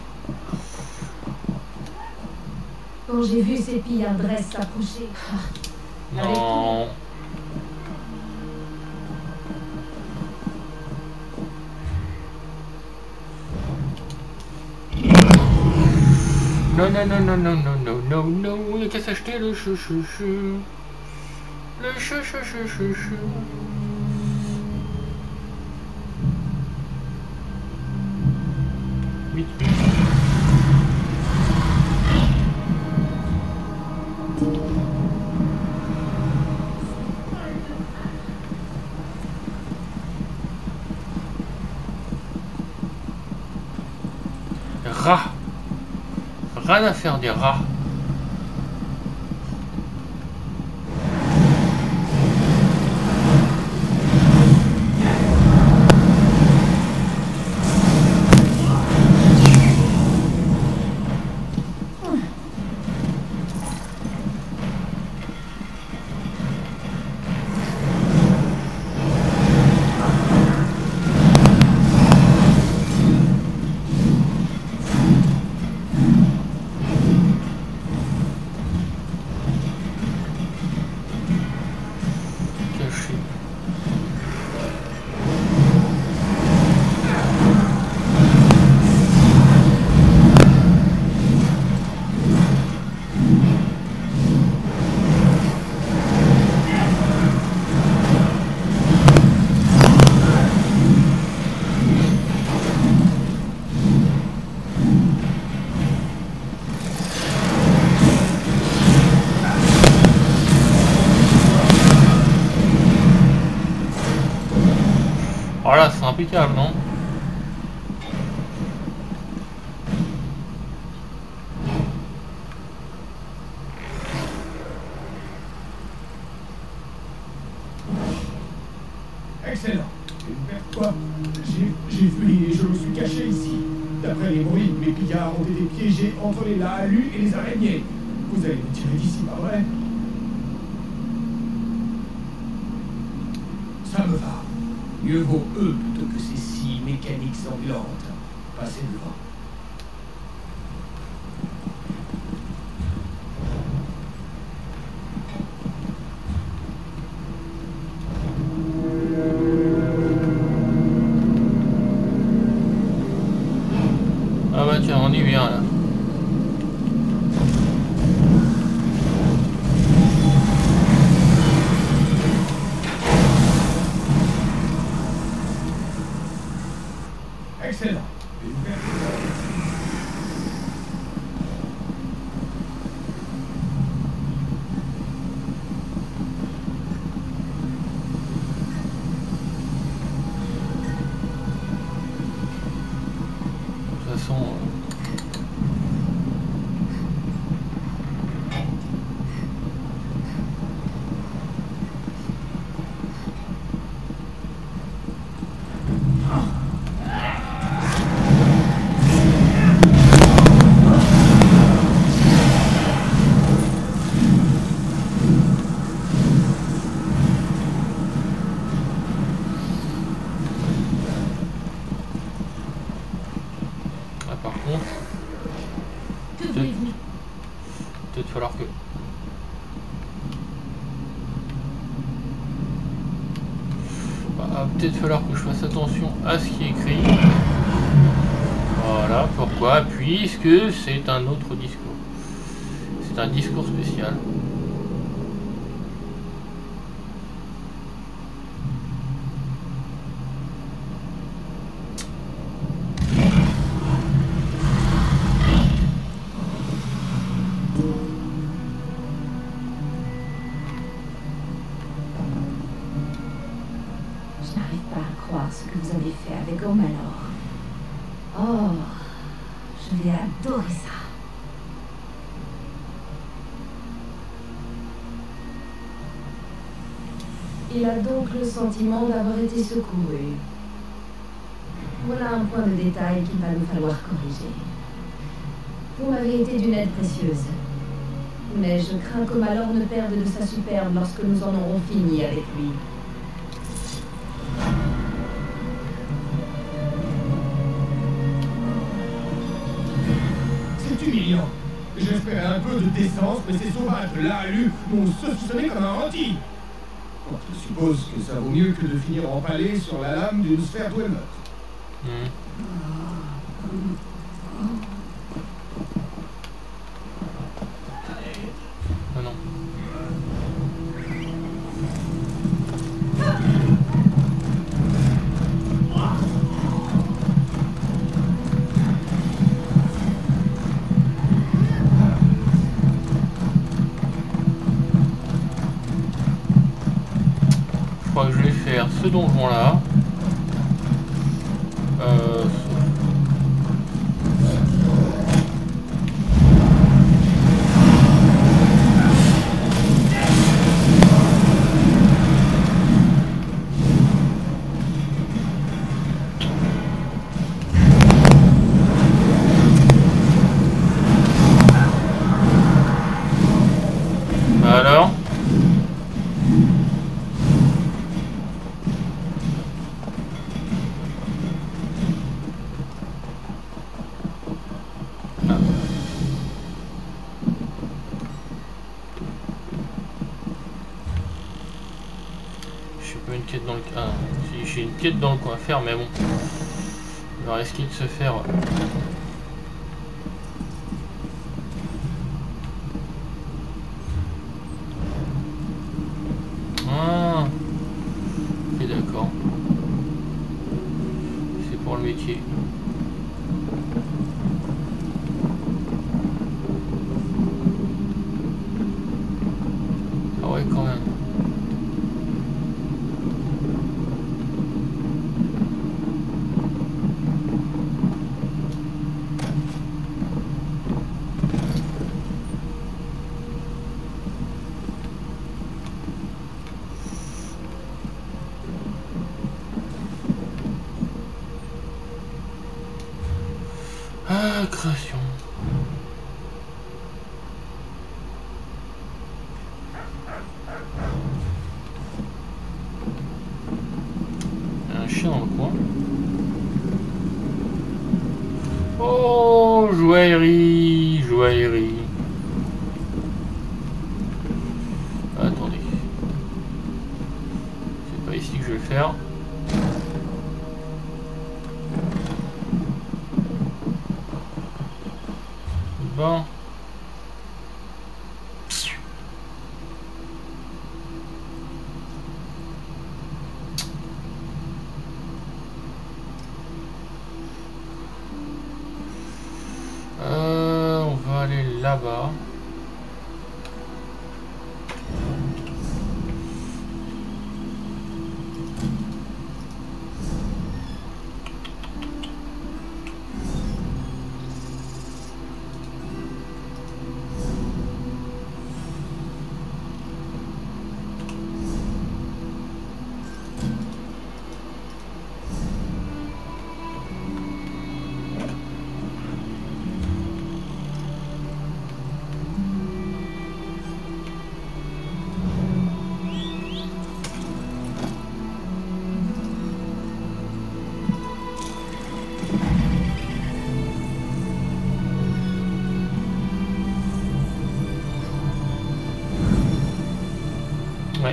Quand j'ai vu ces pillards Dresse s'approcher. Non. Non, non, non, non, non, non, non, non, non. Il n'y a qu'à s'acheter le chou, chou, chou. Le chou, chou, chou, chou, chou. Vite, vite. Rats. Rien à faire des rats. Voilà, c'est impeccable, non? Excellent. Quoi? J'ai vu et je me suis caché ici. D'après les bruits, mes pillards ont été piégés entre les Laalu et les araignées. Vous allez me tirer d'ici, pas vrai? Ça me va. Mieux vaut eux plutôt que ces scies mécaniques sanglantes. Passez devant. Ah bah tiens, on y vient là. Excellent. De toute façon... euh, ah, par contre, Que voulez-vous? peut-être falloir que... Bah, va peut-être falloir que je fasse attention à ce qui est écrit. Voilà, pourquoi? Puisque c'est un autre discours. C'est un discours spécial. Je n'arrive pas à croire ce que vous avez fait avec Omalor. Oh, je vais adorer ça. Il a donc le sentiment d'avoir été secouru. Voilà un point de détail qu'il va nous falloir corriger. Vous m'avez été d'une aide précieuse. Mais je crains qu'Omalor ne perde de sa superbe lorsque nous en aurons fini avec lui. C'est humiliant. J'espérais un peu de décence, mais ces sauvages de Laalu m'ont saucissonné comme un rôti. Bon, je suppose que ça vaut mieux que de finir empalé sur la lame d'une sphère Dwemer. Mmh. Ah non. Je crois que je vais faire ce donjon là. Euh, alors une quête dans le ah, si j'ai une quête dans le coin à faire, mais bon, il va risquer de se faire ah ok, d'accord, c'est pour le métier. Ah ouais, quand même. création. Il y a un chien dans le coin. Oh, joaillerie, joaillerie. Attendez. C'est pas ici que je vais le faire. Bon. Euh, on va aller là-bas. Ouais.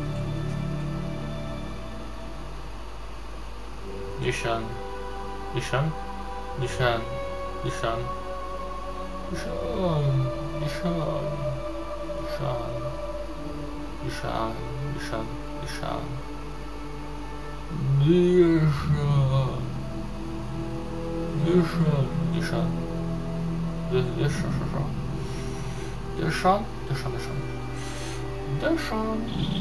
Lishan. Lishan. Lishan. Lishan. Lishan. Lishan. Lishan. Lishan. Lishan. Lishan. Lishan. Lishan. Lishan. Lishan. Lishan. Lishan. Lishan. Deshan.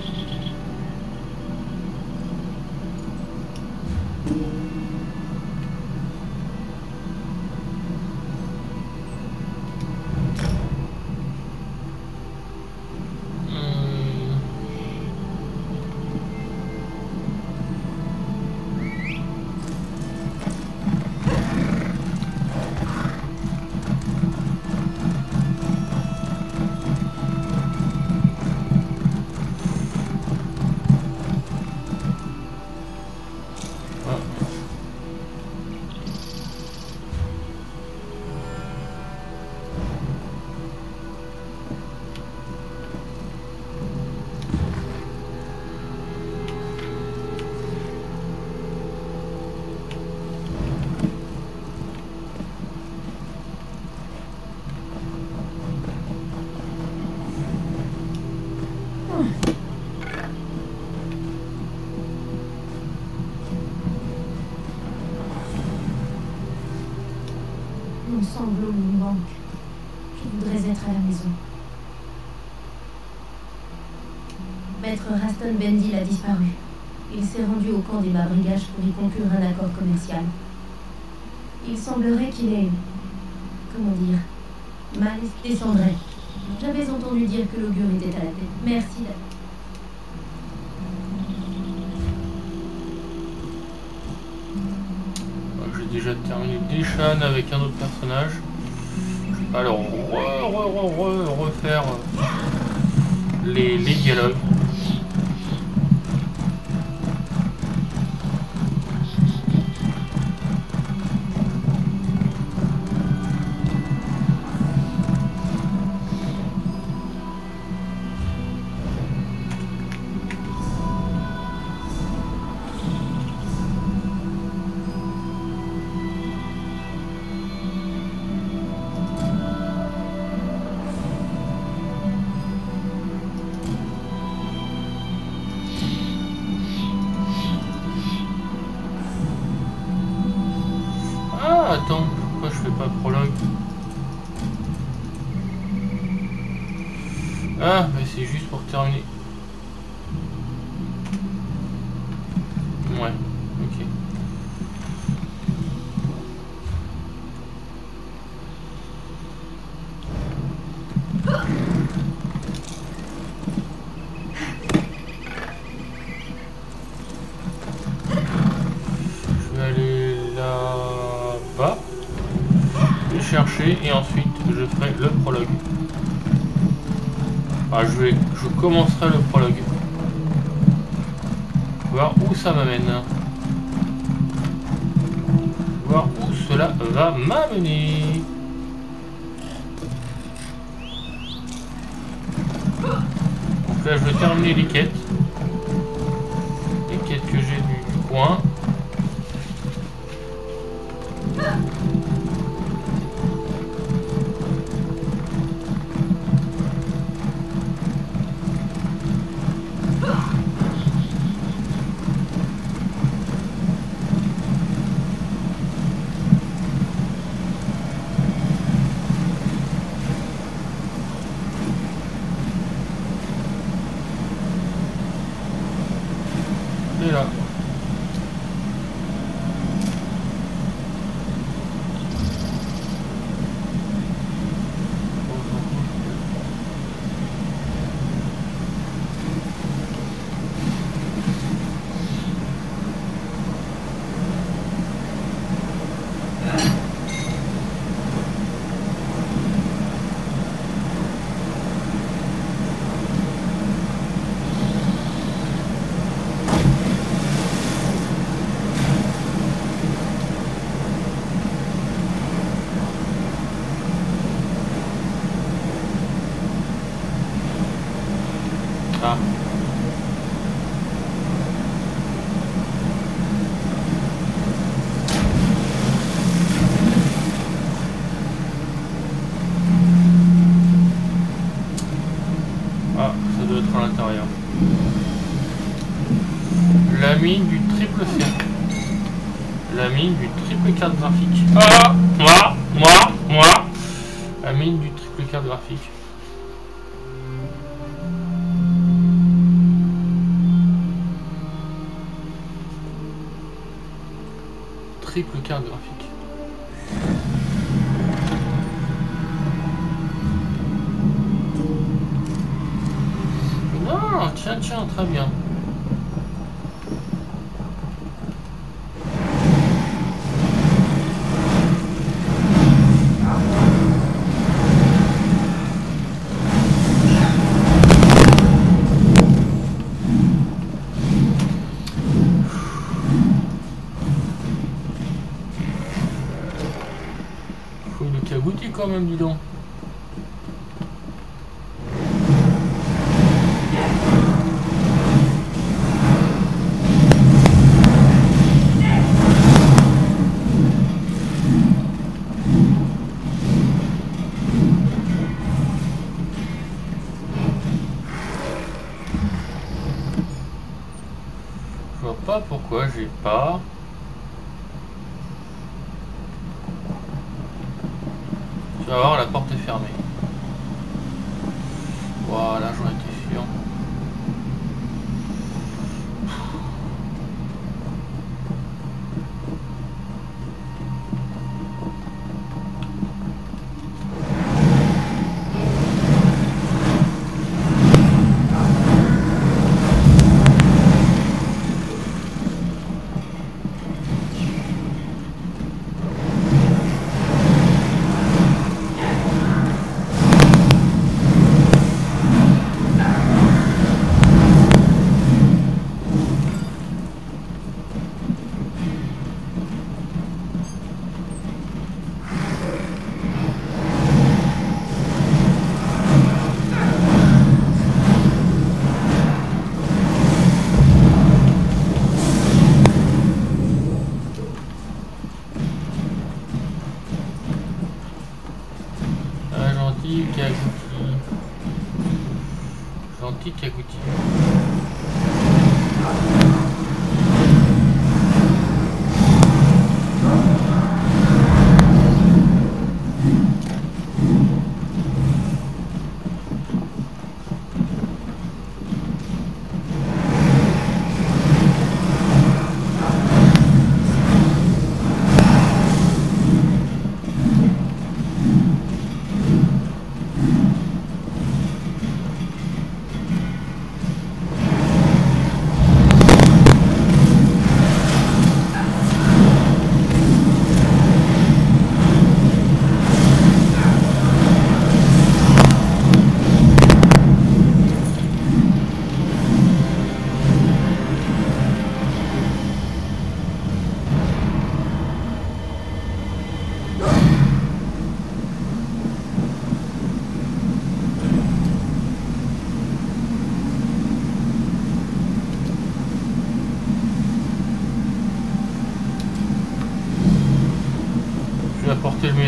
Mon sanglot me manque. Je voudrais être à la maison. Maître Raston Bendil a disparu. Il s'est rendu au camp des Mabrigages pour y conclure un accord commercial. Il semblerait qu'il est... comment dire... mal descendrait. J'avais entendu dire que l'augure était à la tête. Merci d'avoir... J'ai déjà terminé Deshan avec un autre personnage. Je vais alors re, re, re, re, refaire les, les dialogues. Attends, pourquoi je fais pas prologue? Ah, mais c'est juste pour terminer. Ouais, ok. Je vais aller là-bas. marcher et ensuite je ferai le prologue. Ah, je vais, je commencerai le prologue. Voir où ça m'amène. Voir où cela va m'amener. Donc là je vais terminer les quêtes. Les quêtes que j'ai du, du coin. Et là. Ah. Ah, ça doit être à l'intérieur. La mine du triple cercle. La mine du triple carte graphique. Ah, moi, moi, moi. La mine du triple carte graphique. Triple carte graphique. Non, tiens, tiens, très bien. Quand même, dis donc. Je vois pas pourquoi j'ai pas. Tu vas voir, la porte est fermée. Voilà, j'en étais sûr. Gentil Kagouti.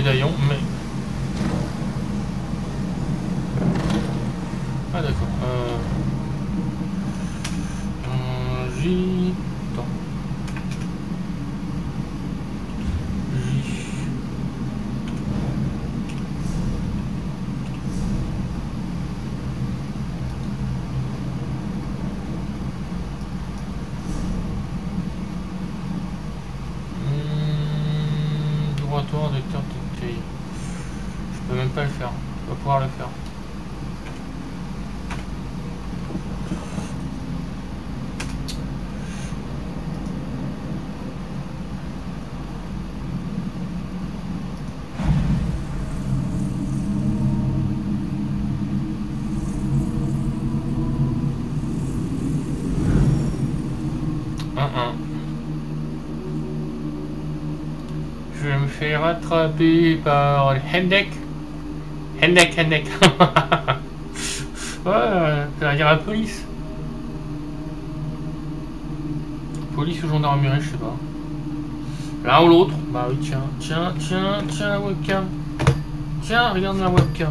médaillon, mais... Ah d'accord. Euh... Euh, J... Attends. J... Retour de Lecteur de T I. Je peux même pas le faire. Je vais pas pouvoir le faire. Je me fais rattraper par le Hendek. Hendek, Hendek. Ouais, ça va dire la police. Police ou gendarmerie, je sais pas. L'un ou l'autre. Bah oui, tiens, tiens, tiens, tiens la webcam. Tiens, regarde la webcam.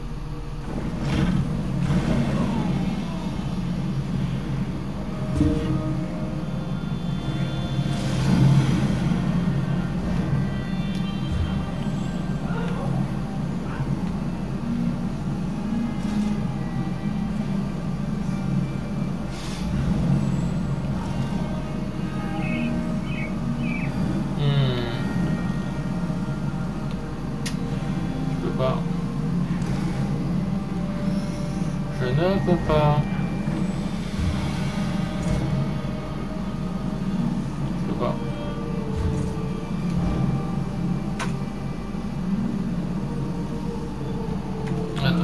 Je ne peux pas. Je peux pas. Attends.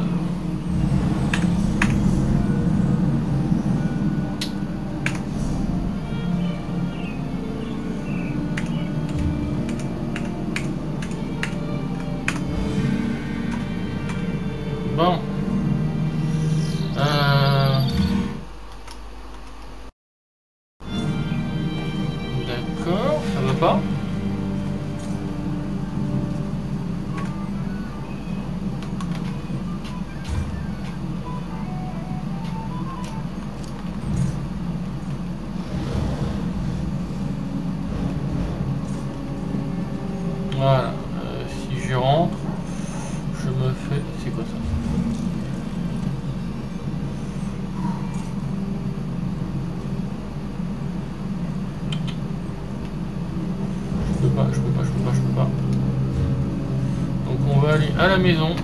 Bon. Euh... D'accord, ça va pas. Voilà, euh, si je rentre, je me fais... C'est quoi ça? Je peux pas, je peux pas, je peux pas, je peux pas. Donc on va aller à la maison.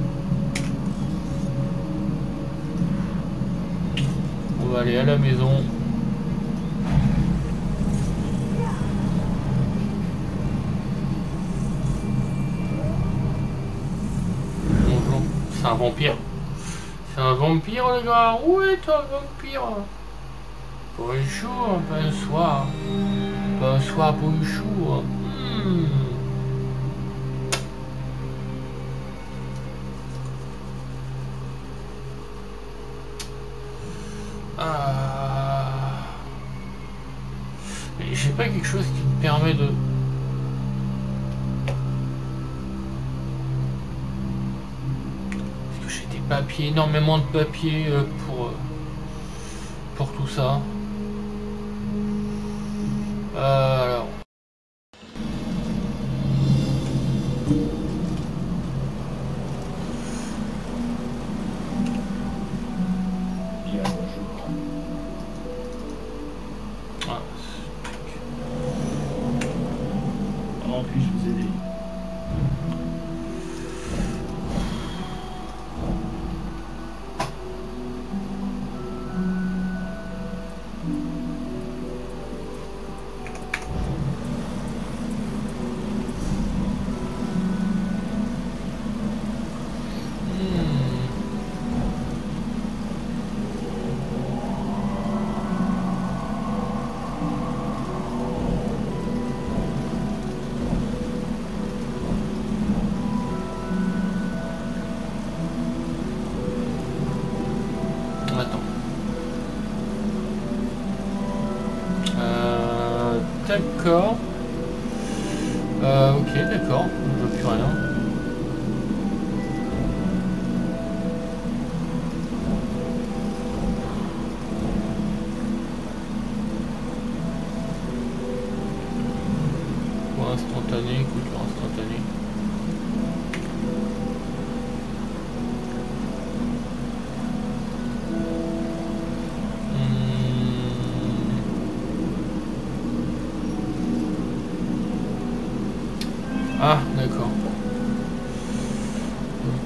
On va aller à la maison. Bonjour. C'est un vampire. C'est un vampire les gars. Où est un vampire? Bonjour, bonsoir. Bonsoir, bonjour. Hmm. Ah. Mais j'ai pas quelque chose qui me permet de... Parce que j'ai des papiers, énormément de papiers euh, pour, euh, pour tout ça. Euh, alors... Comment puis-je vous aider? D'accord. Euh, ok, d'accord. Je vois plus rien. instantanée, couture instantanée. Ah, d'accord. Ok.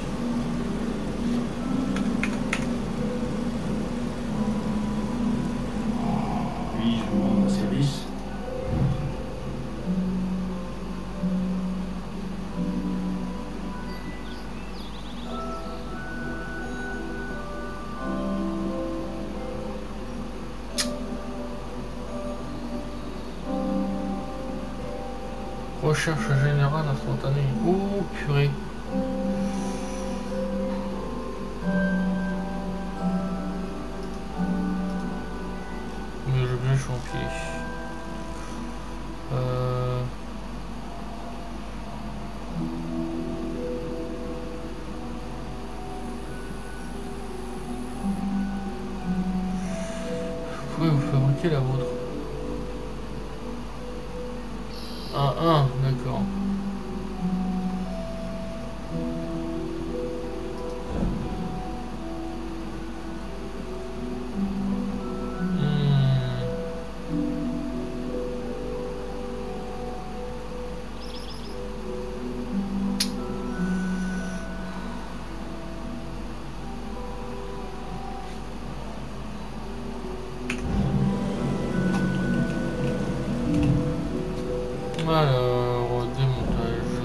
Puis-je vous rendre service? Recherche générale instantanée. Oh purée. Mais je vais je empiler. Euh... Vous pouvez vous fabriquer la vôtre. Un, un, d'accord. Alors, démontage.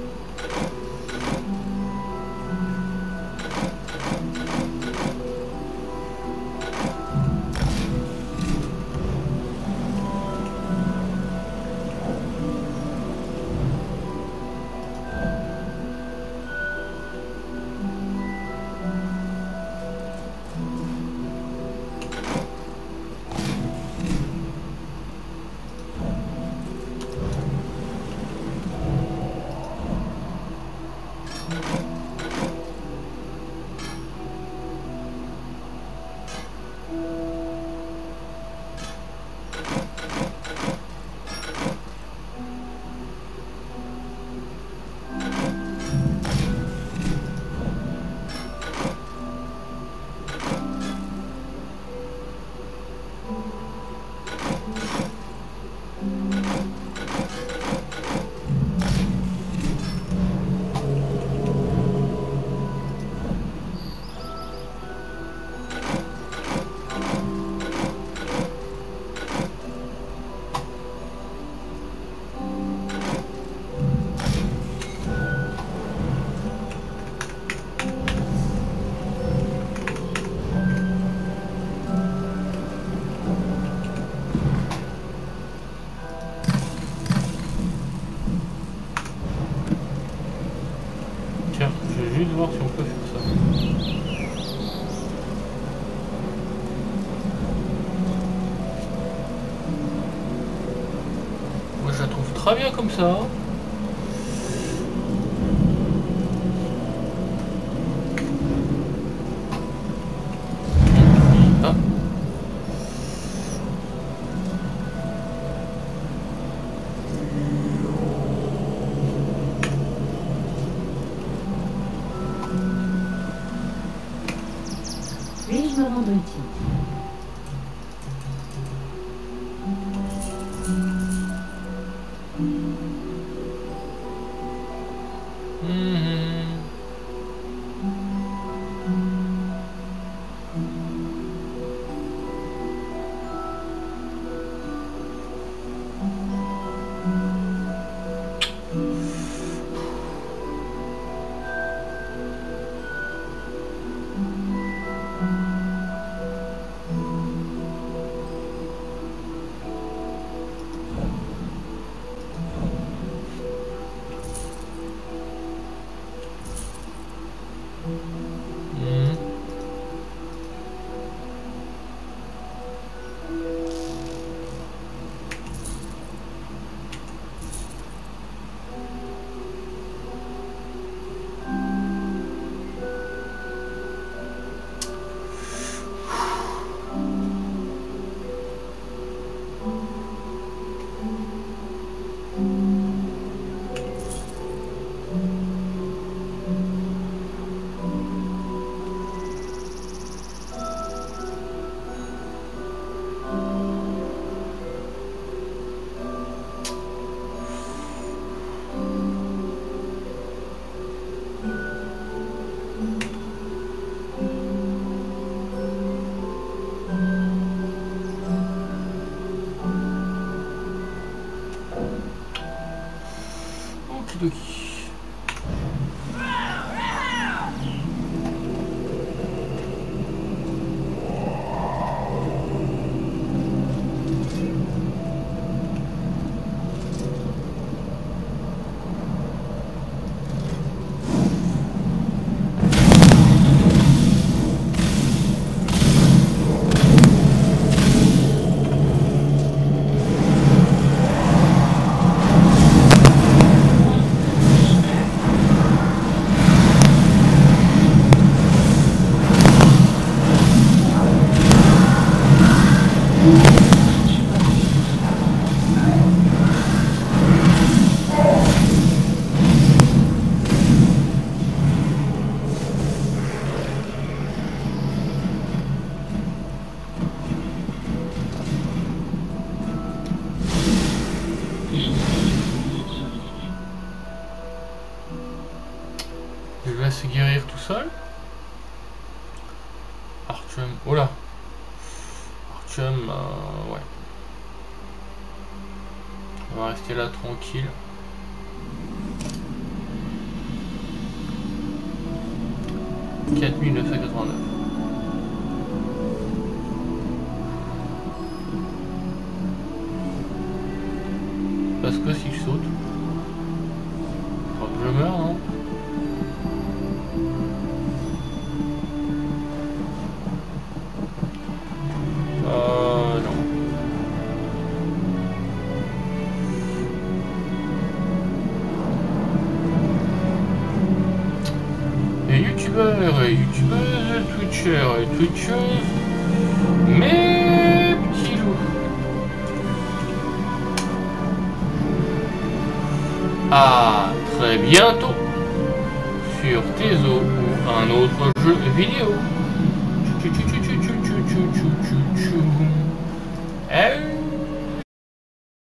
Tiens, je vais juste voir si on peut faire ça. Moi je la trouve très bien comme ça. Ah. Puis-je me rendre utile? Mhm. Mhm. Okidoki. Il va se guérir tout seul. Artyom, oh là. Artyom, euh, ouais. On va rester là tranquille. quatre mille neuf cent quatre-vingt-neuf. Parce que s'il saute, je meurs, non? Euh, non. Et youtubeurs et youtubeuses, twitchers et twitcheuses, mes petits loups. À très bientôt sur Tezo ou un autre jeu vidéo. Tchou tchou tchou tchou tchou tchou tchou tchou tchou.